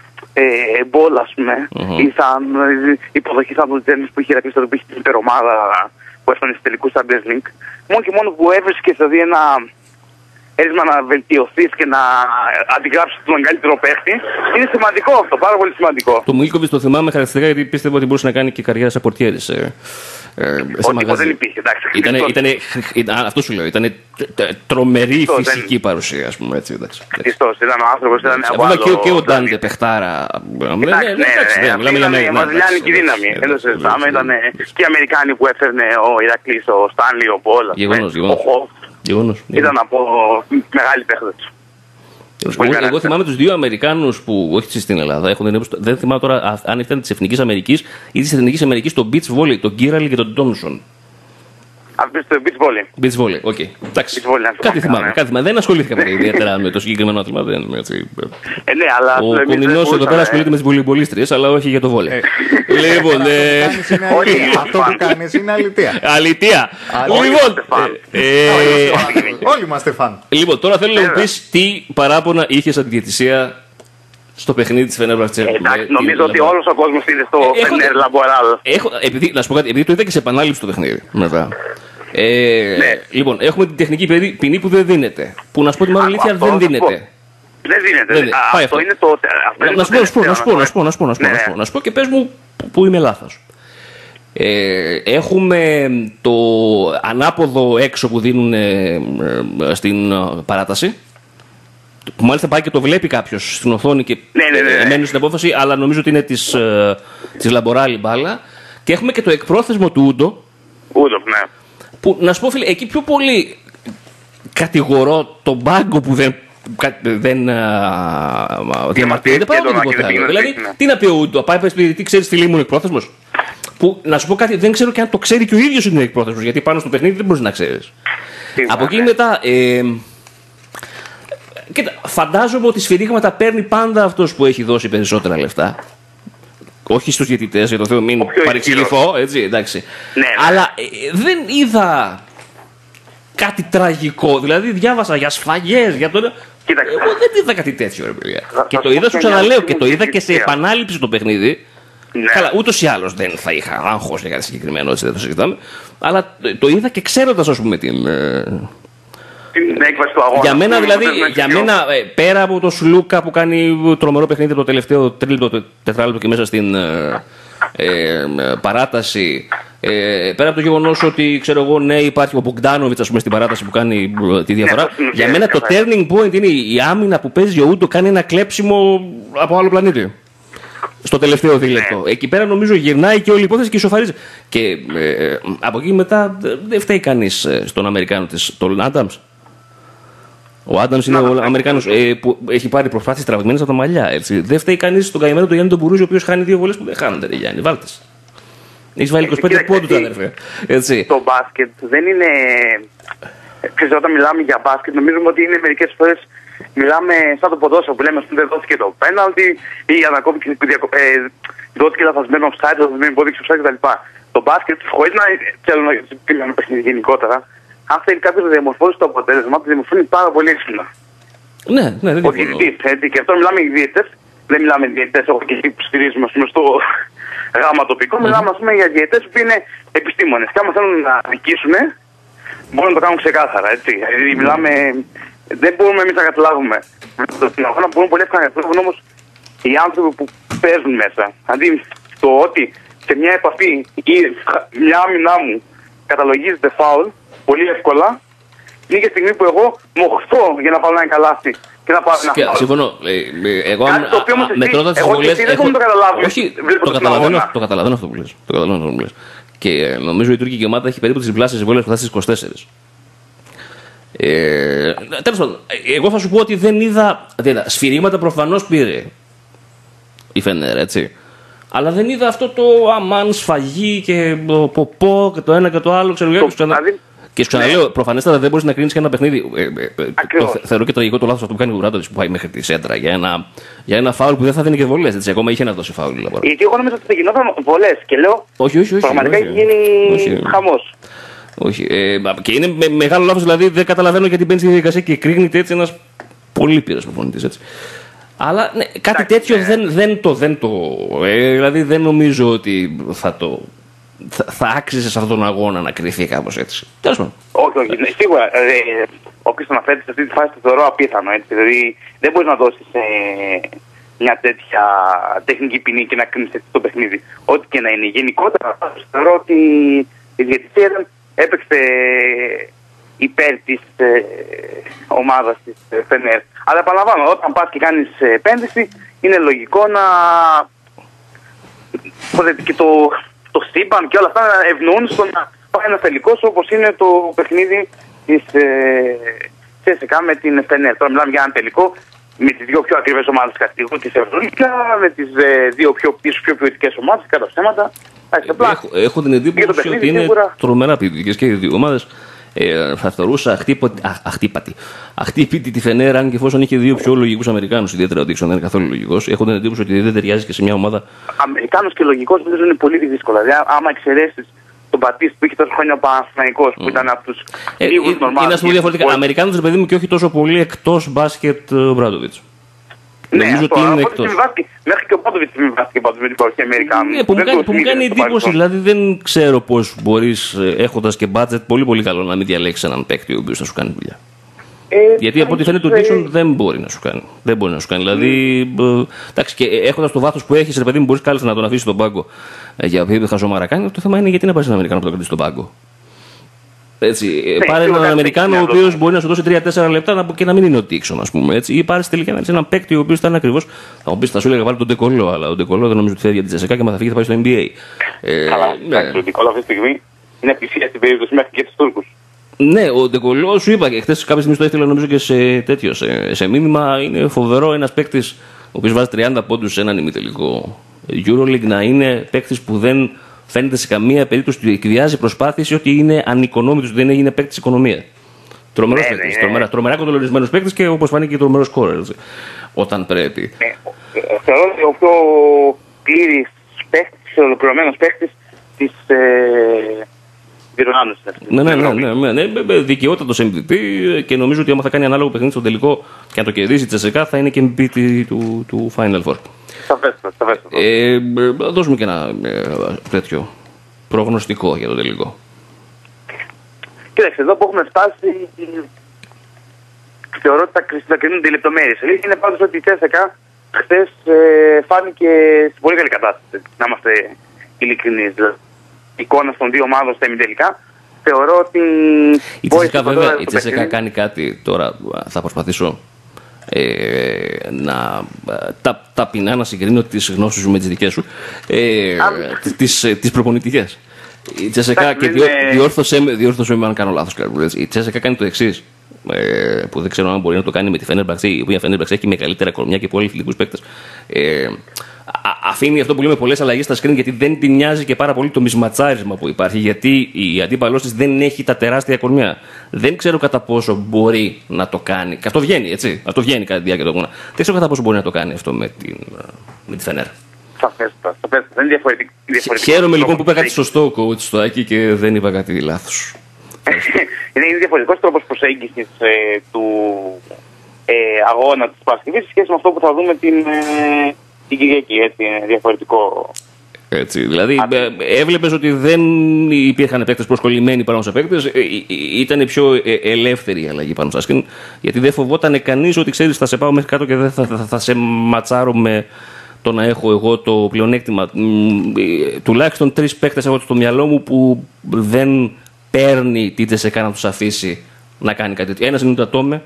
ε, Μπόλ, ας πούμε, ή σαν υποδοχή σαν τον Τζέμις που είχε Ηρακλής τότε που είχε την υπερομάδα που έφτανε στους τελικούς Champions League. Μόνο και μόνο που έβρισκες δηλαδή ένα. έτοιμα να βελτιωθεί και να αντιγράψει τον καλύτερο παίχτη. Είναι σημαντικό αυτό, πάρα πολύ σημαντικό. Το Μίλκοβιτς το θυμάμαι χαρακτηριστικά γιατί πίστευα ότι μπορούσε να κάνει και καριέρα σε πορτιέρης. Ε, ε, Ότι δεν υπήρχε, εντάξει. Ήτανε, ήτανε, ήταν, αυτό σου λέω, ήταν τρομερή Χριστός, φυσική δεν... παρουσία, ας πούμε, έτσι, εντάξει. Χριστός, ήταν ο άνθρωπος, ήταν από άλλο... Και, και ο Ντάντε παιχτάρα. Εντάξει, ναι, ναι, μιλάμε για μαζιλιάνικη δύναμη. Δεν το συζητάμε, ήταν και οι Αμερικάνοι που έφερνε ο Ηρακλής, ο Στάνλι, ο Πόλας, ο Χοφ. Ήταν από μεγάλη παίχτες. Εγώ, εγώ θυμάμαι τους δύο Αμερικάνους που, όχι στην Ελλάδα, έχουν, δεν θυμάμαι τώρα αν ήταν της Εθνικής Αμερικής ή της Εθνικής Αμερικής στο beach volley, τον Γκίραλι και τον Τόμσον. Αυτό το beach volley. Beach volley, οκ. Okay. Εντάξει. Κάτι θυμάμαι, κάτι θυμάμαι. Δεν ασχολήθηκα πολύ ιδιαίτερα με το συγκεκριμένο άθλημα. Ε, ναι, αλλά ο Κομινός εδώ πέρα ασχολείται με τις βολεϊμπολίστριες, αλλά όχι για το βόλεϊ. Λοιπόν. Αυτό που κάνεις είναι αλητία. Αλητία. Λοιπόν. Όλοι είμαστε φαν. Λοιπόν, τώρα θέλω να μου πεις τι παράπονα είχες από τη διαιτησία στο παιχνίδι της Φενέρμπαχτσε. Εντάξει, νομίζω ότι όλος ο κόσμος είναι στο Φενέρ Λαμποράλ. Να σου πω κάτι, επειδή το είδα και σε επανάληψη το παιχνίδι. Μετά. Ε, ναι. Λοιπόν, έχουμε την τεχνική ποινή που δεν δίνεται. Που να σου πω τη μάλλον αλήθεια δεν δίνεται. Δεν δίνεται. Δεν, α, πάει αυτό, αυτό είναι το. Να, να, σου πω, να, σου πω, να σου πω, να σου πω, να σου πω, να σου πω, ναι. να σου πω, να σου πω και πες μου που είμαι λάθος. Ε, έχουμε το ανάποδο έξω που δίνουν ε, ε, στην ε, παράταση. Που μάλιστα πάει και το βλέπει κάποιος στην οθόνη και ναι, ναι, ναι, ναι. μένει στην απόφαση, αλλά νομίζω ότι είναι της, ε, της Λαμποράλη μπάλα. Και έχουμε και το εκπρόθεσμο του Ούντο. Ούντο, ναι. Που να σου πω, φίλε, εκεί πιο πολύ κατηγορώ τον πάγκο που δεν, δεν διαμαρτύρεται παρά το τίποτα άλλο. Δηλαδή, τι να πει ο Ούντο, πάει πει, τι ξέρεις, φίλοι μου, είναι εκπρόθεσμος. Που να σου πω κάτι, δεν ξέρω και αν το ξέρει και ο ίδιος είναι εκπρόθεσμος, γιατί πάνω στο παιχνίδι δεν μπορείς να ξέρεις. Από εκεί μετά. Ε, κοίτα, φαντάζομαι ότι σφυρίγματα παίρνει πάντα αυτός που έχει δώσει περισσότερα λεφτά. Όχι στους διαιτητές, για το Θεό, μην παρεξηγηθώ, έτσι, εντάξει. Ναι, ναι. Αλλά ε, δεν είδα κάτι τραγικό. Δηλαδή, διάβασα για σφαγές, για το. Κοίταξε. Εγώ δεν είδα κάτι τέτοιο, ρε παιδιά. Και το είδα, σου ξαναλέω, και το είδα και σε επανάληψη το παιχνίδι. Ναι. Καλά, ούτως ή άλλως δεν θα είχα άγχος για κάτι συγκεκριμένο, έτσι δεν το συζητάμε. Αλλά το είδα και ξέροντας, ας πούμε, την. Την έκβαση του αγώνα. Για μένα, δηλαδή, για μένα, πέρα από το Σλούκα που κάνει τρομερό παιχνίδι το τελευταίο τρίλεπτο, τετράλεπτο και μέσα στην ε, ε, παράταση, ε, πέρα από το γεγονός ότι, ξέρω εγώ, ναι, υπάρχει ο Μπογκντάνοβιτς, ας πούμε, στην παράταση που κάνει τη διαφορά. Ναι, για μένα το turning point είναι η άμυνα που παίζει ο Ούντο, κάνει ένα κλέψιμο από άλλο πλανήτη. Στο τελευταίο δίλεπτο. Εκεί πέρα νομίζω γυρνάει και όλη η υπόθεση και ισοφαρίζει. Και ε, από εκεί μετά δεν φταίει κανείς στον Αμερικάνο της, τον Άνταμς. Ο Άνταμς είναι ο Αμερικάνος ε, που έχει πάρει προσπάθειες τραβηγμένες από τα μαλλιά. Έτσι. Δεν φταίει κανείς στον καημένο του Γιάννη τον Μπουρούζη, ο οποίος χάνει δύο βολές που δεν χάνονται. Ρε Γιάννη, βάλτες. Έχεις βάλει είκοσι πέντε πόντους, αδερφέ. Το μπάσκετ δεν είναι. Ξέρετε, όταν μιλάμε για μπάσκετ, νομίζουμε ότι είναι μερικές φορές. Μιλάμε σαν το ποδόσφαιρο που λέμε ότι δεν δόθηκε το πέναλτι ή ανακόπηκε, ε, δόθηκε λαθασμένο offside, λαθασμένο υπόδειξη offside κτλ. Το μπάσκετ, χωρίς να θέλω να μιλάμε παιχνίδι γενικότερα, αν θέλει κάποιος να διαμορφώσει το αποτέλεσμα, το διαμορφώνει πάρα πολύ έξυπνα. Ναι, ναι, δεν είναι. Ο διαιτητής, έτσι, και αυτό μιλάμε για διαιτητές, δεν μιλάμε για διαιτητές όπως και εκεί που στηρίζουμε στο γάμα τοπικό, mm. μιλάμε ας πούμε, για διαιτητές που είναι επιστήμονες. Και άμα θέλουν να δικήσουν, μπορούν να το κάνουν ξεκάθαρα. Έτσι. Δηλαδή, μιλάμε. Δεν μπορούμε εμείς να καταλάβουμε. Στην αγώνα μπορούν πολύ εύκολα να καταλάβουν όμως οι άνθρωποι που παίζουν μέσα. Αντί το ότι σε μια επαφή ή μια άμυνά μου καταλογίζεται φάουλ πολύ εύκολα, είναι και στιγμή που εγώ μοχθώ για να πάω να είναι καλάθι και να πάω να φάουλ. Συμφωνώ. Εγώ μετρώντας τις βολές. Όχι, το καταλαβαίνω αυτό που λες. Το καταλαβαίνω αυτό που λες. Και νομίζω η τουρκική ομάδα έχει περίπου τις διπλάσιες βολές που θα στις είκοσι τέσσερις. Ε, τέλος πάντων, εγώ θα σου πω ότι δεν είδα. Δηλαδή, σφυρίγματα προφανώς πήρε η Φενέρ, έτσι. Αλλά δεν είδα αυτό το αμάν σφαγή και το ποπό και το ένα και το άλλο. Ξέρω, το, ξανα... δηλαδή, και σου ξαναλέω, ναι. Προφανέστατα δεν μπορείς να κρίνεις και ένα παιχνίδι. Ε, ε, το, θεωρώ και τραγικό το λάθος αυτό που κάνει ο Γουράντοβιτς που πάει μέχρι τη σέντρα για ένα, για ένα φάουλ που δεν θα δίνει και βολές. Έτσι, ακόμα είχε να δώσει φάουλ. Γιατί εγώ νόμιζα ότι θα γινόταν βολές και λέω. Όχι, όχι, όχι. Πραγματικά έχει γίνει χαμός. Όχι. Ε, και είναι με μεγάλο λάθος, δηλαδή δεν καταλαβαίνω γιατί μπαίνει στη διαδικασία και κρίνεται έτσι ένας πολύ πύρος προπονητής. Έτσι. Αλλά ναι, κάτι τέτοιο ναι. δεν, δεν το. Δεν το ε, δηλαδή δεν νομίζω ότι θα το. Θα, θα άξιζε σε αυτόν τον αγώνα να κρυφθεί κάπως έτσι. Τέλος πάντων. Όχι, όχι. Ναι, σίγουρα. Ε, όποιος τον αφαίρεται σε αυτή τη φάση το θεωρώ απίθανο. Έτσι. Δηλαδή δεν μπορείς να δώσεις ε, μια τέτοια τεχνική ποινή και να κρίνεις έτσι το παιχνίδι. Ό,τι και να είναι. Γενικότερα θεωρώ ότι η διαιτησία έπαιξε υπέρ της ε, ομάδας της ε, Φενέρ. Αλλά επαναλαμβάνω, όταν πας και κάνεις ε, επένδυση, είναι λογικό να και το, το σύμπαν και όλα αυτά να ευνοούν στο να πάει ένα τελικός όπως είναι το παιχνίδι της ε, Τσέσσεκα με την Φενέρ. Τώρα μιλάμε για ένα τελικό με τις δύο πιο ακριβές ομάδες κατηγορούν της Ευρωλίγκα, με τις ε, δύο πιο πίσω, πιο ποιοτικές ομάδες, κατά ψέματα. Έχω, έχω την εντύπωση ότι είναι σίγουρα τρομερά ποιοτικές και οι δύο ομάδες. Ε, θα θεωρούσα αχτύπωτη, αχ, αχτύπατη. Αχτύπητη τη Φενέρ, αν και εφόσον είχε δύο πιο λογικούς Αμερικάνους, ιδιαίτερα ο Ντίξον δεν είναι καθόλου λογικός. Έχω την εντύπωση ότι δεν ταιριάζει και σε μια ομάδα. Αμερικάνος και λογικός νομίζω είναι πολύ δύσκολα. Δηλαδή, άμα εξαιρέσεις τον Πατίστη που είχε τόσο χρόνια ο Παναθηναϊκός, που mm. ήταν από τους ε, λίγους νορμάλους. Είναι ας πούμε διαφορετικά. Αμερικάνος, ρε παιδί μου, και όχι τόσο πολύ εκτός μπάσκετ Μπράντοβιτς. Ναι, νομίζω αυτό, ότι είναι εκτός. Μέχρι και ο Πάτοβιτς συμβιβάστηκε πάντως με την παρουσία Αμερικάνων. Ναι, που μου κάνει, που μου κάνει εντύπωση, δηλαδή δεν ξέρω πώς μπορείς έχοντας και budget πολύ πολύ καλό να μην διαλέξεις έναν παίκτη ο οποίος θα σου κάνει δουλειά. Ε, Γιατί από ό,τι φαίνεται το Dixon δεν μπορεί να σου κάνει. Δεν μπορεί να σου κάνει. Δηλαδή, mm. εντάξει, και έχοντας το βάθος που έχεις, ρε παιδί μου, μπορείς κάλλιστα να τον αφήσεις στον πάγκο για οποιοδήποτε χαζομάρα κάνει. Το θέμα είναι γιατί να πάρεις έναν Αμερικάνο που το κρατήσει στον πάγκο. Έτσι, ναι, πάρε έναν Αμερικάνο ο οποίος μπορεί να σου δώσει τρία τέσσερα λεπτά και να μην είναι ο Τίξον, ας πούμε. Έτσι. Ή πάρε τελικά να είσαι έναν παίκτη ο οποίος θα είναι ακριβώς. Θα μου πει, θα σου έλεγα βάλει τον Ντεκολό, αλλά ο Ντεκολό δεν νομίζω ότι φεύγει για την Τσεσεκά και μα θα φύγει θα πάει στο N B A. Καλά, ναι. Ο Ντεκολό αυτή τη στιγμή είναι πλησία στην περίπτωση μέχρι και τους Τούρκους. Ναι, ο Ντεκολό σου είπα και χθες κάποια στιγμή το έστειλα νομίζω και σε τέτοιο, σε, σε μήνυμα. Είναι φοβερό ένας παίκτης ο οποίος βάζει τριάντα πόντους σε έναν ημιτελικό EuroLeague να είναι παίκτης που δεν φαίνεται σε καμία περίπτωση ότι εκβιάζει προσπάθειες ή ότι είναι ανοικονόμητος, ότι δεν είναι παίκτης οικονομία. Τρομερός ναι, παίκτης, ναι, τρομερά, ναι. τρομερά κοντολορισμένος παίκτης και όπως φάνηκε και τρομερός σκόρερ όταν πρέπει. Ναι, θεωρώ ότι ο πιο πλήρης παίκτης, ολοκληρωμένος παίκτης της ε, διοργάνωσης. Ναι, ναι, ναι, ναι, ναι, ναι, δικαιότατος εμ βι πι και νομίζω ότι άμα θα κάνει ανάλογο παιχνίδι στο τελικό και αν το κερδίσει η Τσεσεκά θα είναι και εμ βι πι του, του Final Four. Σαφέστατα, σαφέστατα. Ε, δώσουμε και ένα ε, τέτοιο προγνωστικό για το τελικό. Κοίταξε, εδώ που έχουμε φτάσει, θεωρώ ότι θα κρίνονται οι λεπτομέρειες. Είναι πάντως ότι η Τσέσσεκα χθες ε, φάνηκε σε πολύ καλή κατάσταση, να είμαστε ειλικρινείς. Η εικόνα των δύο ομάδων στα ημιτελικά θεωρώ ότι. Η Τσέσσεκα βέβαια, η Τσέσσεκα κάνει κάτι τώρα, θα προσπαθήσω. Ε, να τα, ταπεινά να συγκρίνω τις γνώσεις σου με τις δικές σου ε, τις, τις, τις προπονητικές. Η Τσέσσεκα και διόρ, διόρθωσέ, διόρθωσέ με αν κάνω λάθος. Η Τσέσσεκα κάνει το εξής ε, που δεν ξέρω αν μπορεί να το κάνει με τη Φενέρμπαξ, η οποία Φενέρμπαξ έχει μεγαλύτερα κορμιά και πολύ φιλικούς παίκτες. Ε, αφήνει αυτό που λέμε πολλές αλλαγές στα screen γιατί δεν την νοιάζει και πάρα πολύ το μισματσάρισμα που υπάρχει. Γιατί η αντίπαλός της δεν έχει τα τεράστια κορμιά. Δεν ξέρω κατά πόσο μπορεί να το κάνει. Και αυτό βγαίνει, έτσι. Αυτό βγαίνει κατά τη διάρκεια του αγώνα. Δεν ξέρω κατά πόσο μπορεί να το κάνει αυτό με, την, με τη Φενέρ. Σαφέστα, σαφέστα. Δεν είναι διαφορετικό. Χαίρομαι λοιπόν που είπα κάτι σωστό coach στο Άκη και δεν είπα κάτι λάθος. Είναι διαφορετικός τρόπος προσέγγισης ε, του ε, αγώνα της Παρασκευής σε σχέση με αυτό που θα δούμε την. Ε, την Κυριακή, έτσι, είναι διαφορετικό. Έτσι, δηλαδή έβλεπες ότι δεν υπήρχαν παίκτες προσκολλημένοι πάνω σε παίκτες, ήταν πιο ελεύθερη η αλλαγή πάνω στα σκηνή, γιατί δεν φοβόταν κανείς ότι ξέρεις θα σε πάω μέχρι κάτω και δεν θα, θα, θα σε ματσάρω με το να έχω εγώ το πλεονέκτημα. Τουλάχιστον τρεις παίκτες έχω στο μυαλό μου που δεν παίρνει τι Τσεσεκά να τους αφήσει να κάνει κάτι τέτοιο. Ένας είναι ο Τατόμε.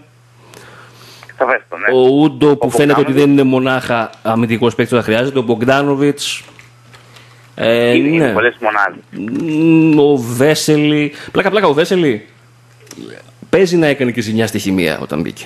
Ναι. Ο Ούντο που ο φαίνεται ότι δεν είναι μονάχα αμυντικός παίκτης που θα χρειάζεται, ο Μπογκδάνοβιτς. Ε, είναι, ναι. Είναι πολλές μονάδες. Ο Βέσελη. Πλάκα πλάκα ο Βέσελη παίζει να έκανε και ζημιά στη χημεία όταν μπήκε.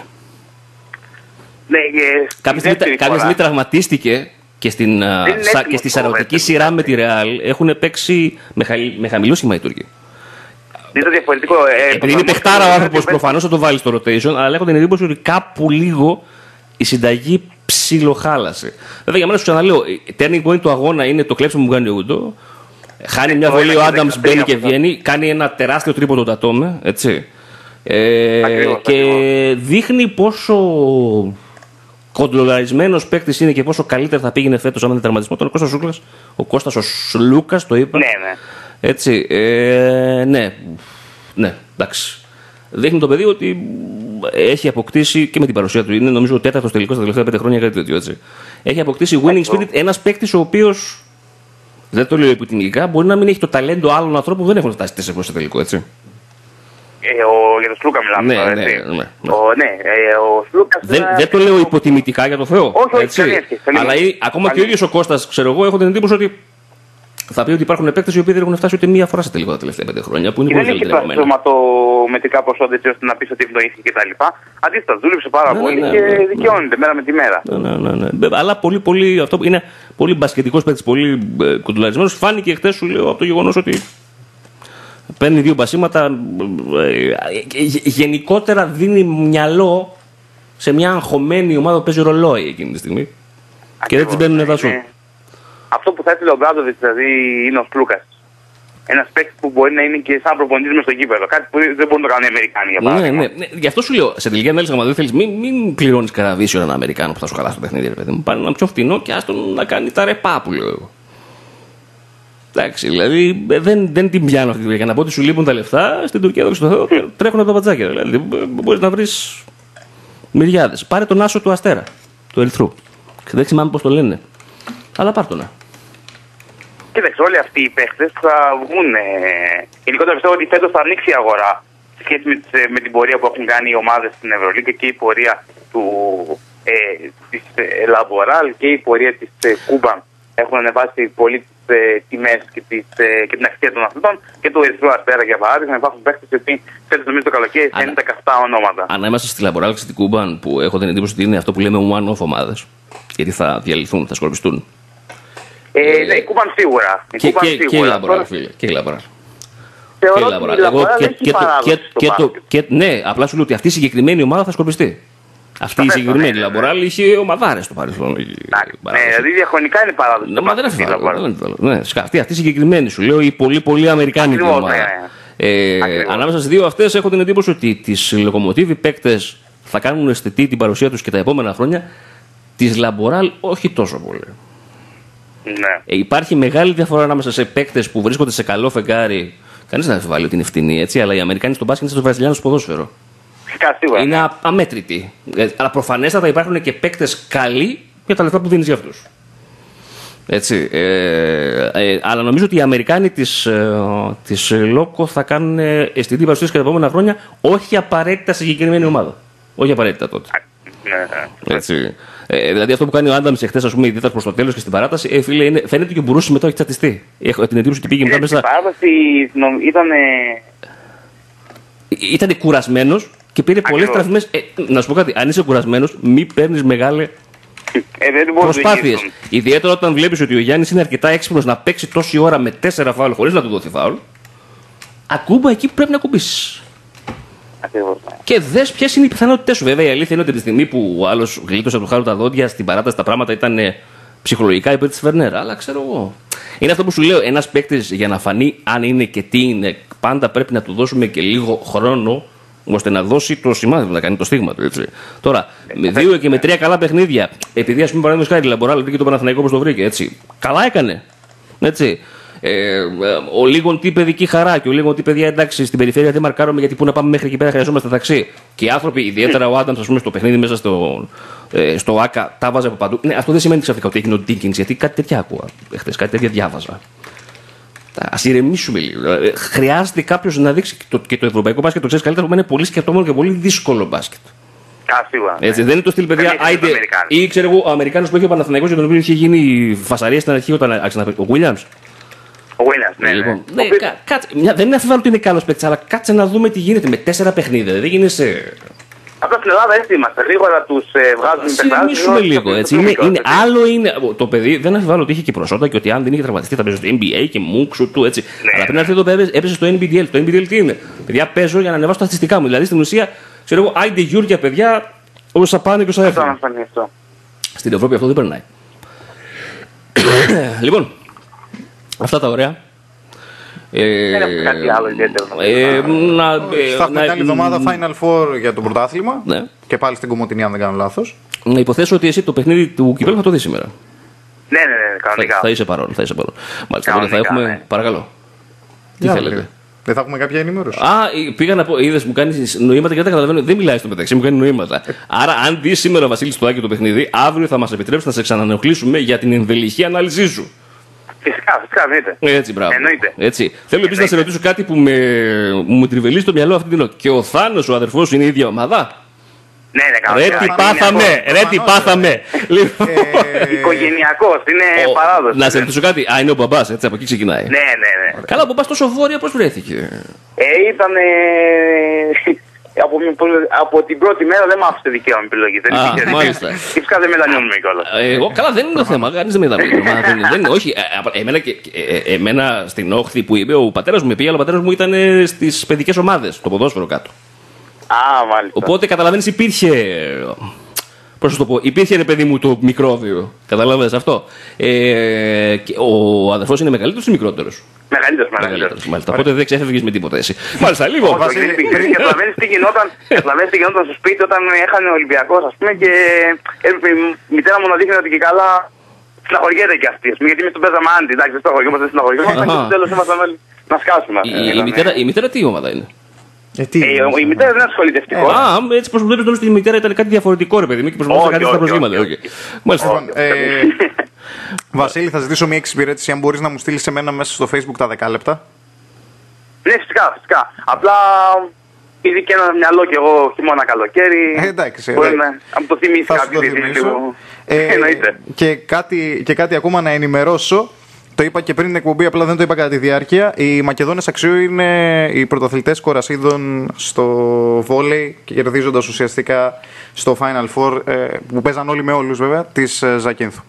Ναι, κάποια στιγμή τραυματίστηκε και, στην, σα, και στη σαρωτική σειρά με τη Ρεάλ έχουν παίξει με, χα, με χαμηλό σήμα οι Τούρκοι. Είναι διαφορετικό. Ε, Επειδή είναι παιχτάρα ο άνθρωπος, προφανώς θα το βάλει στο rotation, αλλά έχω την εντύπωση ότι κάπου λίγο η συνταγή ψιλοχάλασε. Βέβαια, για μένα σου ξαναλέω, turning point του αγώνα είναι το κλέψιμο που κάνει ο Ούντο. Χάνει μια βολή ο Άνταμς, μπαίνει και βγαίνει, κάνει ένα τεράστιο τρίποντο Τατόμε, έτσι. Ε, ακριβώς, και ακριβώς. Δείχνει πόσο κοντρολαρισμένος παίκτης είναι και πόσο καλύτερα θα πήγαινε φέτος άμα είναι τερματισμό. Τον Κώστας Σούκλας, ο Κώστας ο Σλούκας, το είπα. Ναι, ναι. Έτσι, ε, ναι, ναι, εντάξει. δείχνει το παιδί ότι έχει αποκτήσει και με την παρουσία του. Είναι νομίζω ο τέταρτος τελικός τα τελευταία πέντε χρόνια, κάτι τέτοιο έτσι. Έχει αποκτήσει winning spirit ένας παίκτης ο οποίος, δεν το λέω υποτιμητικά, μπορεί να μην έχει το ταλέντο άλλων ανθρώπων που δεν έχουν φτάσει τέσσερα φορές σε τελικό, έτσι. Ε, ο, για τον Σλούκα μιλάμε. Ναι, τώρα, ναι, έτσι. ναι, ναι. Ο, ναι ε, ο Σλούκας, Δεν, ε, δεν το λέω υποτιμητικά για το Θεό. Όχι, όχι, έτσι. καλή σχέση, καλή Αλλά σχέση. ή, ακόμα Καλή. και ο ίδιος ο Κώστας, ξέρω εγώ, έχω την εντύπωση ότι θα πει ότι υπάρχουν παίκτες οι οποίοι δεν έχουν φτάσει ούτε μία φορά σε τελικό τα τελευταία πέντε χρόνια. Που είναι Και πολύ δεν είχε καλύτερα τα από μένα. σωματομετρικά ποσότητα έτσι ώστε να πει ότι ευνοήθηκε κτλ. Αντίθετα, δούλεψε πάρα Ναι, πολύ ναι, και ναι, ναι. δικαιώνεται μέρα με τη μέρα. Ναι, ναι, ναι, ναι. Αλλά πολύ, πολύ, αυτό είναι πολύ μπασκετικός παίκτης, πολύ ε, κοντουλαρισμένος. Φάνηκε χτες, σου λέω, από το γεγονός ότι παίρνει δύο μπασίματα. Ε, ε, γενικότερα δίνει μυαλό σε μια αγχωμένη ομάδα που παίζει ρολόι εκείνη τη στιγμή. Ακριβώς, και δεν τις μπαίνουν τα σου. Αυτό που θα ήθελε ο Μπράντοβιτς δηλαδή είναι ο Σλούκας. Ένας παίκτης που μπορεί να είναι και σαν προπονητής μες στο γήπεδο. Κάτι που δεν μπορούν να το κάνουν οι Αμερικάνοι για Ναι, παράδειγμα. ναι, ναι. Γι' αυτό σου λέω, σε τελική ανάλυση, άμα δεν θέλεις, μην, μην πληρώνεις καραβίσιο έναν Αμερικάνο που θα σου χαλάσει το παιχνίδι, ρε παιδί μου. Πάνε ένα πιο φτηνό και άστον να κάνει τα ρεπά που λέω εγώ. Εντάξει, δηλαδή δεν, δεν την πιάνω αυτή τη δουλειά. Για να πω ότι σου λείπουν τα λεφτά, στην Τουρκία δόξα τω Θεώ τρέχουν τα μπατζάκια. Δηλαδή μπορείς να βρεις μυριάδες. Πάρε τον άσο του Αστέρα, του Ερυθρού. Δεν θυμάμαι πώς το λένε. Αλλά πάρ' τον. Κοίταξε, όλοι αυτοί οι παίχτες θα βγουν. Ε, γενικότερα πιστεύω ότι φέτος θα ανοίξει η αγορά σε σχέση με, τις, με την πορεία που έχουν κάνει οι ομάδες στην Ευρωλίγκα και η πορεία του, ε, της Λαμποράλ και η πορεία της ε, Κούμπαν. Έχουν ανεβάσει πολύ τις ε, τιμές και, τις, ε, και την αξία των αθλητών και του Ερυθρού Αστέρα για παράδειγμα. Υπάρχουν παίχτες οι οποίοι φέτος νομίζω το καλοκαίρι θα είναι τα καυτά ονόματα. Αν είμαστε στη Λαμποράλ και στην Κούμπαν, που έχω την εντύπωση ότι είναι αυτό που λέμε one-off ομάδες, γιατί θα διαλυθούν, θα σκορπιστούν. Ε, ναι, η Κούμπαν σίγουρα. Η Και, Κούμπαν και, σίγουρα. και η Λαμποράλ, φίλε. Και η Λαμποράλ. Θεωρώ Και η ότι Λαμποράλ. η Λαμποράλ Εγώ και- έχει και το- παράδοση και- στο και το- μπάσκετ. και- Ναι, απλά σου λέω ότι αυτή η συγκεκριμένη ομάδα θα σκορπιστεί. Αυτή η συγκεκριμένη Λαμποράλ είχε ομαδάρες στο παρελθόν. Ναι, δηλαδή διαχρονικά είναι παράδοση. Ναι, μα δεν αμφιβάλλω. Ναι, αυτή, αυτή η συγκεκριμένη σου λέω η πολύ πολύ αμερικάνικη Ακριβώς, ομάδα. ναι. Ε, ανάμεσα στις δύο αυτές έχω την εντύπωση ότι τις Λοκομοτίβ οι παίκτες θα κάνουν αισθητή την παρουσία τους και τα επόμενα χρόνια. Τις Λαμποράλ όχι τόσο πολύ. Ναι. Ε, υπάρχει μεγάλη διαφορά ανάμεσα σε παίκτες που βρίσκονται σε καλό φεγγάρι. Κανείς δεν αμφιβάλλει ότι είναι φτηνή, έτσι, αλλά οι Αμερικάνοι στον μπάσκετ είναι στο βραζιλιάνο στο ποδόσφαιρο. Φυσικά, σίγουρα. Είναι α- αμέτρητοι. Ε, αλλά προφανέστατα υπάρχουν και παίκτες καλοί για τα λεφτά που δίνεις για αυτούς. Έτσι. Ε, ε, αλλά νομίζω ότι οι Αμερικάνοι της, ε, της Λόκο θα κάνουν αισθητή παρουσίαση και τα επόμενα χρόνια, όχι απαραίτητα σε συγκεκριμένη ομάδα. Όχι απαραίτητα τότε. Ναι. Έτσι. Ε, δηλαδή αυτό που κάνει ο Άνταμς εχθές, ας πούμε, ιδιαίτερα προς το τέλος και στην παράταση, ε, φίλε, είναι, φαίνεται και ο Μπουρούσης μετά έχει τσατιστεί. Έχω την εντύπωση ότι πήγε μετά Στην μέσα. παράδοση ήταν. Ήταν κουρασμένος και πήρε πολλές τραυμές. Ε, να σου πω κάτι, αν είσαι κουρασμένος, μην παίρνεις μεγάλες Ε, δεν μπορούν να προσπάθειες. γυρίσουν. Ιδιαίτερα όταν βλέπεις ότι ο Γιάννης είναι αρκετά έξυπνος να παίξει τόση ώρα με τέσσερα φάουλ χωρίς να του δοθεί φάουλ. Ακούμπα εκεί που πρέπει να ακουμπήσεις. Ακριβώς. Και δες ποιες είναι οι πιθανότητες σου. Βέβαια, η αλήθεια είναι ότι τη στιγμή που ο άλλος γλίτωσε από του χάρου τα δόντια, στην παράταση τα πράγματα ήταν ε, ψυχολογικά υπέρ της Φερνέρ. Αλλά ξέρω εγώ. Είναι αυτό που σου λέω. Ένας παίκτης για να φανεί αν είναι και τι είναι, πάντα πρέπει να του δώσουμε και λίγο χρόνο ώστε να δώσει το σημάδι, να κάνει το στίγμα του. Έτσι. Τώρα, με δύο και με τρία καλά παιχνίδια, επειδή ας πούμε παραδείγματος χάρη η Λαμποράλ βρήκε το Παναθηναϊκό όπως το βρήκε. Έτσι. Καλά έκανε. Έτσι. Ε, ε, ο λίγον τι παιδική χαρά και ο λίγον τι παιδιά εντάξει στην περιφέρεια δεν μαρκάρουμε γιατί πού να πάμε μέχρι εκεί πέρα χρειαζόμαστε ταξί. Και οι άνθρωποι, ιδιαίτερα ο Άνταμς, ας πούμε, στο παιχνίδι μέσα στο, ε, στο ΆΚΑ, τα βάζε από παντού. Ναι, αυτό δεν σημαίνει ξαφνικά ότι έγινε ο Ντίκινγκς, γιατί κάτι τέτοια άκουγα χθες, κάτι τέτοια διάβαζα. Ας ηρεμήσουμε λίγο. Ε, χρειάζεται κάποιο να δείξει και το, και το ευρωπαϊκό μπάσκετ, το ξέρει καλύτερα, που είναι πολύ σκεπτόμενο και πολύ δύσκολο μπάσκετ. Κάσίγουρα. Έτσι, δεν είναι το στυλ παιδιά, άιντε, ή ξέρω εγώ, ο Αμερικάνος που έχει ο Παναθηναϊκός για τον οποίο είχε γίνει φασαρία στην αρχή όταν άρχισε να παίζει. Ο Williams. Ο Williams, ναι. Λοιπόν, ναι, κα, κάτσε, μια, δεν είναι αφιβάλλω ότι είναι καλός παίκτης, αλλά κάτσε να δούμε τι γίνεται με τέσσερα παιχνίδια. Δεν γίνεσαι. Απλά στην Ελλάδα έτσι είμαστε. Γρήγορα τους ε, βγάζουν οι παιχτάδες. Συνεχίσουμε λίγο. Έτσι. Είναι, είναι, άλλο είναι. Το παιδί δεν αφιβάλλω ότι είχε και προσόντα και ότι αν δεν είχε τραυματιστεί θα παίζει στο N B A και μου ξου του έτσι. Ναι. Αλλά πριν έρθει εδώ πέρα έπαιζε στο N B D L. Το N B D L τι είναι. Παιδιά παίζω για να ανεβάσω τα στατιστικά μου. Δηλαδή στην ουσία, ξέρω εγώ, άιντε γιούρια παιδιά όσα πάνε και όσα έρθουν. Στην Ευρώπη αυτό δεν περνάει. Λοιπόν, αυτά τα ωραία. Ε, δεν έχουμε κάτι άλλο ιδιαίτερο. Ε, να, ε, θα έχουμε να, άλλη εβδομάδα Final Four για το πρωτάθλημα. Ναι. Και πάλι στην Κομωτινή, αν δεν κάνω λάθος. Να υποθέσω ότι εσύ το παιχνίδι του κυπέλλου θα το δεις σήμερα. Ναι, ναι, ναι, κανονικά. Θα, θα είσαι παρόν. Θα είσαι παρόν. Μάλιστα, τότε θα έχουμε. Ναι. Παρακαλώ. Τι Για θέλετε. Δεν θα έχουμε κάποια ενημέρωση. Α, πήγα να πω, είδες, μου κάνει νοήματα και δεν τα καταλαβαίνω. Δεν μιλάει στο μεταξύ, μου κάνει νοήματα. Άρα, αν δει σήμερα ο Βασίλης στο Άκη το παιχνίδι, αύριο θα μας επιτρέψει να σε ξανανεοχλήσουμε για την ενδελεχή ανάλυση σου. Φυσικά, φυσικά, εννοείται. Έτσι, μπράβο. Εννοείται. Έτσι. Θέλω επίσης να σε ρωτήσω κάτι που με, μου τριβελεί στο μυαλό αυτή την ώρα. Και ο Θάνος, ο αδερφός σου, είναι η ίδια ομάδα. Ναι, ναι, καλά. Ρε τι πάθαμε, ρε τι πάθαμε. Οικογενειακός, είναι παράδοση. Να σε ρωτήσω κάτι. Α, είναι ο μπαμπάς, έτσι, από εκεί ξεκινάει. Ναι, ναι, ναι. Καλά, ο μπαμπάς τόσο βόρεια πώς βρέθηκε? Ε, ήταν. Από, από την πρώτη μέρα δεν μ' άφησε δικαίωμα επιλογή. Δεν Α, υπήρχε. μάλιστα. Και φυσικά δεν μετανιώνουμε κιόλας. Εγώ, καλά, δεν είναι το θέμα. Κανείς δεν μετανιώνει. Όχι, εμένα, και, εμένα στην όχθη που είπε ο πατέρας μου με πήγε, αλλά ο πατέρας μου ήταν στις παιδικές ομάδες, το ποδόσφαιρο κάτω. Α, μάλιστα. Οπότε καταλαβαίνεις, υπήρχε. Πώς θα το πω, υπήρχε ρε παιδί μου το μικρόβιο. Καταλαβαίνεις αυτό. Ε, και ο αδερφός είναι μεγαλύτερος ή μικρότερος? Μεγαλύτερος, μεγαλύτερος. Μάλιστα. Οπότε δεν ξέφευγες με τίποτα εσύ. Μάλιστα, λίγο. Καταλαβαίνεις τι γινόταν στο σπίτι όταν έχανε ο Ολυμπιακός, ας πούμε, και η μητέρα μου να δείχνει ότι και καλά συναχωριέται κι αυτή. Γιατί εμείς τον παίζαμε άντι, εντάξει, δεν συναχωριόμαστε, δεν συναχωριόμαστε, και στο τέλος ήμασταν όλοι να σκάσουμε. Η μητέρα τι ομάδα είναι? Ε, ε, η μητέρα δεν ασχολείται ευτυχώς. Α, έτσι πως μου βλέπεις νομίζω ότι η μητέρα ήταν κάτι διαφορετικό, ρε παιδί μου, και προσπαθούσε να κάνει τα προσβήματα. Μάλιστα. Βασίλη, θα ζητήσω μια εξυπηρέτηση, αν μπορείς να μου στείλεις εμένα μέσα στο Facebook τα δέκα λεπτά. Ναι, φυσικά, φυσικά. Απλά ήδη και ένα μυαλό κι εγώ χειμώνα καλοκαίρι. Ε, εντάξει. Μπορεί να μου το θυμίσει κάποιο λίγο. Εννοείται. Και κάτι, και κάτι ακόμα να ενημερώσω. Το είπα και πριν την εκπομπή, απλά δεν το είπα κατά τη διάρκεια. Οι Μακεδόνες Αξιού είναι οι πρωταθλητές κορασίδων στο βόλεϊ, κερδίζοντας ουσιαστικά στο Final Four, που παίζαν όλοι με όλους βέβαια, της Ζακίνθου.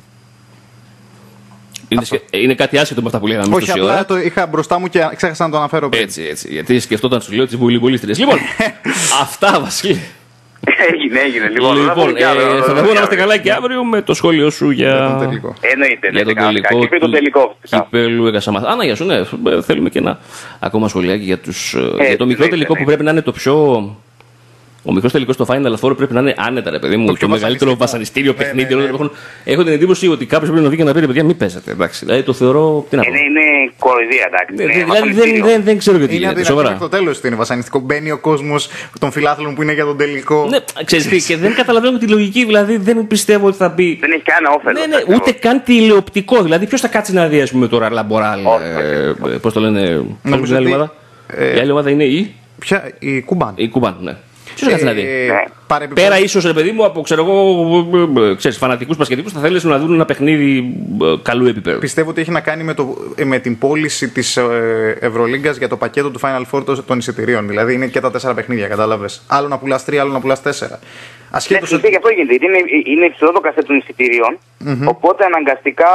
Είναι, είναι κάτι άσχετο με αυτά που λέγαμε. Όχι, απλά ώρα. Το είχα μπροστά μου και ξέχασα να το αναφέρω πριν. Έτσι, έτσι. Γιατί σκεφτόταν, σου λέω, τις βουλιμπολίστρες. Λοιπόν, αυτά, Βασίλη. Έγινε, έγινε. Λοιπόν, λοιπόν ε, θα τα πούμε να είμαστε καλά και αύριο με το σχόλιο σου για, για τον τελικό. Εννοείται, για τον τελικό. Και το τελικό. Κυπέλλου Εγκασαμάθ. Άνα, για σου, ναι. Θέλουμε και ένα ακόμα σχολιάκι για, τους, ε, για το μικρό ναι, τελικό ναι, ναι. που πρέπει να είναι το πιο. Ο μικρός τελικός στο Final Four πρέπει να είναι άνετα, ρε παιδί μου. Το, το μεγαλύτερο βασανιστήριο ναι, παιχνίδι. Ναι, ναι, ναι. Έχω την εντύπωση ότι κάποιος πρέπει να δει και να πει: παιδιά, μην παίζετε. Εντάξει, δηλαδή το θεωρώ. Τι να πω. Είναι, είναι κοροϊδία, εντάξει. Δηλαδή δεν, δεν, δεν ξέρω γιατί γίνεται. Σοβαρά. Το τέλος είναι βασανιστικό. Μπαίνει ο κόσμος των φιλάθλων που είναι για τον τελικό. Ναι, ξέρεις τι, και δεν καταλαβαίνω τη λογική. Δηλαδή δεν πιστεύω ότι θα μπει. Δεν έχει κανένα όφελος. Ναι, ναι, ούτε καν τηλεοπτικό. Δηλαδή ποιος θα κάτσει να δει, ας πούμε, τώρα Λαμποράλ. Πώς το λένε. Πώς είναι η άλλη ομάδα. Η άλλη ομάδα είναι η. Ποια, η Κουμπάν. Η Κουμπάν, ναι. Ποιος θα κάτσει να δει. Ναι. Πέρα ίσως, ρε παιδί μου, από ξέρω εγώ, ξέρεις, φανατικούς πασχετικούς θα θέλεις να δουν ένα παιχνίδι καλού επίπεδου. Πιστεύω ότι έχει να κάνει με, το, με την πώληση της Ευρωλίγκας για το πακέτο του Final Four των εισιτηρίων. Δηλαδή είναι και τα τέσσερα παιχνίδια, κατάλαβες. Άλλο να πουλάς τρία, άλλο να πουλάς τέσσερα. Ασχέτως. Ναι, και αυτό γίνεται. Είναι, είναι υψηλό το κασέ των εισιτηρίων. Mm-hmm. Οπότε αναγκαστικά.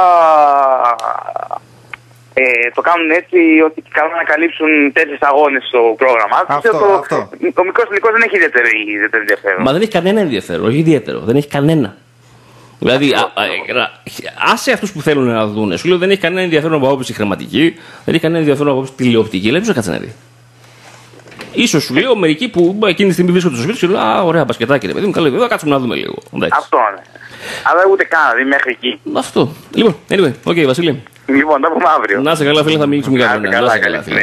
Ε, το κάνουν έτσι ότι κάνουν να καλύψουν τέσσερις αγώνες στο πρόγραμμα. Αυτό, το, αυτό. Ο μικρός τελικός δεν έχει ιδιαίτερο, ιδιαίτερο ενδιαφέρον. Μα δεν έχει κανένα ενδιαφέρον, όχι ιδιαίτερο. Δεν έχει κανένα. Δηλαδή, α, α, α, άσε αυτούς που θέλουν να δουν. Σου λέω δεν έχει κανένα ενδιαφέρον από άποψη χρηματική, δεν έχει κανένα ενδιαφέρον από άποψη τηλεοπτική. Λέει, ποιος θα κάτσει να δει. Ίσως σου λέω μερικοί που εκείνη τη στιγμή βρίσκονται στο σπίτι σου λένε α, ωραία μπασκετάκι, ρε παιδί μου, καλό εδώ, κάτσουμε να δούμε λίγο. Εντάξει. Αυτό είναι. Αλλά ούτε καν, δηλαδή μέχρι εκεί. Αυτό. Λοιπόν, anyway, οκ, okay, Βασίλη. Λοιπόν, τα πούμε αύριο. Να σε καλά, φίλε, θα μιλήσουμε για αύριο. Να σε καλά, φίλε.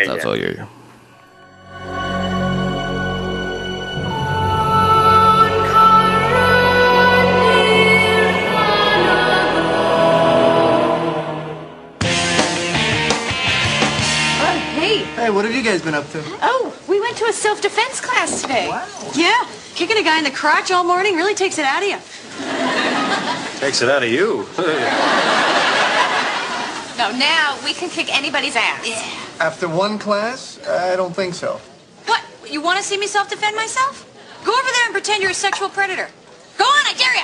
Hey, what have you guys been up to? Oh, we went to a self-defense class today. Wow. Yeah, kicking a guy in the crotch all morning really takes it out of you. Takes it out of you. No, now we can kick anybody's ass. Yeah. After one class? I don't think so. What? You want to see me self-defend myself? Go over there and pretend you're a sexual predator. Go on, I dare you.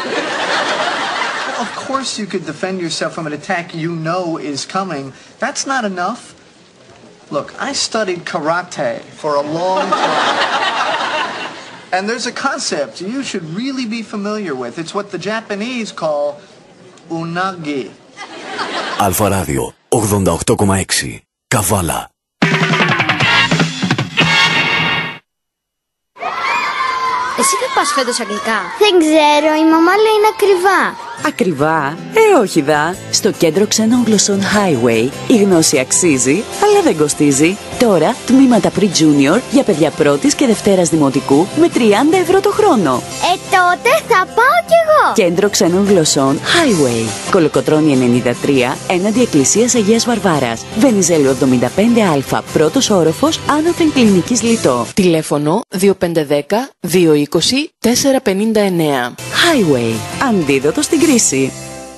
Of course you could defend yourself from an attack you know is coming. That's not enough. Look, I studied karate for a long time. And there's a concept you should really be familiar with. It's what the Japanese call unagi. Αλφα Ράδιο ογδόντα οκτώ κόμμα έξι. Καβάλα. Εσύ δεν πας φέτος αγγλικά? Δεν ξέρω, η μαμά λέει είναι ακριβά. Ακριβά? Ε, όχι δα. Στο κέντρο ξένων γλωσσών Highway η γνώση αξίζει, αλλά δεν κοστίζει. Τώρα τμήματα pre-junior για παιδιά πρώτης και δευτέρας δημοτικού με τριάντα ευρώ το χρόνο. Ε, τότε θα πάω κι εγώ. Κέντρο ξένων γλωσσών Highway. Κολοκοτρώνη ενενήντα τρία, έναντι Εκκλησίας Αγίας Βαρβάρας. Βενιζέλου εβδομήντα πέντε Α, πρώτος όροφος, άνωθεν κλινικής Λιτό. Τηλέφωνο δύο πέντε ένα μηδέν δύο είκοσι τέσσερα πενήντα εννέα. Highway. Αντίδοτο στην κρίση.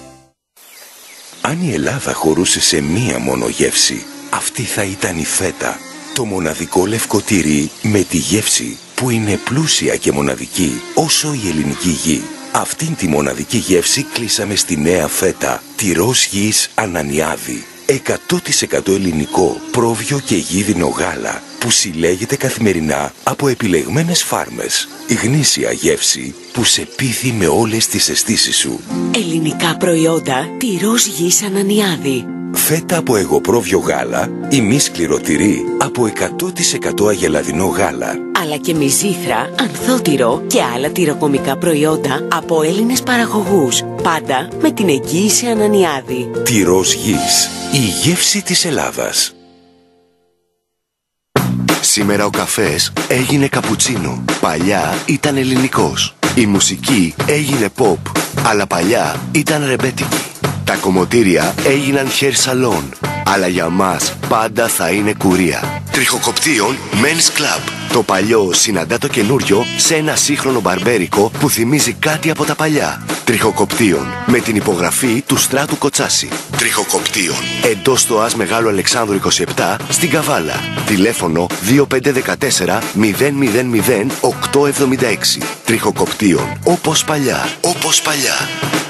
Αν η Ελλάδα χωρούσε σε μία μόνο γεύση, αυτή θα ήταν η φέτα. Το μοναδικό λευκό τυρί με τη γεύση που είναι πλούσια και μοναδική όσο η ελληνική γη. Αυτήν τη μοναδική γεύση κλείσαμε στη νέα φέτα τυρός γης Ανανιάδη. εκατό τοις εκατό ελληνικό, πρόβιο και γίδινο γάλα που συλλέγεται καθημερινά από επιλεγμένες φάρμες. Η γνήσια γεύση που σε πείθει με όλες τις αισθήσεις σου. Ελληνικά προϊόντα τυρός γης Ανανιάδη. Φέτα από εγωπρόβιο γάλα ή μη σκληρό τυρί από εκατό τοις εκατό αγελαδινό γάλα. Αλλά και μυζήθρα, ανθότυρο και άλλα τυροκομικά προϊόντα από Έλληνες παραγωγούς. Πάντα με την εγγύηση Ανανιάδη. Τυρός γης. Η γεύση της Ελλάδας. Σήμερα ο καφές έγινε καπουτσίνο. Παλιά ήταν ελληνικός. Η μουσική έγινε pop. Αλλά παλιά ήταν ρεμπέτικη. Τα κομμωτήρια έγιναν hair salon. Αλλά για μας πάντα θα είναι κουρία. Τριχοκοπτίων Men's Club. Το παλιό συναντά το καινούριο σε ένα σύγχρονο μπαρμπέρικο που θυμίζει κάτι από τα παλιά. Τριχοκοπτίων με την υπογραφή του Στράτου Κοτσάση. Τριχοκοπτίων εντός στο ΑΣ Μεγάλου Αλεξάνδρου είκοσι επτά στην Καβάλα. Τηλέφωνο δύο πέντε ένα τέσσερα μηδέν μηδέν μηδέν οκτώ εβδομήντα έξι. Τριχοκοπτίων όπως παλιά. Όπως παλιά.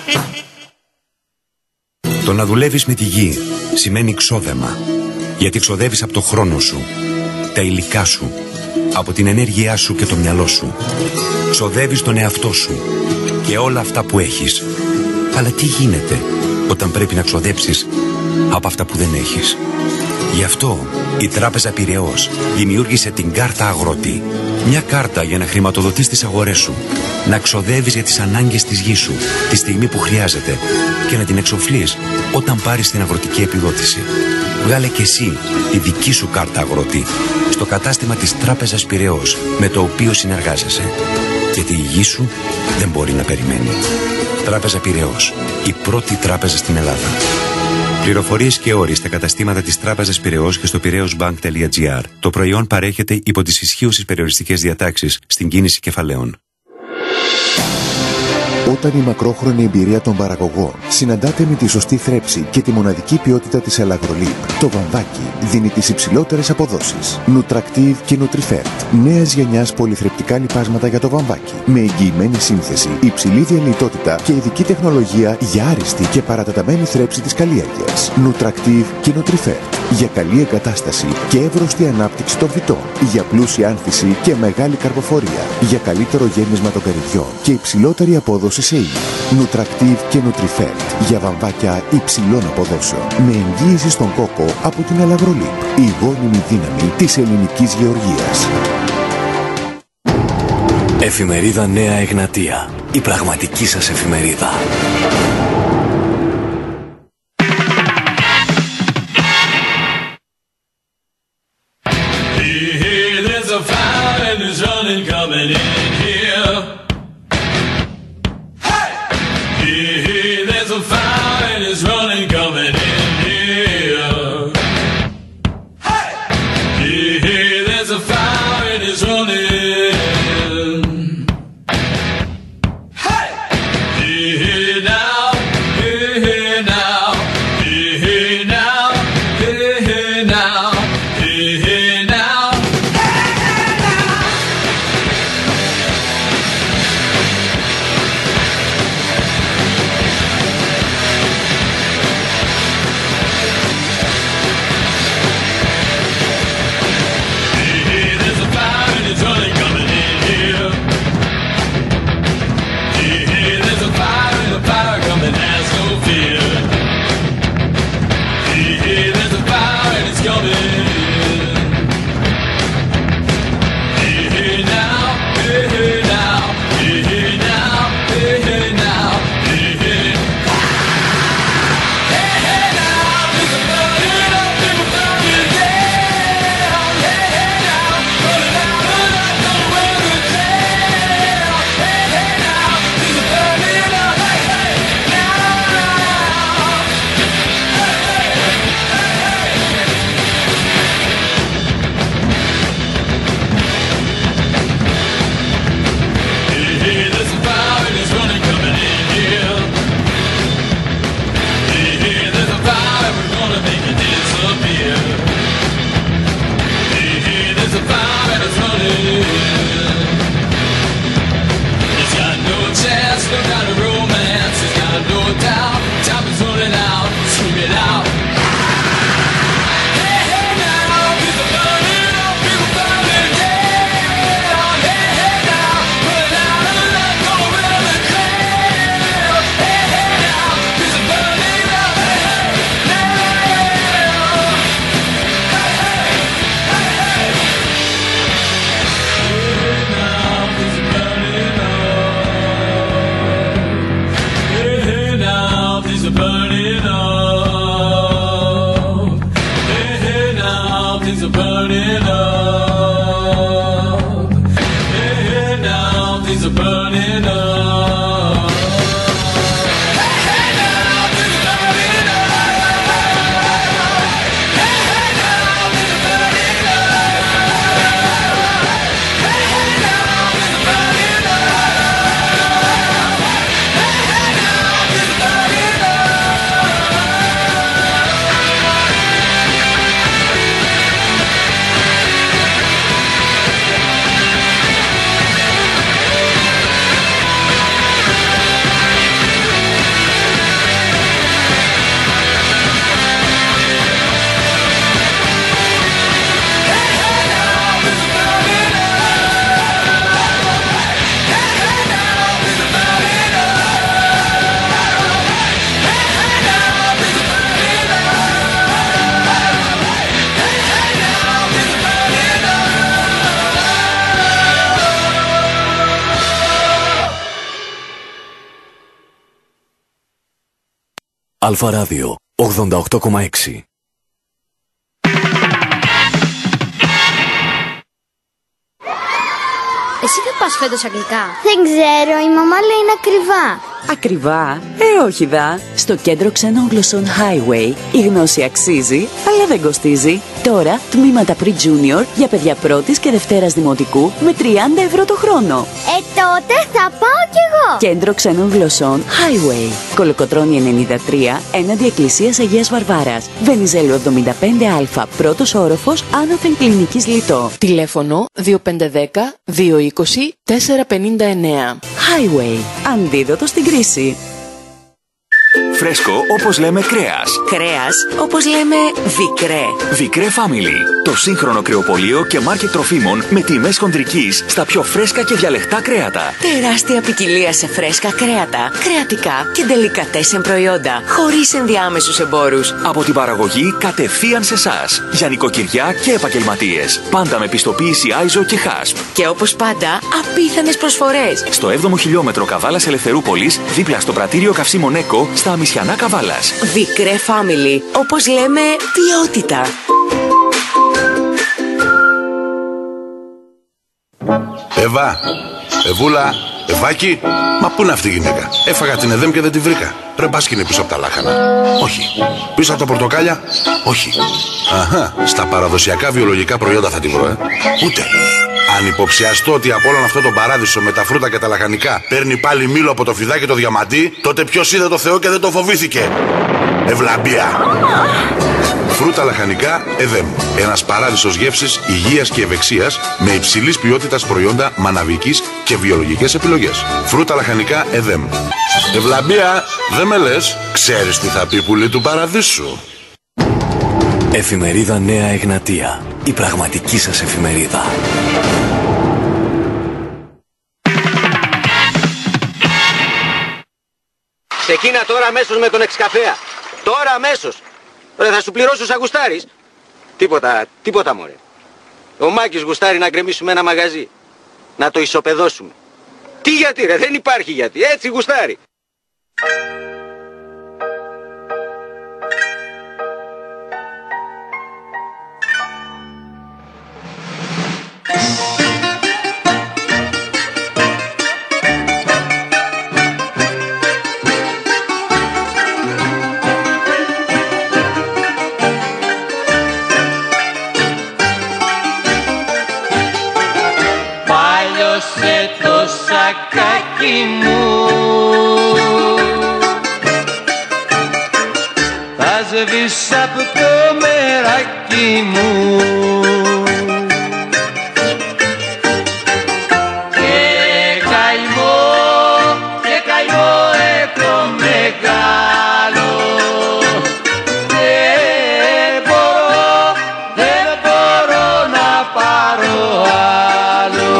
Το να δουλεύεις με τη γη σημαίνει ξόδεμα. Γιατί ξοδεύεις από το χρόνο σου, τα υλικά σου, από την ενέργειά σου και το μυαλό σου. Ξοδεύεις τον εαυτό σου και όλα αυτά που έχεις. Αλλά τι γίνεται όταν πρέπει να ξοδέψεις από αυτά που δεν έχεις? Γι' αυτό η Τράπεζα Πειραιώς δημιούργησε την κάρτα Αγρότη. Μια κάρτα για να χρηματοδοτείς τις αγορές σου, να ξοδεύεις για τις ανάγκες της γης σου τη στιγμή που χρειάζεται και να την εξοφλείς όταν πάρεις την αγροτική επιδότηση. Βγάλε και εσύ τη δική σου κάρτα Αγρότη στο κατάστημα της Τράπεζας Πειραιώς με το οποίο συνεργάζεσαι. Γιατί η γη σου δεν μπορεί να περιμένει. Τράπεζα Πειραιώς, η πρώτη τράπεζα στην Ελλάδα. Πληροφορίες και όροι στα καταστήματα της Τράπεζας Πειραιώς και στο πειραιώσμπανκ τελεία τζι άρ. Το προϊόν παρέχεται υπό τις ισχύουσες περιοριστικές διατάξεις στην κίνηση κεφαλαίων. Όταν η μακρόχρονη εμπειρία των παραγωγών συναντάται με τη σωστή θρέψη και τη μοναδική ποιότητα της Ελαγρολίπ, το βαμβάκι δίνει τις υψηλότερες αποδόσεις. Nutractive και Nutrifert. Νέας γενιάς πολυθρεπτικά λιπάσματα για το βαμβάκι. Με εγγυημένη σύνθεση, υψηλή διαλειτότητα και ειδική τεχνολογία για άριστη και παρατεταμένη θρέψη της καλλιέργειας. Nutractive και Nutrifert. Για καλή εγκατάσταση και εύρωστη ανάπτυξη των φυτών. Για πλούσια άνθηση και μεγάλη καρποφορία. Για καλύτερο γέμισμα των καρυδιών και υψηλότερη απόδοση σε ήλιο. Nutractive και Nutrifert. Για βαμβάκια υψηλών αποδόσεων. Με εγγύηση στον κόκο από την Ελαγρολίπ. Η γόνιμη δύναμη της ελληνικής γεωργίας. Εφημερίδα Νέα Εγνατία. Η πραγματική σας εφημερίδα. things are burning up. Hey, hey, now things are burning up. Hey, hey, now things are burning up. Αλφα Ράδιο ογδόντα οκτώ κόμμα έξι. Εσύ θα πας φέτος αγγλικά? Δεν ξέρω, η μαμά λέει είναι ακριβά. Ακριβά? Ε, όχι δα. Στο κέντρο ξένων γλωσσών Highway η γνώση αξίζει, αλλά δεν κοστίζει. Τώρα τμήματα pre-junior για παιδιά πρώτης και δευτέρας δημοτικού με τριάντα ευρώ το χρόνο. Ε, τότε θα πάω κι εγώ. Κέντρο ξένων γλωσσών Highway. Κολοκοτρώνη ενενήντα τρία, έναντι Εκκλησίας Αγίας Βαρβάρας. Βενιζέλου εβδομήντα πέντε Α, πρώτος όροφος, άνωθεν κλινικής Λιτό. Τηλέφωνο δύο πέντε ένα μηδέν δύο είκοσι τέσσερα πενήντα εννέα. Highway. Αντίδοτο στην κρίση. Φρέσκο όπως λέμε κρέας. Κρέας όπως λέμε Vicré. Vicré Family. Το σύγχρονο κρεοπωλείο και μάρκετ τροφίμων με τιμές χοντρικής στα πιο φρέσκα και διαλεχτά κρέατα. Τεράστια ποικιλία σε φρέσκα κρέατα, κρεατικά και ντελικατέσεν προϊόντα, χωρίς ενδιάμεσους εμπόρους. Από την παραγωγή κατευθείαν σε εσάς. Για νοικοκυριά και επαγγελματίες. Πάντα με πιστοποίηση άιζο και χάσπ. Και όπως πάντα, απίθανες προσφορές. Στο έβδομο χιλιόμετρο Καβάλας Ελευθερούπολης, δίπλα στο πρατήριο καυσίμων Έκο, στα Αμισιανά Καβάλας. Vicré Family. Όπως λέμε, ποιότητα. Εύα, Εβούλα, Ευάκι, μα πού είναι αυτή η γυναίκα? Έφαγα την Εδέμ και δεν τη βρήκα. Ρε μπάσκινε πίσω από τα λάχανα. Όχι. Πίσω από τα πορτοκάλια. Όχι. Αχα, στα παραδοσιακά βιολογικά προϊόντα θα τη βρω, ε. Ούτε. Αν υποψιαστώ ότι από όλον αυτό το παράδεισο με τα φρούτα και τα λαχανικά παίρνει πάλι μήλο από το φιδάκι το διαμαντί, τότε ποιος είδε το Θεό και δεν το φοβήθηκε? Ευλαμπία. Φρούτα λαχανικά Εδέμ. Ένας παράδεισος γεύσης, υγείας και ευεξίας με υψηλής ποιότητας προϊόντα, μαναβικής και βιολογικές επιλογές. Φρούτα λαχανικά Εδέμ. Ευλαμπία, δεν με λες, ξέρεις τι θα πει πουλί του παραδείσου? Εφημερίδα Νέα Εγνατία. Η πραγματική σας εφημερίδα. Ξεκίνα τώρα αμέσως με τον εξκαφέα. Τώρα αμέσως. Ρε, θα σου πληρώσω σαν γουστάρεις. Τίποτα, τίποτα μωρέ. Ο Μάκης γουστάρει να γκρεμίσουμε ένα μαγαζί. Να το ισοπεδώσουμε. Τι γιατί ρε, δεν υπάρχει γιατί. Έτσι γουστάρει. Πάλιωσε το σακάκι μου, θα σβήσω από το μεράκι μου. Και καημό, και καημό έχω μεγάλο. Δεν μπορώ, δεν μπορώ να πάρω άλλο.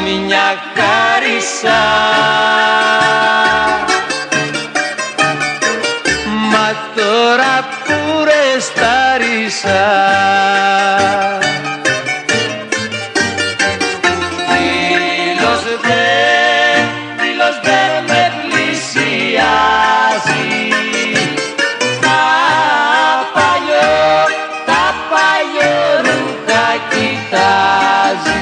μια κάρισα. Μα τώρα που ρεστάρισα φίλος δεν, φίλος δεν με πλησιάζει. Τα παλιό, τα παλιό ρούχα κοιτάζει.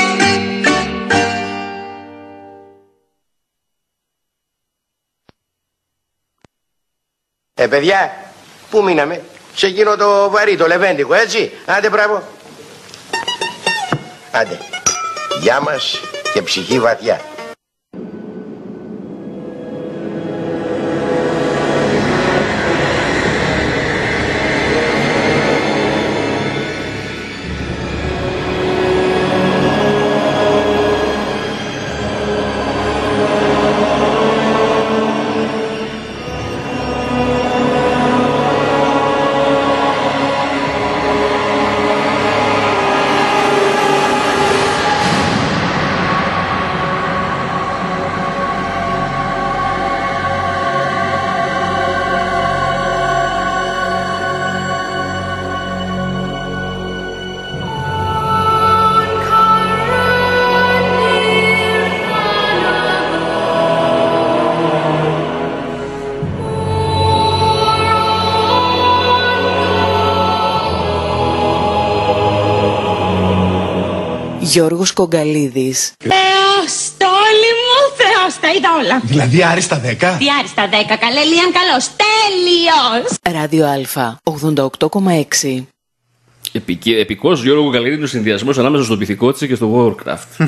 Ε, παιδιά, πού μείναμε? Σε εκείνο το βαρύ, το λεβέντικο, έτσι. Άντε, μπράβο. Άντε. Γεια μας και ψυχή βαθιά. Γιώργος Κογκαλίδης. Θεός, το όλοι μου, Θεός, τα είδα όλα. Δηλαδή άριστα δέκα. Τι άριστα δέκα, καλέ Λίαν, καλός, τέλειος. Ράδιο Α, ογδόντα οκτώ κόμμα έξι. Επικ, επικός Γιώργο Κογκαλίδη είναι ο συνδυασμός ανάμεσα στο Πυθικότσι και στο Warcraft.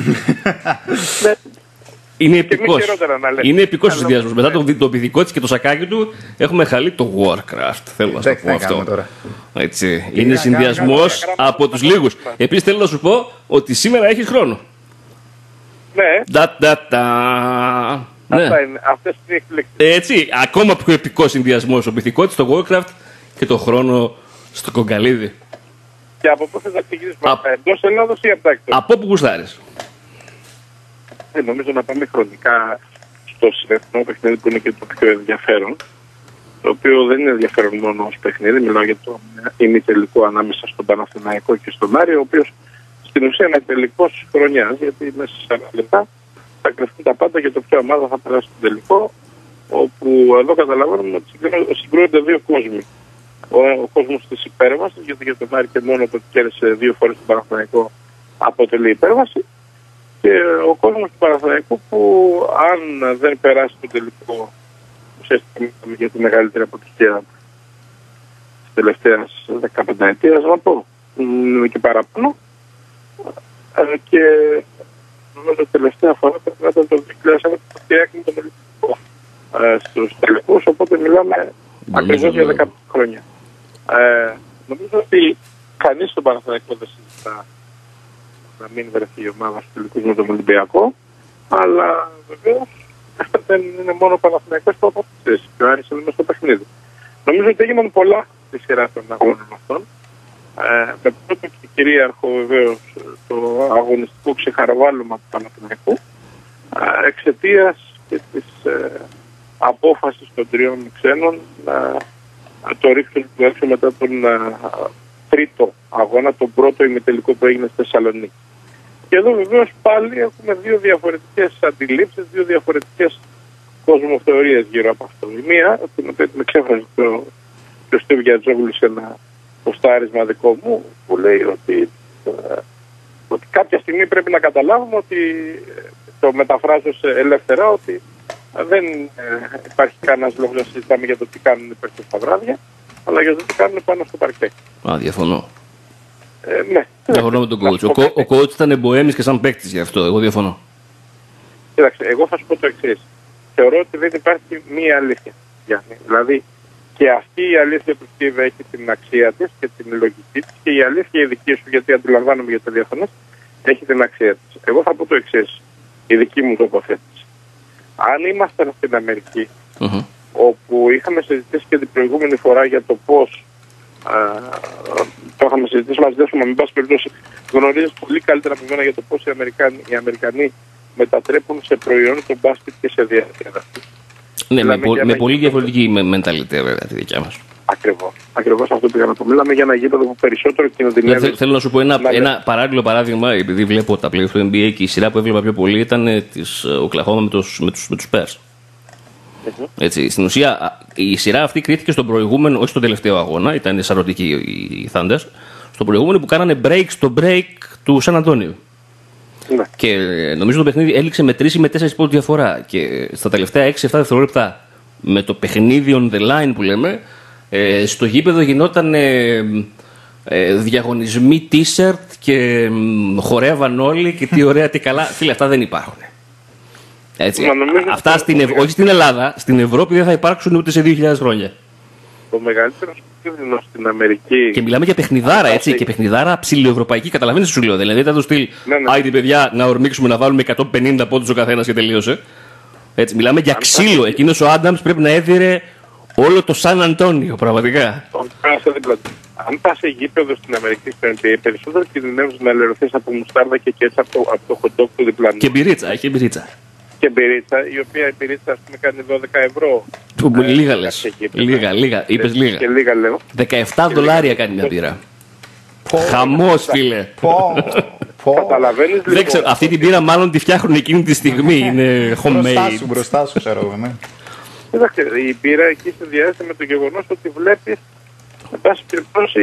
Είναι επικός. Είναι επικός ο συνδυασμός. Μετά το, το Πυθικότσι και το σακάκι του έχουμε χαλεί το Warcraft. Θέλω να σου πω αυτό. Έτσι. Είναι συνδυασμός από τους λίγους. Επίσης θέλω να σου πω ότι σήμερα έχεις χρόνο. Ναι. Ντα, ντα, ντα. Ναι. Αυτά είναι, αυτές είναι οι εκπλήξεις. Έτσι, ακόμα πιο επικός συνδυασμός ο Πυθικότσι στο Warcraft και το χρόνο στο Κογκαλίδη. Και από πού θες να ξεκινήσεις, εντός Ελλάδος ή από τα εκτός? Από όπου γουστάρεις. Ε, νομίζω να πάμε χρονικά στο συνεθνό παιχνίδι που είναι και το πιο ενδιαφέρον. Το οποίο δεν είναι ενδιαφέρον μόνο ως παιχνίδι, μιλάω για το ημιτελικό ανάμεσα στον Παναθηναϊκό και στον Άρη, ο οποίος στην ουσία είναι τελικός χρονιάς, γιατί μέσα σε ένα λεπτά θα κρυφτούν τα πάντα και το ποια ομάδα θα περάσει στον τελικό, όπου εδώ καταλαβαίνουμε ότι συγκρούονται δύο κόσμοι. Ο, ο κόσμος της υπέρβασης, γιατί για τον Άρη και μόνο το ότι κέρδισε δύο φορές τον Παναθηναϊκό αποτελεί υπέρβαση, και ο κόσμος του Παναθηναϊκού που αν δεν περάσει τον τελικό, ουσιαστικά για τη μεγαλύτερη αποτυχία της τελευταίας δεκαπενταετίας, να πω, και παραπάνω, και νομίζω τελευταία φορά πρέπει να ήταν το δύο χιλιάδες ένα που έκαναν τον Ολυμπιακό στους τελικούς, οπότε μιλάμε ακριβώς για δεκαπέντε χρόνια. Ε, νομίζω ότι κανείς στον Παναθηναϊκό δεν συζητά να μην βρεθεί η ομάδα στους τελικούς με τον Ολυμπιακό, αλλά βεβαίως δεν είναι μόνο ο Παναθηναϊκός που αποκτήσει και ο Άρης είναι μέσα στο παιχνίδι. Νομίζω ότι έγιναν πολλά στη σειρά των αγώνων αυτών. Ε, με πρώτο και κυρίαρχο βεβαίως το αγωνιστικό ξεχαρβάλωμα του Παναθηναϊκού, ε, εξαιτίας και της ε, απόφασης των τριών ξένων να ε, το ρίξουν του έξω μετά τον ε, τρίτο αγώνα, τον πρώτο ημιτελικό που έγινε στη Θεσσαλονίκη. Και εδώ βεβαίως πάλι έχουμε δύο διαφορετικές αντιλήψεις, δύο διαφορετικές κοσμοθεωρίες γύρω από αυτό. Η μία, την οποία την εξέφρασε το, το Στίβ Γιατζόγλου σε ένα ποστάρισμα δικό μου, που λέει ότι, ε, ότι κάποια στιγμή πρέπει να καταλάβουμε ότι, το μεταφράζω σε ελεύθερα, ότι δεν ε, υπάρχει κανένας λόγος να συζητάμε για το τι κάνουν οι παίκτες στα βράδια, αλλά για το τι κάνουν πάνω στο παρκέ. Α, διαφωνώ. Ε, ναι. Διαφωνώ με τον coach. Ο, ο coach ήταν εμποέμις και σαν παίκτης γι' αυτό. Εγώ διαφωνώ. Κοίταξε, εγώ θα σου πω το εξής. Θεωρώ ότι δεν υπάρχει μία αλήθεια. Δηλαδή, και αυτή η αλήθεια του Steve έχει την αξία της και την λογική της, και η αλήθεια η δική σου, γιατί αντιλαμβάνομαι για το διαφωνές, έχει την αξία της. Εγώ θα πω το εξής, η δική μου τοποθέτηση. Αν ήμασταν στην Αμερική, mm-hmm. όπου είχαμε συζητήσει και την προηγούμενη φορά για το πώς α, το είχαμε συζητήσει μαζί, δεν με πάση περιπτώσει, γνωρίζεις πολύ καλύτερα από μένα για το πώς οι Αμερικανοί, οι Αμερικανοί μετατρέπουν σε προϊόν το μπάσκετ και σε διασκέδαση. Ναι, με, πο, με πολύ διαφορετική μενταλιτέ βέβαια τη δικιά μας. Ακριβώς. Ακριβώς αυτό πήγα να πω. Μιλάμε για ένα γήπεδο που περισσότερο κινδυνεύει. Θε, θέλω να σου πω ένα, να ένα παράλληλο παράδειγμα, επειδή βλέπω τα play του N B A και η σειρά που έβλεπα πιο πολύ ήταν της Οκλαχώμα με τους, με τους, με τους Spurs. Mm-hmm. Έτσι, στην ουσία η σειρά αυτή κρίθηκε στον προηγούμενο, όχι στον τελευταίο αγώνα, ήταν σαρωτική οι Thunders, στον προηγούμενο που κάνανε break στο break του Σαν Αντώνιο. Ναι. Και νομίζω το παιχνίδι έληξε με τρεις ή με τέσσερις πόντους διαφορά. Και στα τελευταία έξι εφτά δευτερόλεπτα με το παιχνίδι on the line που λέμε, ε, στο γήπεδο γινόταν ε, ε, διαγωνισμοί t-shirt και ε, χορεύαν όλοι και τι ωραία, τι καλά. Φίλε, αυτά δεν υπάρχουν. Έτσι. Αυτά στην Ευ... όχι στην Ελλάδα, στην Ευρώπη δεν θα υπάρξουν ούτε σε δύο χιλιάδες χρόνια. Το μεγαλύτερο κίνδυνο στην Αμερική. Και μιλάμε για παιχνιδάρα, έτσι. Και παιχνιδάρα ψιλοευρωπαϊκή. Καταλαβαίνεις τι σου λέω. Δηλαδή ήταν το στυλ. Ναι, ναι. Άιντε, παιδιά, να ορμήξουμε να βάλουμε εκατόν πενήντα πόντους ο καθένας και τελείωσε. Έτσι, μιλάμε για ξύλο. Εκείνος ο Άνταμς πρέπει να έδιρε όλο το Σαν Αντώνιο, πραγματικά. Αν πας σε γήπεδο στην Αμερική στο N B A, περισσότερο κινδυνεύεις να ελερωθείς από μουστάρδα και κέτσα από το, από το hot dog του διπλανού. Και μπυρίτσα, έχει μπυρίτσα. Και μπυρίτσα, η οποία η μπυρίτσα ας πούμε κάνει δώδεκα ευρώ. Του, ε, λίγα λες. Λίγα, λίγα. Είπες λίγα. Και λίγα λέω. δεκαεπτά δολάρια κάνει μια μπύρα. Χαμός, φίλε. Καταλαβαίνεις δεν ξέρω, αυτή την πύρα μάλλον τη φτιάχνουν εκείνη τη στιγμή. Είναι homemade. Μπροστά σου, μπροστά σου, ξέρω εγώ. Ναι. Κοιτάξτε, η πύρα εκεί συνδυάζεται με το γεγονός ότι βλέπεις, εν πάση περιπτώσει,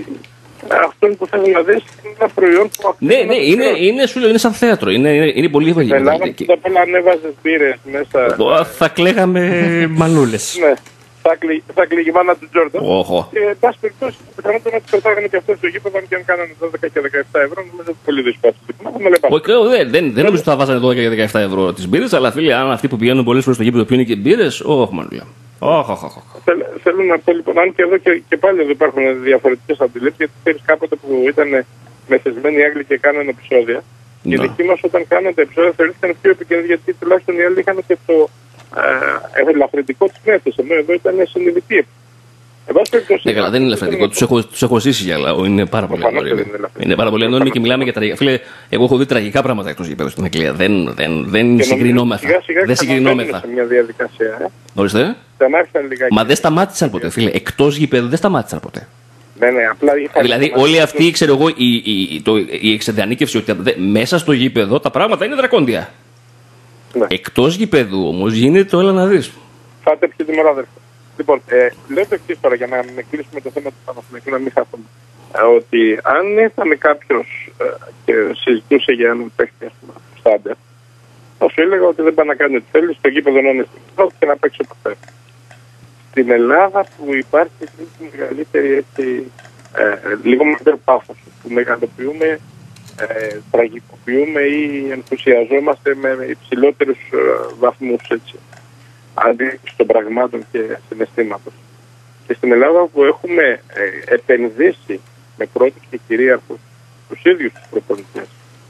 αυτόν που θέλει να δεις είναι ένα προϊόν που... Ναι, ναι, είναι, είναι, σου λέω, είναι σαν θέατρο, είναι, είναι, είναι πολύ ευαγγελικό. Στην Ελλάδα που απ' όλα ανέβαζες μπύρες μέσα... Θα κλαίγαμε μανούλες. Ναι, θα κλείγει η μάνα του Τζόρνταν. Oh. Και εν πάση περιπτώσει, πιθανότατα να τις πετάγανε και αυτές στο γήπεδο, αν και αν κάνανε δώδεκα και δεκαεπτά ευρώ, νομίζω ότι πολύ δύσκολο. Δεν, δεν, δεν νομίζω ότι θα βάζανε δώδεκα και δεκαεπτά ευρώ τις μπύρες, αλλά φίλοι, αν αυτοί που πηγαίνουν πολλές φορές στο γήπεδο πιούν και μπύρες, όχι μανούλα. Oh, oh, oh. Θέλω να πω λοιπόν, αν και εδώ και, και πάλι εδώ υπάρχουν διαφορετικές αντιλήψεις, γιατί ξέρεις κάποτε που ήταν μεθυσμένοι οι Άγγλοι και κάνανε επεισόδια. No. Οι δικοί μας όταν κάνανε τα επεισόδια θεωρήθηκαν πιο επικίνδυνοι, γιατί τουλάχιστον οι άλλοι είχαν και το ε, ελαφρυντικό της μέθης, ενώ εδώ ήταν συνειδητή. Ναι, καλά, δεν είναι ελαφρυντικό. Τους έχω, τους έχω ζήσει για λαό. Είναι πάρα πολύ έντονο. Είναι πάρα πολύ έντονο και μιλάμε για τραγικά. Φίλε, εγώ έχω δει τραγικά πράγματα εκτός γήπεδου στην Αγγλία. Δεν, δεν, δεν συγκρινόμεθα. Δεν συγκρινόμεθα. Σε μια διαδικασία. Ε. Ορίστε. Μα δεν σταμάτησαν ποτέ, φίλε. Εκτός γήπεδου δεν σταμάτησαν ποτέ. Ναι, ναι, απλά δηλαδή, όλοι αυτοί, ξέρω εγώ, η, η, το, η εξεδανίκευση ότι δε, μέσα στο γήπεδο τα πράγματα είναι δρακόντια. Ναι. Εκτός γήπεδου όμως γίνεται το έλα να δεις. Φάτε πιο τιμωρά, αδερφέ. Λοιπόν, ε, λέω το εξής τώρα για να μην κλείσουμε το θέμα του Παναθηναϊκού, να μην χάσουμε. Ε, ότι αν ήταν κάποιος ε, και συζητούσε για έναν παίχτη, ας πούμε, στάντερ, θα σου έλεγα ότι δεν πάει να κάνει ό,τι θέλει, στο γήπεδο να είναι στην και να παίξει το θέλει. Στην Ελλάδα που υπάρχει τη μεγαλύτερη έτσι, ε, λίγο μεγαλύτερο πάθος, που μεγαλοποιούμε, ε, τραγικοποιούμε ή ενθουσιαζόμαστε με υψηλότερους ε, βαθμούς, έτσι, αντίληψη των πραγμάτων και συναισθήματος. Και στην Ελλάδα που έχουμε ε, επενδύσει με πρώτους και κυρίαρχους τους ίδιους τους προπονητές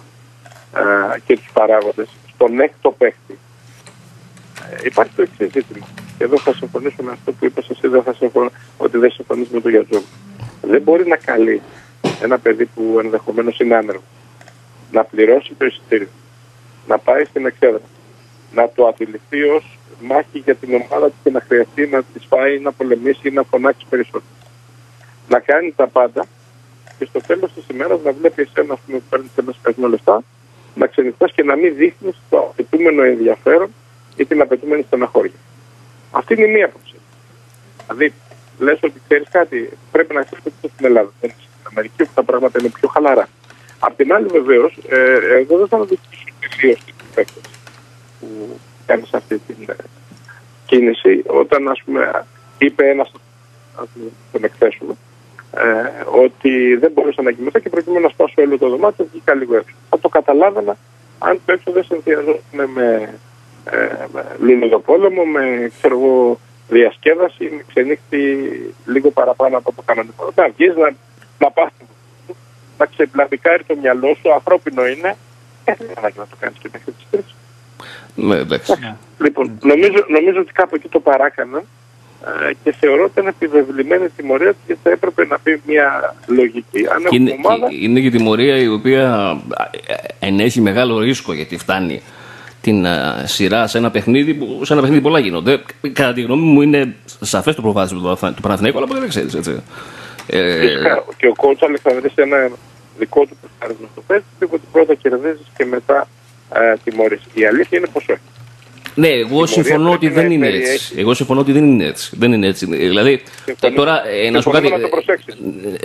ε, και τους παράγοντες στον έκτο παίχτη, ε, υπάρχει το εξής ζήτημα. Και εδώ θα συμφωνήσω με αυτό που είπες εσύ, δεν θα συμφωνώ, ότι δεν συμφωνείς με τον Γιατζόγλου. Δεν μπορεί να καλεί ένα παιδί που ενδεχομένως είναι άνεργο να πληρώσει το εισιτήριο, να πάει στην εξέδρα, να το αντιληφθεί ως μάχη για την ομάδα του και να χρειαστεί να τη φάει, να πολεμήσει ή να φωνάξει περισσότερο. Να κάνει τα πάντα και στο τέλος της ημέρας να βλέπει εσένα που παίρνει ένα σκασμό λεφτά, να ξενυχτάς και να μην δείχνεις το απαιτούμενο ενδιαφέρον ή την απαιτούμενη στεναχώρια. Αυτή είναι η μία άποψη. Δηλαδή, λες ότι ξέρεις κάτι, πρέπει να ξέρεις ότι στην Ελλάδα, δεν είναι στην Αμερική, όπου τα πράγματα είναι πιο χαλαρά. Απ' την άλλη, βεβαίως, ε, εγώ δεν θα αναδείξω τελείως την παίκτες που κάνει αυτή την ε, κίνηση, όταν ας πούμε είπε ένας, ας τον εκθέσουμε, ε, ότι δεν μπορούσα να κοιμηθώ και προκειμένου να σπάσω όλο το δωμάτιο, βγήκα λίγο έξω. Θα το καταλάβαινα αν το έξω δεν συνδυαζόταν με, ε, με λουλουδοπόλεμο, με ξέρω εγώ, διασκέδαση, με ξενύχτη λίγο παραπάνω από το κανονικό. Να βγεις, να, να πας, να ξεπλαβικάρει το μυαλό σου, ανθρώπινο είναι, δεν είναι ανάγκη να το κάνεις και μέχρι τις τρεις. Ναι, εντάξει. Λοιπόν, νομίζω, νομίζω ότι κάπου εκεί το παράκαναν ε, και θεωρώ ότι ήταν επιβεβλημένη τιμωρία του και θα έπρεπε να πει μια λογική. Αν και είναι, ομάδα... και είναι και τιμωρία η οποία ενέχει μεγάλο ρίσκο, γιατί φτάνει την uh, σειρά σε ένα παιχνίδι που σε ένα παιχνίδι πολλά γίνονται. Κατά τη γνώμη μου είναι σαφές το προβάδισμα του Παναθηναϊκού, αλλά ποτέ δεν ξέρεις, έτσι. Φυσικά, και ο coach Αλεξανδρής ένα δικό του προχάρισμα στο παίζι, είπε ότι πρώτα κερδίζεις και μετά ε, τιμωρείς. Η αλήθεια είναι πως όχι. Ναι, εγώ συμφωνώ ότι δεν είναι έτσι. έτσι. Εγώ συμφωνώ ότι δεν είναι έτσι. Δεν είναι έτσι. Δηλαδή, συμφωνώ, τώρα ε, να σου πω κάτι. Να το προσέξεις.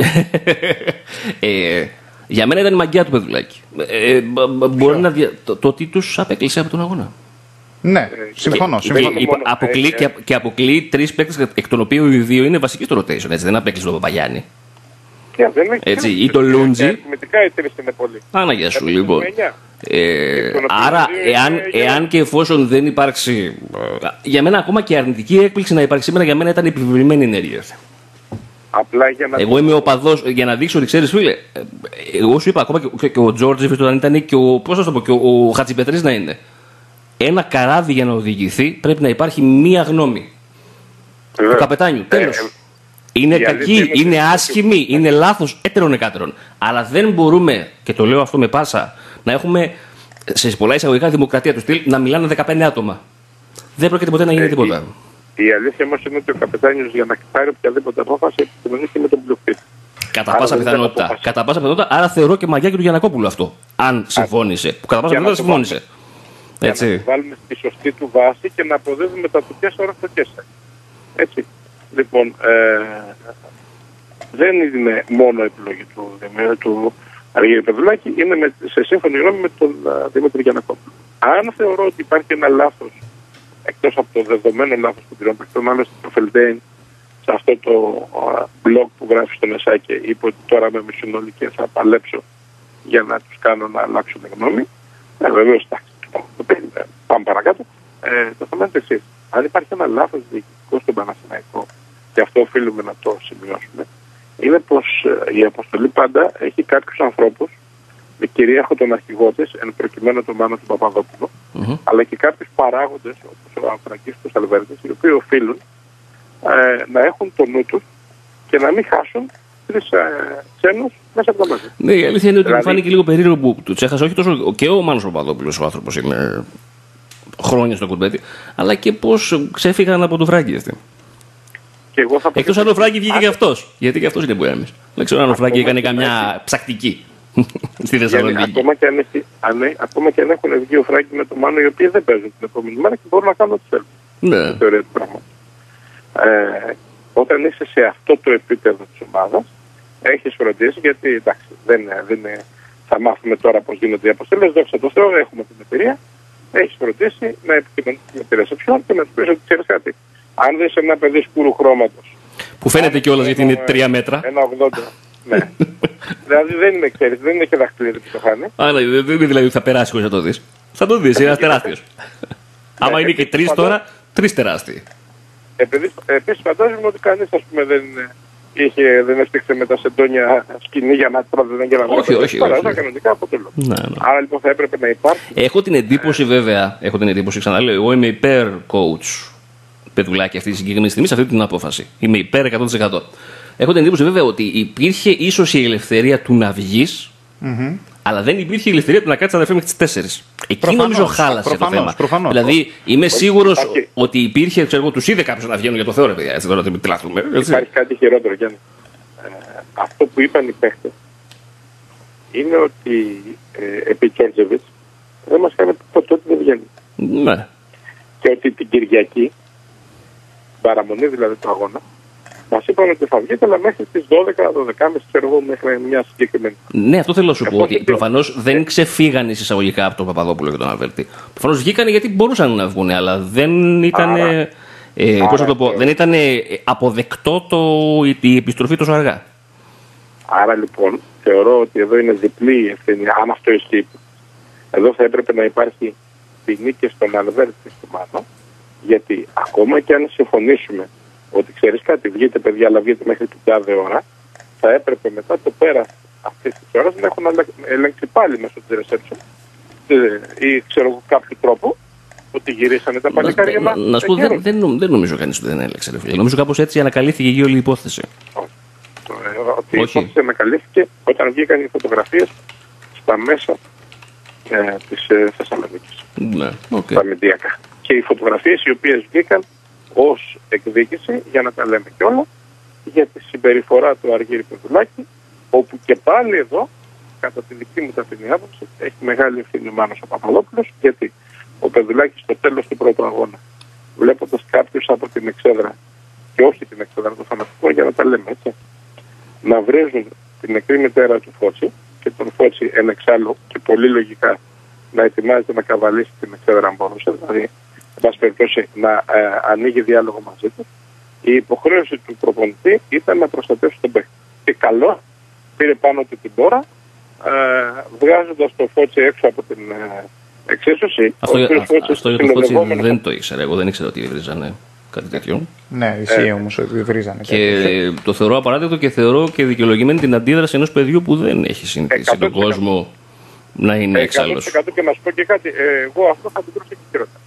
ε, για μένα ήταν η μαγιά του παιδουλάκι. Ε, μπορεί να δια... το, το ότι τους απέκλεισε από τον αγώνα. Ναι, συμφωνώ. Και, συμφωνώ. Και, και, αποκλεί, και, και αποκλεί τρεις παίκτες, εκ των οποίων οι δύο είναι βασικοί στο rotation. Έτσι, δεν απέκλεισε τον Παπαγιάννη. Yeah, δεν έχει έτσι, ή τον Λούντζι. Αριθμητικά οι τρεις είναι πολύ. Άναγια σου, λοιπόν. Ε, άρα, εάν, εάν και εφόσον δεν υπάρξει. Για μένα, ακόμα και αρνητική έκπληξη να υπάρξει σήμερα, για μένα ήταν επιβεβλημένη ενέργεια. Απλά για να... Εγώ είμαι ο παδός, για να δείξω ότι ξέρεις, φίλε. Εγώ σου είπα, ακόμα και, και ο Τζόρτζεφ όταν ήταν και ο, πώς θα το πω, και ο, ο Χατζιπετρής να είναι. Ένα καράβι για να οδηγηθεί πρέπει να υπάρχει μία γνώμη. Του καπετάνιου. Τέλος. Ε, είναι κακή, είναι, είναι άσχημη, είναι λάθος, έτερον εκάτερον. Αλλά δεν μπορούμε, και το λέω αυτό με πάσα, να έχουμε σε πολλά εισαγωγικά δημοκρατία του στυλ να μιλάνε δεκαπέντε άτομα. Δεν πρόκειται ποτέ να γίνει ε, τίποτα. Η, η αλήθεια όμως είναι ότι ο καπετάνιος για να πάρει οποιαδήποτε απόφαση επικοινωνήσει με τον πλειοκτήτη. Κατά πάσα πιθανότητα. Κατά πάσα πιθανότητα, άρα θεωρώ και μαγιά και του Γιαννακόπουλου αυτό. Αν συμφώνησε. Που κατά πάσα πιθανότητα συμφώνησε. Έτσι. Για να βάλουμε στη σωστή του βάση και να αποδίδουμε τα τουκές ώρα στο κέσσερ. Έτσι. Λοιπόν, ε, δεν είναι μόνο επιλογή του, του Αργύρη Πεδουλάκη, είναι με, σε σύμφωνη γνώμη με τον uh, Δημήτρη Γιαννακόπουλο. Αν θεωρώ ότι υπάρχει ένα λάθος, εκτός από το δεδομένο λάθος που την έπρεπε, μάλλον στο Φελντέιν, σε αυτό το uh, blog που γράφει στο Μεσάκη, είπε ότι τώρα με μισούν και θα παλέψω για να τους κάνω να αλλάξουν γνώμη. Ε, βεβαίως, πάμε παρακάτω. Ε, το θέμα είναι το εξής. Αν υπάρχει ένα λάθος διοικητικό στον Παναθηναϊκό, και αυτό οφείλουμε να το σημειώσουμε, είναι πως ε, η αποστολή πάντα έχει κάποιους ανθρώπους, κυρίαρχο των αρχηγό της, εν προκειμένου τον Μάνο του Παπαδόπουλο, mm-hmm. αλλά και κάποιους παράγοντες, όπως ο Ανθρακίστος Αλβέρτης, οι οποίοι οφείλουν ε, να έχουν το νου τους και να μην χάσουν τρεις ε, ξένους μέσα από τα μάτια. Ναι, η αλήθεια είναι ότι δηλαδή... μου φάνηκε λίγο περίεργο που τους έχασε όχι τόσο και ο Μάνος Παπαδόπουλος, ο άνθρωπος είναι χρόνια στο κουμπέτι, αλλά και πώς ξέφυγαν από το Φράγκη αυτοί. Εκτός αν ο Φράγκη βγήκε και αυτός. Γιατί και αυτός είναι μπουέμις. Δεν ξέρω αν ο Φράγκη έκανε καμιά ψακτική στη Θεσσαλονίκη. Ακόμα και, αν έχει, αν, ακόμα και αν έχουν βγει ο Φράγκη με το Μάνο, οι οποίοι δεν παίζουν την επόμενη μέρα και μπορούν να κάνουν ό,τι θέλουν. Ναι. Θεωρία του πράγματος. Ε, όταν είσαι σε αυτό το επίπεδο της ομάδας, έχεις φροντίσει, γιατί εντάξει, δεν, δεν θα μάθουμε τώρα πώς γίνονται οι αποστολές. Δόξα τω Θεώ, έχουμε την εταιρεία. Έχεις φροντίσει να επικοινωνήσεις με τη ρεσεψιόν και να του πεις ότι ξέρεις κάτι. Αν δεν είσαι ένα παιδί σκούρου χρώματος. Που φαίνεται κιόλας γιατί είναι τρία μέτρα. Ένα ογδόντα. Ναι. Δηλαδή δεν είναι, ξέρεις, δεν είναι και δαχτυλίδι που το χάνει. Α, ναι, δεν είναι δηλαδή ότι θα περάσει χωρίς να το δεις. Θα το δεις, είναι ένας τεράστιος. Άμα είναι και τρεις τώρα, τρεις τεράστιοι. Επίσης φαντάζομαι ότι κανείς, ας πούμε, δεν είχε, δεν έστειξε με τα σεντόνια σκηνή για να τραβούν και να όχι, όχι, όχι. Κανονικά αποτελούν. Ναι, ναι. Άρα λοιπόν θα έπρεπε να υπάρχει. Έχω την εντύπωση βέβαια, έχω την εντύπωση, ξαναλέω, εγώ είμαι υπέρ coach Πεδουλάκη αυτή τη συγκεκριμένη στιγμή σε αυτή την απόφαση. Είμαι υπέρ εκατό τοις εκατό. Έχω την εντύπωση βέβαια ότι υπήρχε ίσως η ελευθερία του να βγεις, mm-hmm. αλλά δεν υπήρχε η ελευθερία του να κάτσεις αδερφέ μέχρι τις τέσσερις. Εκεί προφανώς, νομίζω χάλασε προφανώς, το θέμα. Προφανώς. Δηλαδή είμαι σίγουρος υπάρχει. ότι υπήρχε, ξέρω εγώ, τους είδε κάποιος να βγαίνουν για το Θεό, ρε παιδιά. Έτσι, τώρα δεν μιλάμε. Υπάρχει κάτι χειρότερο, Γιάννη. Ε, αυτό που είπαν οι παίχτες είναι ότι ε, επί Τζόρτζεβιτς δεν μας κάνει ποτέ ότι δεν βγαίνει. Ναι. Και ότι την Κυριακή, παραμονή δηλαδή του αγώνα, μας είπαν ότι θα βγείτε, αλλά μέχρι τις δώδεκα, δώδεκα και μισή, ξέρω εγώ, μέχρι μια συγκεκριμένη. Ναι, αυτό θέλω να σου πω. Ότι προφανώς δεν ξεφύγανε εισαγωγικά από τον Παπαδόπουλο και τον Αλβέρτη. Προφανώς βγήκανε γιατί μπορούσαν να βγουν, αλλά δεν ήταν. Ε, ε, πώς θα το πω, δεν ήταν αποδεκτό το, η επιστροφή τόσο αργά. Άρα λοιπόν θεωρώ ότι εδώ είναι διπλή η ευθύνη, αν αυτό ισχύει. Εδώ θα έπρεπε να υπάρχει ποινή και στον Αλβέρτη και στον Μάνο, γιατί ακόμα και αν συμφωνήσουμε ότι ξέρεις κάτι, βγείτε παιδιά, αλλά βγείτε μέχρι την τάδε ώρα, θα έπρεπε μετά το πέρας αυτής της ώρας να έχουν ελέγξει πάλι μέσω της reception ή ξέρω εγώ κάποιο τρόπο ότι γυρίσανε τα παλικάρια μας. Να σου πω, δεν, δεν, δεν νομίζω κανείς ότι δεν έλεξε. Ρε φίλε. Νομίζω κάπως έτσι ανακαλύφθηκε η όλη υπόθεση. Ότι η υπόθεση ανακαλύφθηκε όταν βγήκαν οι φωτογραφίες στα μέσα ε, της ε, Θεσσαλονίκης. Ναι, okay. Τα μηντιακά. Και οι φωτογραφίες οι οποίες βγήκαν ως εκδίκηση, για να τα λέμε κιόλα, για τη συμπεριφορά του Αργύρη Πεδουλάκη, όπου και πάλι εδώ, κατά τη δική μου ταπεινή άποψη, έχει μεγάλη ευθύνη ο Μάνος ο Παπαδόπουλος, γιατί ο Πεδουλάκης στο τέλος του πρώτου αγώνα, βλέποντας κάποιους από την εξέδρα, και όχι την εξέδρα του φανατικού, για να τα λέμε έτσι, να βρίζουν την νεκρή μητέρα του Φώτση και τον Φώτση εν εξάλλου και πολύ λογικά να ετοιμάζεται να καβαλήσει την εξέδρα αν μπορούσε, δηλαδή εν πάση περιπτώσει να ε, ανοίγει διάλογο μαζί του. Η υποχρέωση του προπονητή ήταν να προστατεύσει τον παίκτη. Και καλό πήρε πάνω του την πόρα, ε, βγάζοντας το Φώτση έξω από την ε, εξίσωση. Αυτό, για, αυτό για το Φώτση δεν το ήξερα. Εγώ δεν ήξερα ότι βρίζανε κάτι τέτοιο. Ναι, ισχύει ε, όμως ότι βρίζανε. Και το θεωρώ απαράδεκτο και θεωρώ και δικαιολογημένη την αντίδραση ενός παιδιού που δεν έχει συνηθίσει τον κόσμο να είναι εξάλλος. Και να σου πω και κάτι, ε, εγώ αυτό θα το κρούσα και χειρότερα.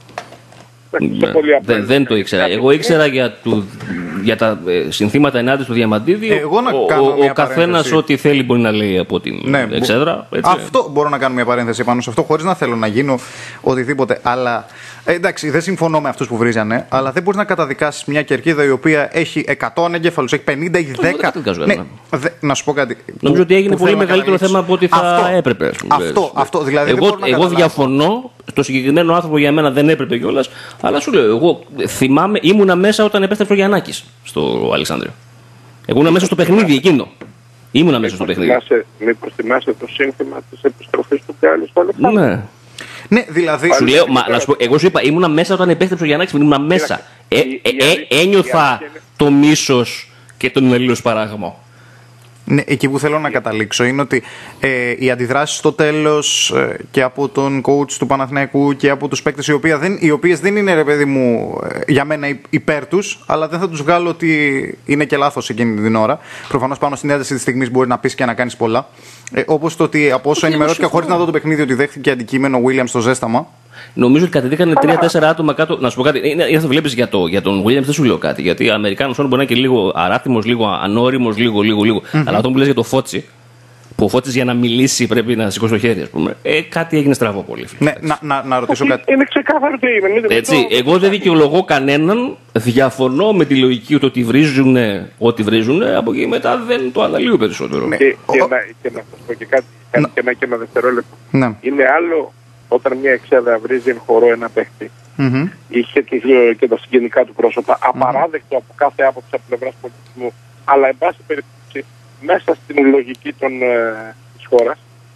Ναι, δεν, δεν το ήξερα. Εγώ ήξερα για, του, για τα ε, συνθήματα ενάντια του Διαμαντίδη. Εγώ να ο κάνω ο, ο καθένας ό,τι θέλει μπορεί να λέει από την ναι, εξέδρα. Έτσι. Αυτό μπορώ να κάνω μια παρένθεση πάνω σε αυτό, χωρίς να θέλω να γίνω οτιδήποτε. Αλλά ε, εντάξει, δεν συμφωνώ με αυτούς που βρίζανε, αλλά δεν μπορείς να καταδικάσεις μια κερκίδα η οποία έχει εκατό ανεγκέφαλους, έχει πενήντα ή δέκα. Ναι, δε, να σου πω κάτι. Νομίζω ότι έγινε πολύ μεγαλύτερο θέμα από ό,τι θα αυτό, έπρεπε. Αυτό, αυτό, δηλαδή εγώ εγώ διαφωνώ. Το συγκεκριμένο άνθρωπο για μένα δεν έπρεπε κιόλας, αλλά σου λέω, εγώ θυμάμαι, ήμουνα μέσα όταν επέστρεψε ο Γιαννάκης στο Αλεξάνδριο. Εγώ ήμουνα μέσα στο παιχνίδι εκείνο. Ήμουνα μέσα στο παιχνίδι. Μήπως θυμάσαι το σύνθημα της επιστροφής του Γκάλου στο Αλεξάνδριο? Ναι. Ναι, δηλαδή. Σου λέω, μα, να σου πω, εγώ σου είπα, ήμουνα μέσα όταν επέστρεψε ο Γιαννάκης, ήμουνα μέσα. Ε, ε, ε, ένιωθα το μίσος και τον αλληλοσπαράγμο. Ναι, εκεί που θέλω να καταλήξω είναι ότι ε, οι αντιδράσεις στο τέλος ε, και από τον coach του Παναθηναϊκού και από τους παίκτες οι, οποία δεν, οι οποίες δεν είναι, ρε παιδί μου, ε, για μένα υπέρ τους, αλλά δεν θα τους βγάλω ότι είναι και λάθος εκείνη την ώρα. Προφανώς πάνω στην ένταση της στιγμής μπορεί να πεις και να κάνεις πολλά. Ε, όπως το ότι από όσο ενημερώθηκα χωρίς να δω το παιχνίδι ότι δέχτηκε αντικείμενο ο Williams στο ζέσταμα. Νομίζω ότι κατεδίκανε τρία τέσσερα άτομα κάτω. Να σου πω κάτι. Είναι, είναι, βλέπεις για, το, για τον Williams, δεν σου λέω κάτι. Γιατί ο Αμερικάνος μπορεί να είναι και λίγο αράθιμος, λίγο ανώριμος, λίγο, λίγο, λίγο. Mm-hmm. Αλλά αυτό που λες για το Φώτση, που ο Φώτης για να μιλήσει πρέπει να σηκώσει το χέρι, ας πούμε. Ε, κάτι έγινε στραβό πολύ. Ναι, να, να, να ρωτήσω κάτι. Είναι ξεκάθαρο τι είναι. Έτσι, εγώ δεν δικαιολογώ κανέναν. Διαφωνώ με τη λογική του ότι βρίζουν ό,τι βρίζουν. Από εκεί μετά δεν το αναλύω περισσότερο. Ναι. Και, και, να, και να σας πω και κάτι, κάτι και, ένα, και ένα δευτερόλεπτο. Ναι. Είναι άλλο όταν μια εξέδρα βρίζει εν χορό ένα παίχτη, mm-hmm. είχε τους, και τα συγγενικά του πρόσωπα, mm-hmm. απαράδεκτο από κάθε άποψη από πλευράς πολιτισμού, αλλά εν πάση περιπτώσει μέσα στην λογική των, ε, της χώρας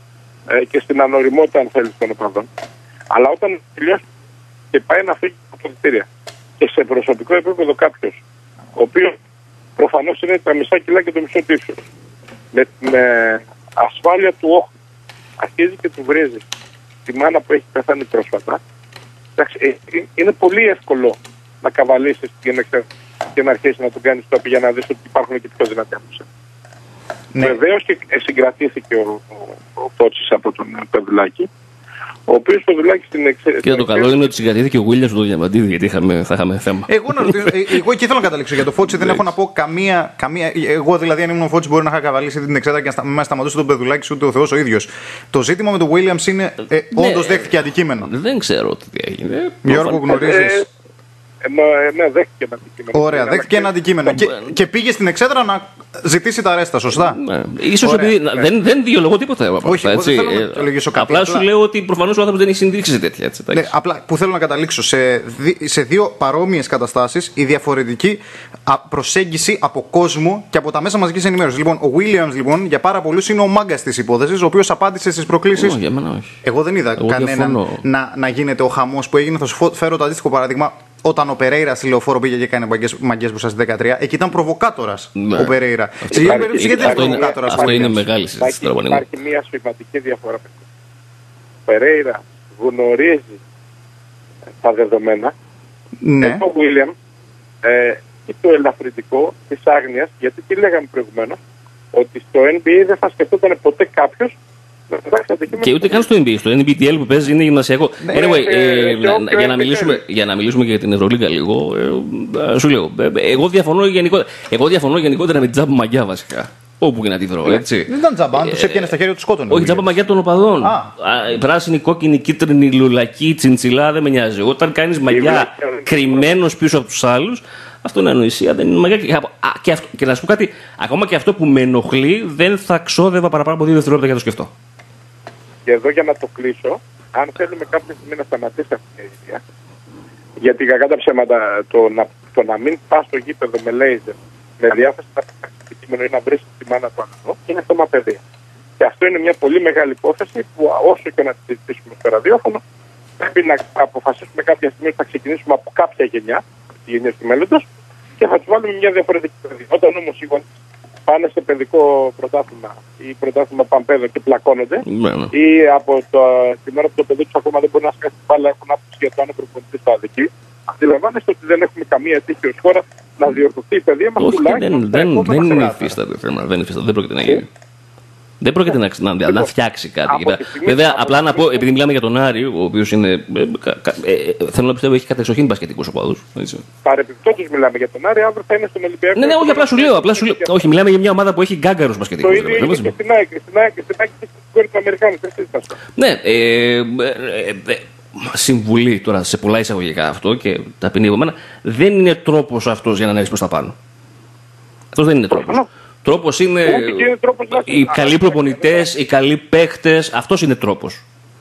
ε, και στην ανοριμότητα αν θέλεις των οπαδών. Αλλά όταν τελειώσει και πάει να φύγει από τα δικαστήρια και σε προσωπικό επίπεδο κάποιος, ο οποίος προφανώς είναι τα μισά κιλά και το μισό τύψος, με, με ασφάλεια του όχου, αρχίζει και του βρίζει τη μάνα που έχει πεθάνει πρόσφατα. Εντάξει, είναι πολύ εύκολο να καβαλήσεις και να αρχίσεις να τον κάνεις τόπι για να δεις ότι υπάρχουν και πιο δυνατοί άμεσα. Ναι. Βεβαίως και συγκρατήθηκε ο, ο, ο Φώτσης από τον Πεδουλάκη, ο οποίος Πεδουλάκης στην εξέλιξη. Και το καλό είναι ότι συγκρατήθηκε ο Williams του Διαμαντίδη, γιατί είχαμε, θα είχαμε θέμα. Εγώ, να ρωτήσω, εγώ εκεί θέλω να καταλήξω για το Φώτση, δεν έχω να πω καμία, καμία. Εγώ δηλαδή, αν ήμουν ο Φώτης, μπορεί να είχα καβαλήσει την εξέδρα και να με σταματούσε τον Πεδουλάκη ούτε ο Θεός ο ίδιος. Το ζήτημα με τον Williams είναι ε, ναι, όντως δέχτηκε αντικείμενο. Δεν ξέρω τι έγινε. Γιώργο, γνωρίζεις. Ναι, δέχτηκε ένα αντικείμενο. Ωραία, δέχτηκε ένα αντικείμενο. Και, και πήγε στην εξέδρα να ζητήσει τα ρέστα, σωστά. Ναι. Ίσως επειδή ναι. δεν, δεν δικαιολογώ τίποτα. Όχι, έτσι. Δεν θέλω να ε, απλά, απλά σου λέω ότι προφανώς ο άνθρωπος δεν έχει συνδείξει σε τέτοια. Έτσι, ναι, απλά που θέλω να καταλήξω σε, δι, σε δύο παρόμοιες καταστάσεις η διαφορετική προσέγγιση από κόσμο και από τα μέσα μαζικής ενημέρωσης. Λοιπόν, ο Williams λοιπόν, για πάρα πολλούς είναι ο μάγκας της υπόθεσης, ο οποίος απάντησε στις προκλήσεις. Όχι, για μένα όχι. Εγώ δεν είδα Εγώ κανέναν να, να γίνεται ο χαμός που έγινε. Θα σου φέρω το αντίστοιχο παράδειγμα. Όταν ο Περέιρα στη λεωφόρο πήγε και έκανε μαγκές μπροστά στη δεκατρία, εκεί ήταν προβοκάτορας ναι. ο Περέιρα. Σε μια περίπτωση γιατί ήταν προβοκάτορας. Αυτό είναι μεγάλη συζήτηση. Υπάρχει μια σημαντική διαφορά. Ο Περέιρα γνωρίζει τα δεδομένα. Ναι. Ο Βίλιαμ ε, και το ελαφρυντικό της άγνοιας, γιατί τι λέγαμε προηγουμένως, ότι στο N B A δεν θα σκεφτόταν ποτέ κάποιος να Και ούτε καν στο N B A. Στο N B T L που παίζει είναι γυμνασιακό. Anyway, ε, για, για, να μιλήσουμε, για να μιλήσουμε και για την Ευρωλίγκα λίγο, ε, σου λέω. Εγώ διαφωνώ γενικότερα, εγώ διαφωνώ γενικότερα με την τζάμπα μαγιά βασικά. Όπου και να τη βρω, έτσι. Δεν ήταν τζάμπα, αν του έπιανε στα χέρια του σκότωνε. Όχι, τζάμπα μαγιά των οπαδών. Πράσινη, κόκκινη, κίτρινη, λουλακή, τσιντσιλά, δεν με νοιάζει. Όταν κάνει μαγιά κρυμμένο πίσω από του άλλου, αυτό είναι ανοησία, δεν είναι μαγιά. Α, και, αυτό, και να σου πω κάτι, ακόμα και αυτό που με ενοχλεί, δεν θα ξόδευα παραπάνω από δύο δευτερόλεπτα για να το σκεφτώ. Και εδώ για να το κλείσω, αν θέλουμε κάποια στιγμή να σταματήσει αυτή η idea, γιατί κακά τα ψέματα, το να, το να μην πα στο γήπεδο με λέιζερ, με διάθεση να πει κείμενο ή να βρει τη μάνα του ανθρωπού, είναι θέμα παιδεία. Και αυτό είναι μια πολύ μεγάλη υπόθεση που όσο και να τη συζητήσουμε στο ραδιόφωνο, πρέπει να αποφασίσουμε κάποια στιγμή ότι θα ξεκινήσουμε από κάποια γενιά, τη γενιά του μέλλοντος, και θα του βάλουμε μια διαφορετική παιδεία. Όταν όμως οι γονείς πάνε σε παιδικό πρωτάθλημα ή πρωτάθλημα παμπέδο και πλακώνονται, ναι. ή από το, την ώρα που το παιδί του ακόμα δεν μπορεί να σκάσει την μπάλα, έχουν άποψη για το αν ο προπονητής θα αδικεί, αντιλαμβάνεστε ότι δεν έχουμε καμία τύχη ως χώρα να διορθωθεί η παιδεία μας. Όχι, δεν, δεν, δεν είναι υφίσταται θέμα. Δεν, δεν πρόκειται να γίνει. Δεν πρόκειται να, να, να φτιάξει κάτι. Βέβαια, απλά να πω, επειδή μιλάμε για τον Άρη, ο οποίος είναι. Ε, ε, ε, θέλω να πιστεύω έχει κατεξοχήν μπασκετικούς οπαδούς. Παρεπιπτόντως μιλάμε για τον Άρη, αύριο θα είναι στον Ολυμπιακό. Ναι, ναι, όχι, απλά σου λέω. Απλά σου λέω. Όχι, μιλάμε για μια ομάδα που έχει γκάγκαρους μπασκετικούς. Το ίδιο και στην ΑΕΚ, στην ΑΕΚ και στην κόρη του Αμερικάνου. Ναι, ε, ε, συμβουλή τώρα σε πολλά εισαγωγικά αυτό και ταπεινή από μένα, δεν είναι τρόπος αυτός για να ανέβεις προς τα πάνω. Αυτός δεν είναι τρόπος. Τρόπος είναι οι καλοί προπονητές, οι καλοί παίχτες, αυτός είναι τρόπος.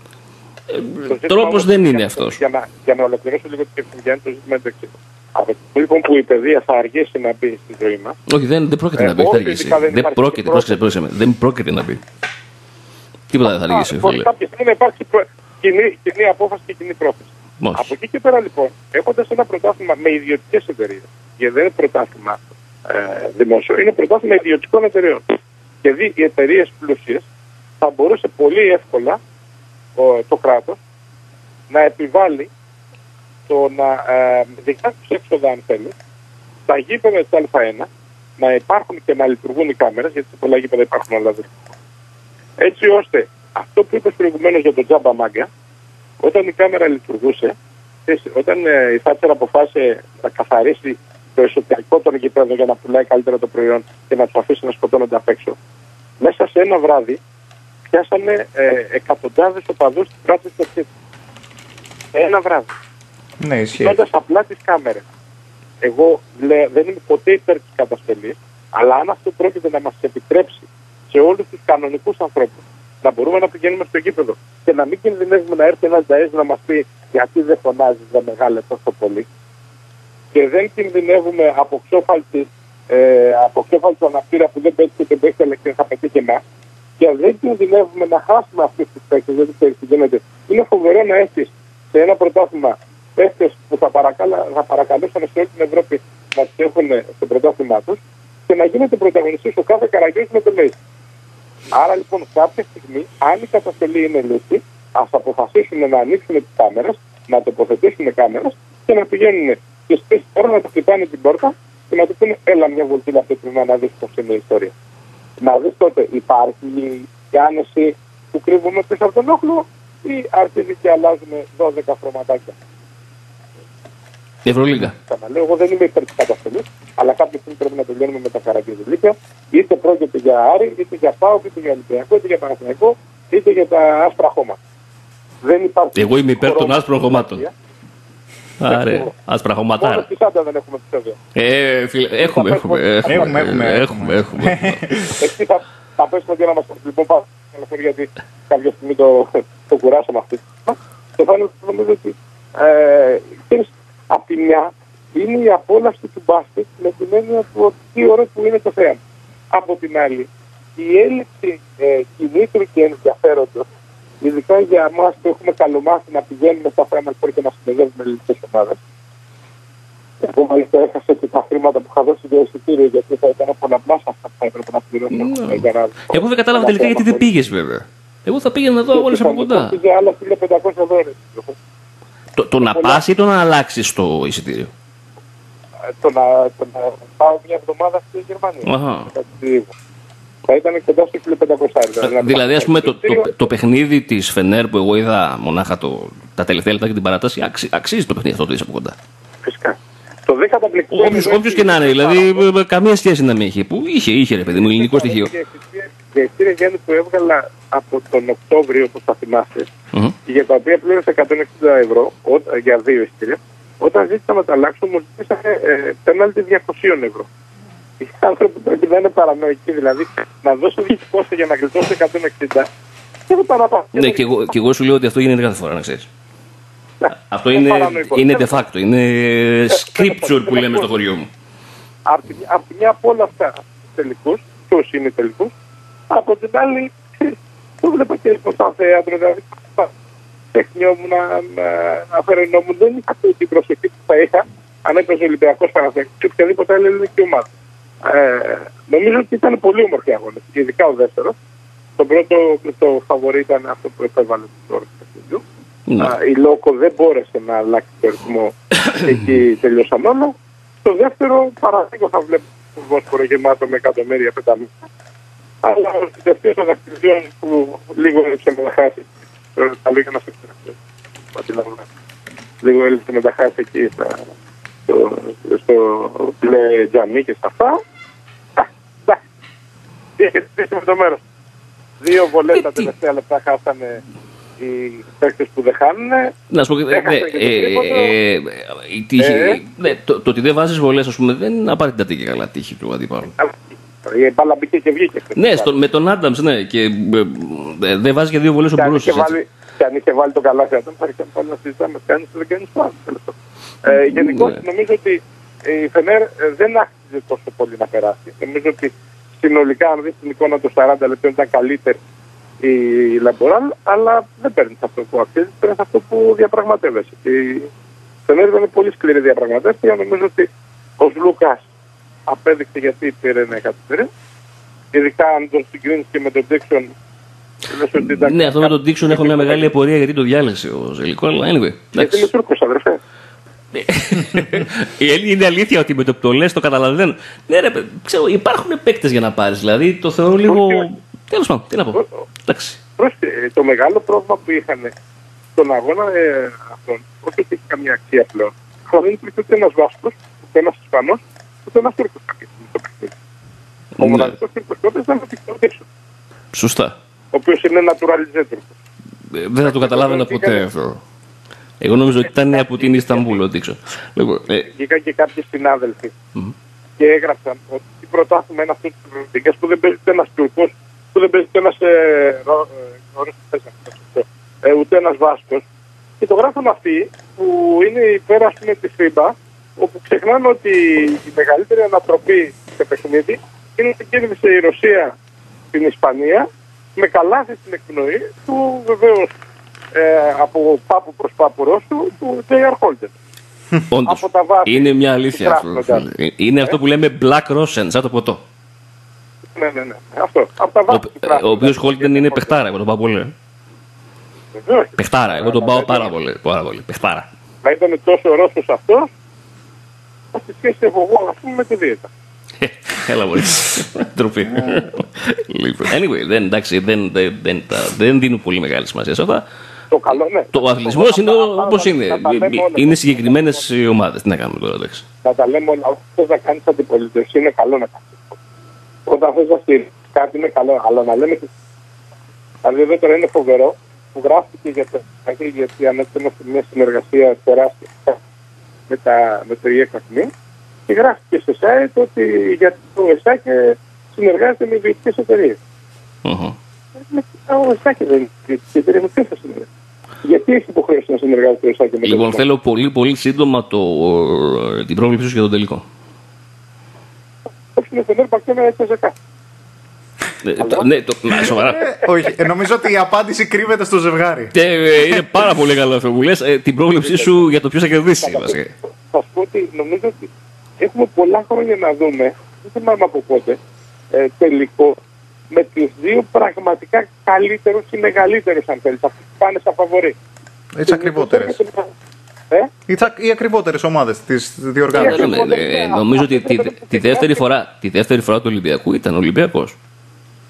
Ε, τρόπος δεν είναι αυτός. Για να, για να ολοκληρώσω λίγο την Ευρωλίγκα, το ζήτημα είναι το εξής. Από το λοιπόν που η παιδεία θα αργήσει να μπει στη ζωή μας. Όχι, δεν, δεν πρόκειται ε, να μπει, θα αργήσει. Δεν, δεν πρόκειται, πρόκειται, πρόκειται, δεν πρόκειται να μπει. Τίποτα δεν θα αργήσει. Κάποια στιγμή να υπάρξει κοινή, κοινή απόφαση και κοινή πρόθεση. Μόλις. Από εκεί και πέρα λοιπόν, έχοντας ένα πρωτάθλημα με ιδιωτικές εταιρείες, γιατί δεν είναι πρωτάθλημα ε, δημόσιο, είναι πρωτάθλημα ιδιωτικών εταιρεών. Και δει οι εταιρείες πλούσιες θα μπορούσε πολύ εύκολα ο, το κράτος να επιβάλλει το να ε, δικά τους έξοδα, αν θέλει, στα γήπεδα της Α1 να υπάρχουν και να λειτουργούν οι κάμερες, γιατί σε πολλά γήπεδα υπάρχουν, αλλά δεν. Έτσι ώστε αυτό που είπες προηγουμένως για τον τζάμπα μάγκα, όταν η κάμερα λειτουργούσε, όταν ε, η Θάτσερ αποφάσισε να καθαρίσει το εσωτερικό των γηπέδων για να πουλάει καλύτερα το προϊόν και να του αφήσει να σκοτώνονται απ' έξω, μέσα σε ένα βράδυ πιάσανε ε, εκατοντάδες οπαδούς της πράξης του αρχή. Ένα βράδυ. Ναι, ισχύει. Κοιτώντας απλά τις κάμερες. Εγώ λέ, δεν είμαι ποτέ υπέρ της καταστολής, αλλά αν αυτό πρόκειται να μας επιτρέψει σε όλους τους κανονικούς ανθρώπους να μπορούμε να πηγαίνουμε στο γήπεδο και να μην κινδυνεύουμε να έρθει ένας νταές να μας πει γιατί δεν φωνάζεις, δεν μεγάλε τόσο πολύ, και δεν κινδυνεύουμε από ξόφαλτη ε, από ξόφαλτη αναπτήρα που δεν πέτυχε και δεν και θα πετύχει εμάς, και δεν κινδυνεύουμε να χάσουμε αυτούς τους παίκτες, δεν ξέρεις τι γίνεται. Είναι φοβερό να έχεις σε ένα πρωτάθλημα παίκτες που θα, παρακαλά, θα παρακαλούσαν σε όλη την Ευρώπη να τους έχουν στο πρωτάθλημά τους και να γίνεται πρωταγωνιστής ο κάθε Καραγιώης με το λέει. Άρα λοιπόν κάποια στιγμή, αν η καταστολή είναι λύση, ας αποφασίσουν να ανοίξουν τις κάμερες, να τοποθετήσουν κάμερες και να πηγαίνουν στις τρεις ώρα να του χτυπάνε την πόρτα και να του πούνε έλα μια βολτήλα αυτή τη να δεις πώς είναι η ιστορία. Να δεις τότε υπάρχει η άνεση που κρύβουμε πίσω από τον όχλο ή αρχίζει και αλλάζουμε δώδεκα χρωματάκια. Η Ευρωλίγκα. Ξαναλέω, εγώ δεν είμαι υπέρ της καταστολής, αλλά κάποια στιγμή πρέπει να τελειώνουμε με τα χαρακτηριστικά. Είτε πρόκειται για Άρη, είτε για ΠΑΟΚ, είτε για Ολυμπιακό, είτε για Παναθηναϊκό, είτε για τα άσπρα χώματα. Δεν υπάρχει. Εγώ είμαι υπέρ των άσπρων χωμάτων. Άρε, άσπρα χωματάρα. Μόνο στη Σάντα δεν έχουμε επεισόδιο. Ε, φίλε, έχουμε, έχουμε, έχουμε, έχουμε, έχουμε, έχουμε. Εσύ θα, θα πέσουμε και να μας πω, λοιπόν, πάω, γιατί κάποια στιγμή το, το κουράσαμε αυτή. Στεφάνιο, νομίζω ότι ε, απ' τη μια είναι η απόλαυση του μπάσκετ με την έννοια του ότι τι ώρα που είναι το θέαμα. Από την άλλη, η έλλειψη ε, κινήτρου και ενδιαφέροντος, ειδικά για εμάς που έχουμε καλομάθει να πηγαίνουμε στα Final Four και να συνεδεύουμε ελληνικές ομάδες. Εγώ μάλιστα έχασα και τα χρήματα που είχα δώσει για εισιτήριο, γιατί θα ήταν πολλαπλάσια αυτά που θα έπρεπε να πληρώσω. Mm. Εγώ δεν κατάλαβα τελικά γιατί δεν πήγες, βέβαια. Εγώ θα πήγαινα εδώ όλες από κοντά. Πήγε άλλα χίλια πεντακόσια δώλαρια. Το, το να πας ή το να αλλάξεις το εισιτήριο? Το να, το να πάω μια εβδομάδα στη Γερμανία. Αχα. θα ήταν κοντά στο χίλια πεντακόσια. Δηλαδή, ας πούμε, το, το, το, το παιχνίδι της Φενέρ που εγώ είδα μονάχα το, τα τελευταία λεπτά και την παράταση, αξι, αξίζει το παιχνίδι αυτό το είδες από κοντά. Φυσικά. Το δέκατο καταπληκτικό. Όποιος και να είναι, δηλαδή, καμία σχέση να μην έχει. Που είχε, είχε ρε παιδί μου, ελληνικό στοιχείο. Για εισιτήρια Γιάννη που έβγαλα από τον Οκτώβριο, όπως θα θυμάστε, mm-hmm. για τα οποία πλήρωσα εκατόν εξήντα ευρώ ό, για δύο εισιτήρια, όταν ζήτησα να τα αλλάξω, μου ζήτησαν ε, πέναλτι διακόσια ευρώ. Οι άνθρωποι πρέπει να είναι παρανοϊκοί, δηλαδή να δώσω διακόσια για να γλιτώσω εκατόν εξήντα και δεν παραπάνω. Ναι, και εγώ, και εγώ σου λέω ότι αυτό γίνεται κάθε φορά, να ξέρεις. Ναι, αυτό είναι, είναι de facto, είναι scripture που λέμε στο χωριό μου. Από τη μια από όλα αυτά τελικούς, ποιος είναι τελικούς, από την άλλη το βλέπω και στο σαν θέατρο, δηλαδή τεχνιόμουν, αφαιρενόμουν, δεν είχα αυτή την προσοχή που θα είχα αν έπαιζε ο Ολυμπιακός Παναθηναϊκός και οποιαδήποτε άλλη ελληνική ομάδα. Ε, νομίζω ότι ήταν πολύ όμορφοι αγώνες, ειδικά ο δεύτερος. Το πρώτο, το φαβορί ήταν αυτό που επέβαλε το όρο του παιχνιδιού. Η Λόκο δεν μπόρεσε να αλλάξει το ρυθμό και εκεί τελειώσαν όλα. Στο δεύτερο παραδείγμα θα βλέπω το Βόσπορο γεμάτο με εκατομμύρια πεταμένα. Αλλά ο τελευταίος των δακτυλιών που λίγο έλειψε με τα χάσει. Τα λίγα να σε ξεχάσει. Λίγο έλειψε με τα χάσει εκεί στα, στο, στο πλε τζαμί και στα αυτά. Εντάξει. Είχε στήσει με το μέρος. Δύο βολές τα τελευταία λεπτά χάσανε οι παίκτες που δεν χάνουνε. Να σου πω, το ότι δεν βάζεις βολές, ας πούμε, δεν είναι απαραίτητα και καλά τύχη του αντίπαλου. Η μπάλα μπήκε και βγήκε. Ναι, στο, με τον Άνταμς, ναι, και ε, δεν βάζει και δύο βολές ο Μπρούσης. Και αν είχε βάλει το καλάθι, θα αρχίσαμε πάλι να συζητάμε, κάνεις ή δεν κάνεις πάνω. Ε, Γενικώς ναι. Νομίζω ότι η Φενέρ δεν άξιζε τόσο πολύ να περάσει. Νομίζω ότι συνολικά, αν δεις την εικόνα των σαράντα λεπτών, ήταν καλύτερη η Λαμποράλ, αλλά δεν παίρνεις αυτό που αξίζει, παίρνεις αυτό που διαπραγματεύεσαι. Η Φενέρ ήταν πολύ σκληρή διαπραγματεύτηκε. Νομίζω ότι ο Λούκας απέδειξε γιατί πήρε ένα εκατομμύριο. Ειδικά αν τον συγκρίνεις και με τον Dixon. Ναι, αυτό με τον Dixon έχω μια μεγάλη απορία γιατί το διάλεσε ο Ζελικό, αλλά anyway. Γιατί είναι Τούρκος, αδερφέ. Είναι αλήθεια ότι με το που το λες το καταλαβαίνω. Ναι, ρε, ξέρω, υπάρχουν παίκτες για να πάρεις. Δηλαδή το θεωρώ λίγο. Τέλος πάντων, τι να πω. Εντάξει. Το μεγάλο πρόβλημα που είχαν στον αγώνα ε, αυτόν, όχι ότι έχει καμία αξία πλέον, αλλά δεν υπήρχε ούτε ένας Βάσκος, ούτε ένας Ισπανός, ούτε ένας Τούρκος κάποιος στο παιχνίδι. Ο μοναδικός Τούρκος τότε ήταν ο Dixon. Σωστά. Ο οποίος είναι naturalized Τούρκος. Δεν θα το καταλάβαινα ποτέ αυτό. Εγώ νομίζω ότι ήταν από την Ισταμπούλ ο Dixon. Βγήκαν και κάποιοι συνάδελφοι mm-hmm. και έγραψαν ότι τι πρωτάθλημα είναι αυτό της Ευρωπαϊκής που δεν παίζει ούτε ένας Τούρκος, που δεν παίζει ούτε ένας ε, ούτε ένας Βάσκος. Και το γράφουν αυτοί που είναι υπέρ ας πούμε της φίμπα, όπου ξεχνάνε ότι η μεγαλύτερη ανατροπή σε παιχνίδι είναι ότι κέρδισε η Ρωσία στην Ισπανία με καλάθι στην εκπνοή του βεβαίως ε, από πάπου προς πάπου Ρώσου του τζέι αρ Holden. Όντως, είναι μια αλήθεια αυτό. Είναι αυτό που λέμε Black Russian, σαν το ποτό. Ναι, ναι, ναι. Αυτό. Ο, ο οποίος Holden είναι παιχτάρα, εγώ τον πάω πολύ. Παιχτάρα, εγώ τον πάω πάρα πολύ. Πάρα πολύ. Παιχτάρα. Να ήταν τόσο Ρώσος αυτός, στη σχέση εγώ ας πούμε με τη δίαιτα. Έλα μπορεί. Τροπή. Anyway, δεν, εντάξει, δεν, δεν, δεν, δεν δίνουν πολύ μεγάλη σημασία σε αυτά. Το, καλό, ναι. Το αθλητισμός είναι όπως είναι. Είναι συγκεκριμένες ομάδες. Τι να κάνουμε τώρα, εντάξει. Να τα λέμε όλα. Όταν θες να κάνεις αντιπολίτευση είναι καλό να κάνεις. Όταν θες να στείλεις κάτι είναι καλό. Αλλά να λέμε και... Δηλαδή εδώ τώρα είναι φοβερό που γράφτηκε για το γιατί ανέφερε μια συνεργασία τεράστια με, τα, με το ΙΕΚΑΤΜΗ και γράφτηκε στο site ότι για το ΕΣΑΚΕ συνεργάζεται με ιδιωτικές εταιρείες. Uh-huh. Ο ΕΣΑΚΕ δεν είναι ιδιωτική εταιρεία, με ποιον θα συνεργάζεται. Γιατί έχει υποχρέωση να συνεργάζεται το ΕΣΑΚΕ με το Λοιπόν, θέλω πολύ πολύ σύντομα το, την πρόβλεψή σου για τον τελικό. Όχι, είναι Φενέρ Μπαρτσέλονα έτσι ΕΣΑΚΕ. Ναι, το, σοβαρά. Όχι, νομίζω ότι η απάντηση κρύβεται στο ζευγάρι. Είναι πάρα πολύ καλό αυτό που λες. Την πρόβλεψή σου για το ποιος θα κερδίσει. Θα σου πω ότι νομίζω ότι έχουμε πολλά χρόνια να δούμε, δεν θυμάμαι από πότε, ε, τελικό, με τους δύο πραγματικά καλύτερους ή μεγαλύτερους, αν θέλεις, αυτοί που πάνε στα φαβορί. Έτσι ακριβότερες. Ε? Οι ακριβότερες ομάδες της διοργάνωσης. Νομίζω ότι τη δεύτερη φορά του Ολυμπιακού ήταν ο Ολυμπιακός.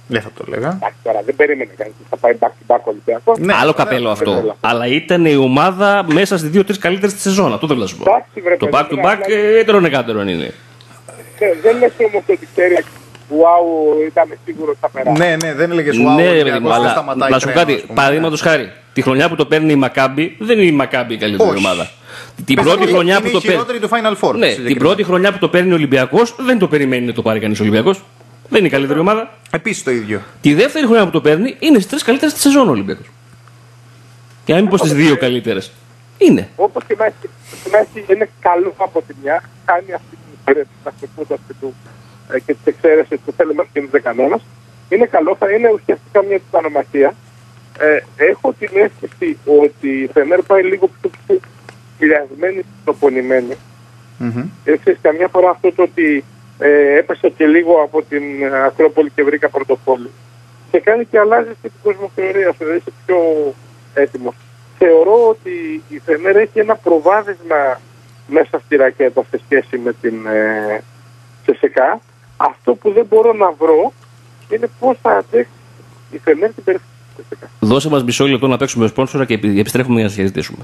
Δεν θα το έλεγα. Εντάξει, τώρα δεν περίμενε κανείς. Θα πάει back to back Ολυμπιακός. Ναι, άλλο καπέλο αυτό. Πέτρελα. Αλλά ήταν η ομάδα μέσα στις δύο τρεις καλύτερες τη σεζόν. Αυτό θέλω να σου πω. Εντάξει, βρε, Το παιδί, back to back δηλαδή- έτερον εκάτερον είναι. Ναι, δεν λες όμως ότι ξέρει wow, ήταν σίγουρο ότι θα περάσει. Ναι, ναι, δεν έλεγες wow, Ναι, ο παιδί Ολυμπιακός μου, δεν αλλά σταματάει να σου πω τρένο, κάτι. ας πούμε. Παραδείγματος χάρη, τη χρονιά που το παίρνει η Μακάμπι δεν είναι η Μακάμπι η καλύτερη Όχι. ομάδα. Την Πες πρώτη ότι χρονιά είναι που η το παίρνει. χειρότερη του Final Four. Ναι, την συγκεκριμένα. πρώτη χρονιά που το παίρνει ο Ολυμπιακός δεν το περιμένει να το πάρει κανείς ο Ολυμπιακός. Δεν είναι η καλύτερη ομάδα. Επίσης το ίδιο. Τη δεύτερη χρονιά που το παίρνει είναι στις τρεις καλύτερες τη σεζόν ο Ολυμπιακός. Για να μην πω στις δύο καλύτερες. Είναι. Όπως και να έχει, να έχει, είναι καλό από τη μια, κάνει αυτή την ιστορία της ταυτότητας και, του, ε, και της εξαίρεσης που θέλει μέχρι και δεν κανόνας. Είναι καλό, θα είναι ουσιαστικά μια τιτανομαχία. Ε, έχω την αίσθηση ότι η Φενέρ πάει λίγο πιο πλιασμένη, προπονημένη. Mm-hmm. Ξέρεις, καμιά φορά αυτό το ότι ε, έπεσε και λίγο από την Ακρόπολη και βρήκα πορτοφόλι. Και κάνει και αλλάζει και την κοσμοθεωρία σου, δηλαδή είσαι πιο έτοιμος. Θεωρώ ότι η Φενέρ έχει ένα προβάδισμα μέσα στη ρακέτα σε σχέση με την ε, Τσεσεκά. Αυτό που δεν μπορώ να βρω είναι πώς θα αντέξει η Φενέρ την περίπτωση της Τσεσεκά. Δώσε μας μισό λεπτό να παίξουμε σπόνσορα και επι- επιστρέφουμε για να συζητήσουμε.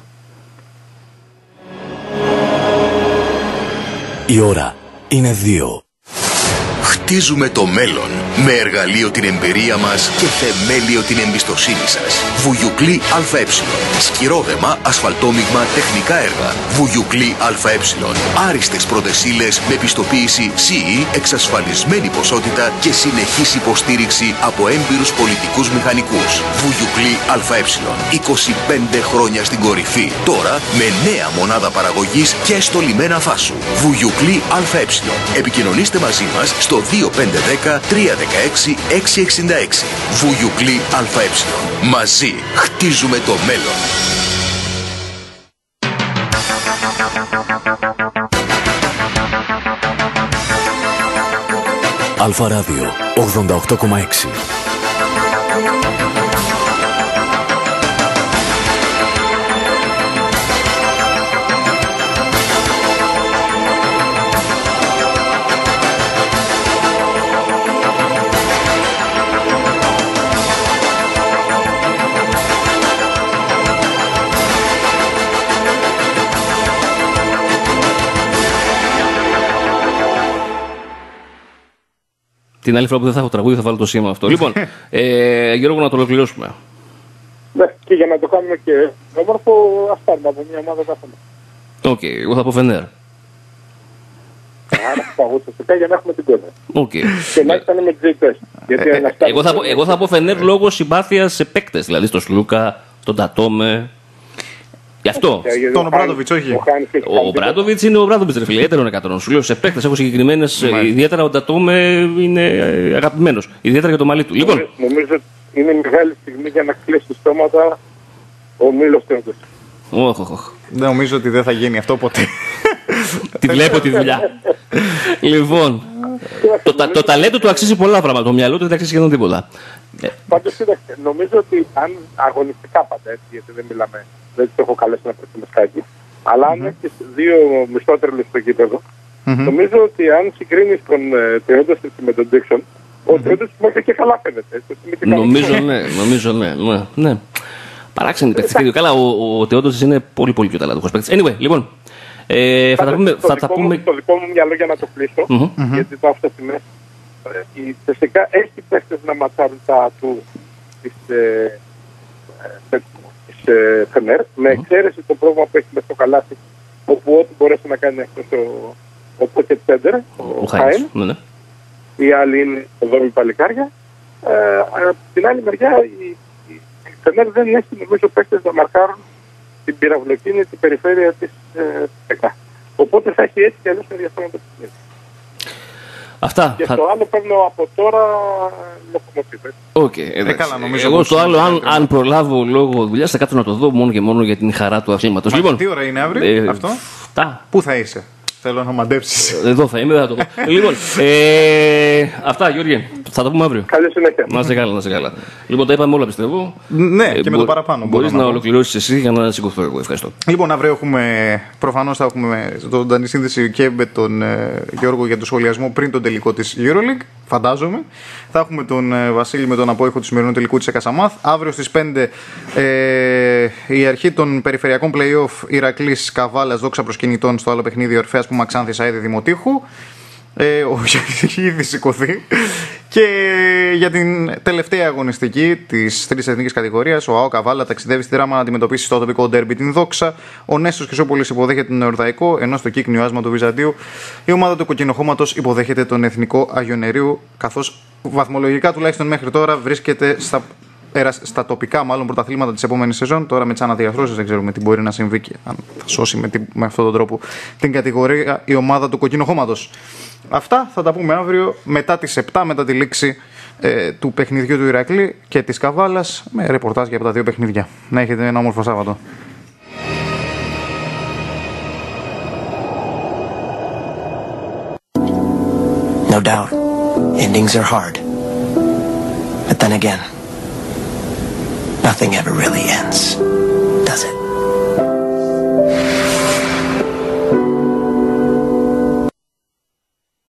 Η ώρα είναι δύο. Χτίζουμε το μέλλον με εργαλείο την εμπειρία μας και θεμέλιο την εμπιστοσύνη σας. Βουγιουκλή ΑΕ. Σκυρόδεμα, ασφαλτόμιγμα, τεχνικά έργα. Βουγιουκλή ΑΕ. Άριστες πρωτεσίλες με πιστοποίηση σι ι, εξασφαλισμένη ποσότητα και συνεχής υποστήριξη από έμπειρους πολιτικούς μηχανικούς. Βουγιουκλή ΑΕ. είκοσι πέντε χρόνια στην κορυφή. Τώρα με νέα μονάδα παραγωγής και στο λιμένα Θάσου. Βουγιουκλή ΑΕ. Επικοινωνήστε μαζί μας στο δύο πέντε ένα μηδέν τρία έξι έξι έξι έξι. Βουγιουκλή ΑΕ. Μαζί χτίζουμε το μέλλον. Αλφα Ράδιο ογδόντα οκτώ κόμμα έξι. Την άλλη φορά που δεν θα έχω τραγούδι θα βάλω το σήμα αυτό. Λοιπόν, ε, Γιώργο, να το ολοκληρώσουμε. Ναι, και για να το κάνουμε και όμορφο, ας πάρουμε από μια ομάδα καθένα. Οκ, okay, εγώ θα πω Φενέρ. Άρα θα πάω φυσικά για να έχουμε την κόντρα. Okay. Και να ήταν με τζέι τέσσερα. Γιατί Ε, ένα εγώ, θα πω, εγώ θα πω Φενέρ λόγω συμπάθειας σε παίκτες, δηλαδή στον Σλούκα, τον Τατόμε. Γι' αυτό. Τον Ομπράντοβιτς, όχι. Ο Ομπράντοβιτς είναι ο Ομπράντοβιτς, ρε φίλε, έτερον εκατόν. Σου λέω σε παίκτες έχω συγκεκριμένες, ιδιαίτερα ο Τατόμε είναι ε, αγαπημένος. Ιδιαίτερα για το μαλλί του. Λοιπόν, Νομίζω ότι είναι μεγάλη στιγμή για να κλείσει στόματα ο Μίλος Τέοντος. Όχ, όχ, όχ. Δεν νομίζω ότι δεν θα γίνει αυτό ποτέ. Τη βλέπω τη δουλειά. Λοιπόν, το, τα- το ταλέντο του αξίζει πολλά πράγματα. Το μυαλό του δεν αξίζει σχεδόν τίποτα. Πάντως, κοίταξε, νομίζω ότι αν αγωνιστικά πάντα έτσι, γιατί δεν μιλάμε, δεν το έχω καλέσει να παίξει με σκάκι, αλλά αν έχεις δύο μισθότερες στο γήπεδο, νομίζω ότι αν συγκρίνεις τον Τεόντος με τον Ντίξον, ο Τεόντος μέχρι και καλά φαίνεται. έτσι, είναι και Νομίζω καλός. ναι, νομίζω ναι. ναι, ναι. Παράξενη παίχτη. Καλά, ο, ο Τεόντος είναι πολύ πολύ πιο ταλαντούχος παίκτης. Anyway, λοιπόν, ε, θα τα πούμε. Στο Θα δικό τα μου- πούμε... Στο δικό μου μυαλό για να το κλείσω, Μμμ. γιατί το άφησα στη μέση. Ε, Η Τσεσεκά έχει παίχτες να ματσάρουν τα ατού της ε, ε, της, ε, Φενέρ, με εξαίρεση το πρόβλημα που έχει με το καλάθι, όπου ό,τι μπορέσει να κάνει αυτός ο, ο Pocket Center, ο Ο Χάιμ, Χάιμς. Ναι, ναι. οι άλλοι είναι δόμοι παλικάρια. Ε, από την άλλη μεριά η, η, η Φενέρ δεν έχει νομίζω παίχτες να μαρκάρουν την πυραυλοκίνητη την περιφέρεια της ε, Τσεσεκά. Οπότε θα έχει έτσι και αλλιώς ενδιαφέρον το παιχνίδι. Αυτά. Και θα- στο άλλο παίρνω από τώρα λοκομοτίβ. Οκ, εντάξει. καλά, νομίζω Εγώ πως στο είναι άλλο, αν, καλύτερο. αν προλάβω λόγω δουλειά, θα κάτσω να το δω μόνο και μόνο για την χαρά του αθλήματος. Μα Λοιπόν, τι ώρα είναι αύριο ε, αυτό? Φτά. Πού θα είσαι? Θέλω να μαντέψεις. Εδώ θα είμαι, δεν θα το πω. Λοιπόν, ε, αυτά Γιώργη, θα τα πούμε αύριο. Καλή συνέχεια. Να είσαι καλά, να είσαι καλά. Λοιπόν, τα είπαμε όλα πιστεύω. Ναι, και ε, με μπο... το παραπάνω. Μπορείς να, να ολοκληρώσεις εσύ για να σηκωθώ εγώ. Ευχαριστώ. Λοιπόν, αύριο έχουμε, προφανώς θα έχουμε ζωντανή σύνδεση και με τον ε, Γιώργο για το σχολιασμό πριν τον τελικό της EuroLeague, φαντάζομαι. Θα έχουμε τον ε, Βασίλη με τον απόϊχο του σημερινού τελικού της ΕΚΑΣΑΜΑΘ. Αύριο στις πέντε ε, η αρχή των περιφερειακών play-off Ηρακλής Καβάλας, δόξα προσκυνητών στο άλλο παιχνίδι Ορφέας που Μαξάνθης Αίδη Δημοτήχου. Ε, όχι, έχει ήδη σηκωθεί. Και για την τελευταία αγωνιστική της τρίτης εθνικής κατηγορίας, ο ΑΟ Καβάλα ταξιδεύει στη Ράμα να αντιμετωπίσει στο τοπικό ντέρμπι την Δόξα. Ο Νέστος Χρυσόπολης υποδέχεται τον Εορδαϊκό, ενώ στο κύκνιο άσμα του Βυζαντίου η ομάδα του Κοκκινοχώματος υποδέχεται τον Εθνικό Αγιονερίου, καθώς βαθμολογικά τουλάχιστον μέχρι τώρα βρίσκεται στα, στα τοπικά μάλλον πρωταθλήματα της επόμενης σεζόν. Τώρα με τις αναδιαρθρώσεις δεν ξέρουμε τι μπορεί να συμβεί και αν θα σώσει με, με αυτόν τον τρόπο την κατηγορία η ομάδα του Κοκκινοχώματος. Αυτά θα τα πούμε αύριο μετά τις επτά, μετά τη λήξη ε, του παιχνιδιού του Ηρακλή και της Καβάλας, με ρεπορτάζ για από τα δύο παιχνίδια. Να έχετε ένα όμορφο Σάββατο. No doubt, endings are hard. But then again, nothing ever really ends, does it?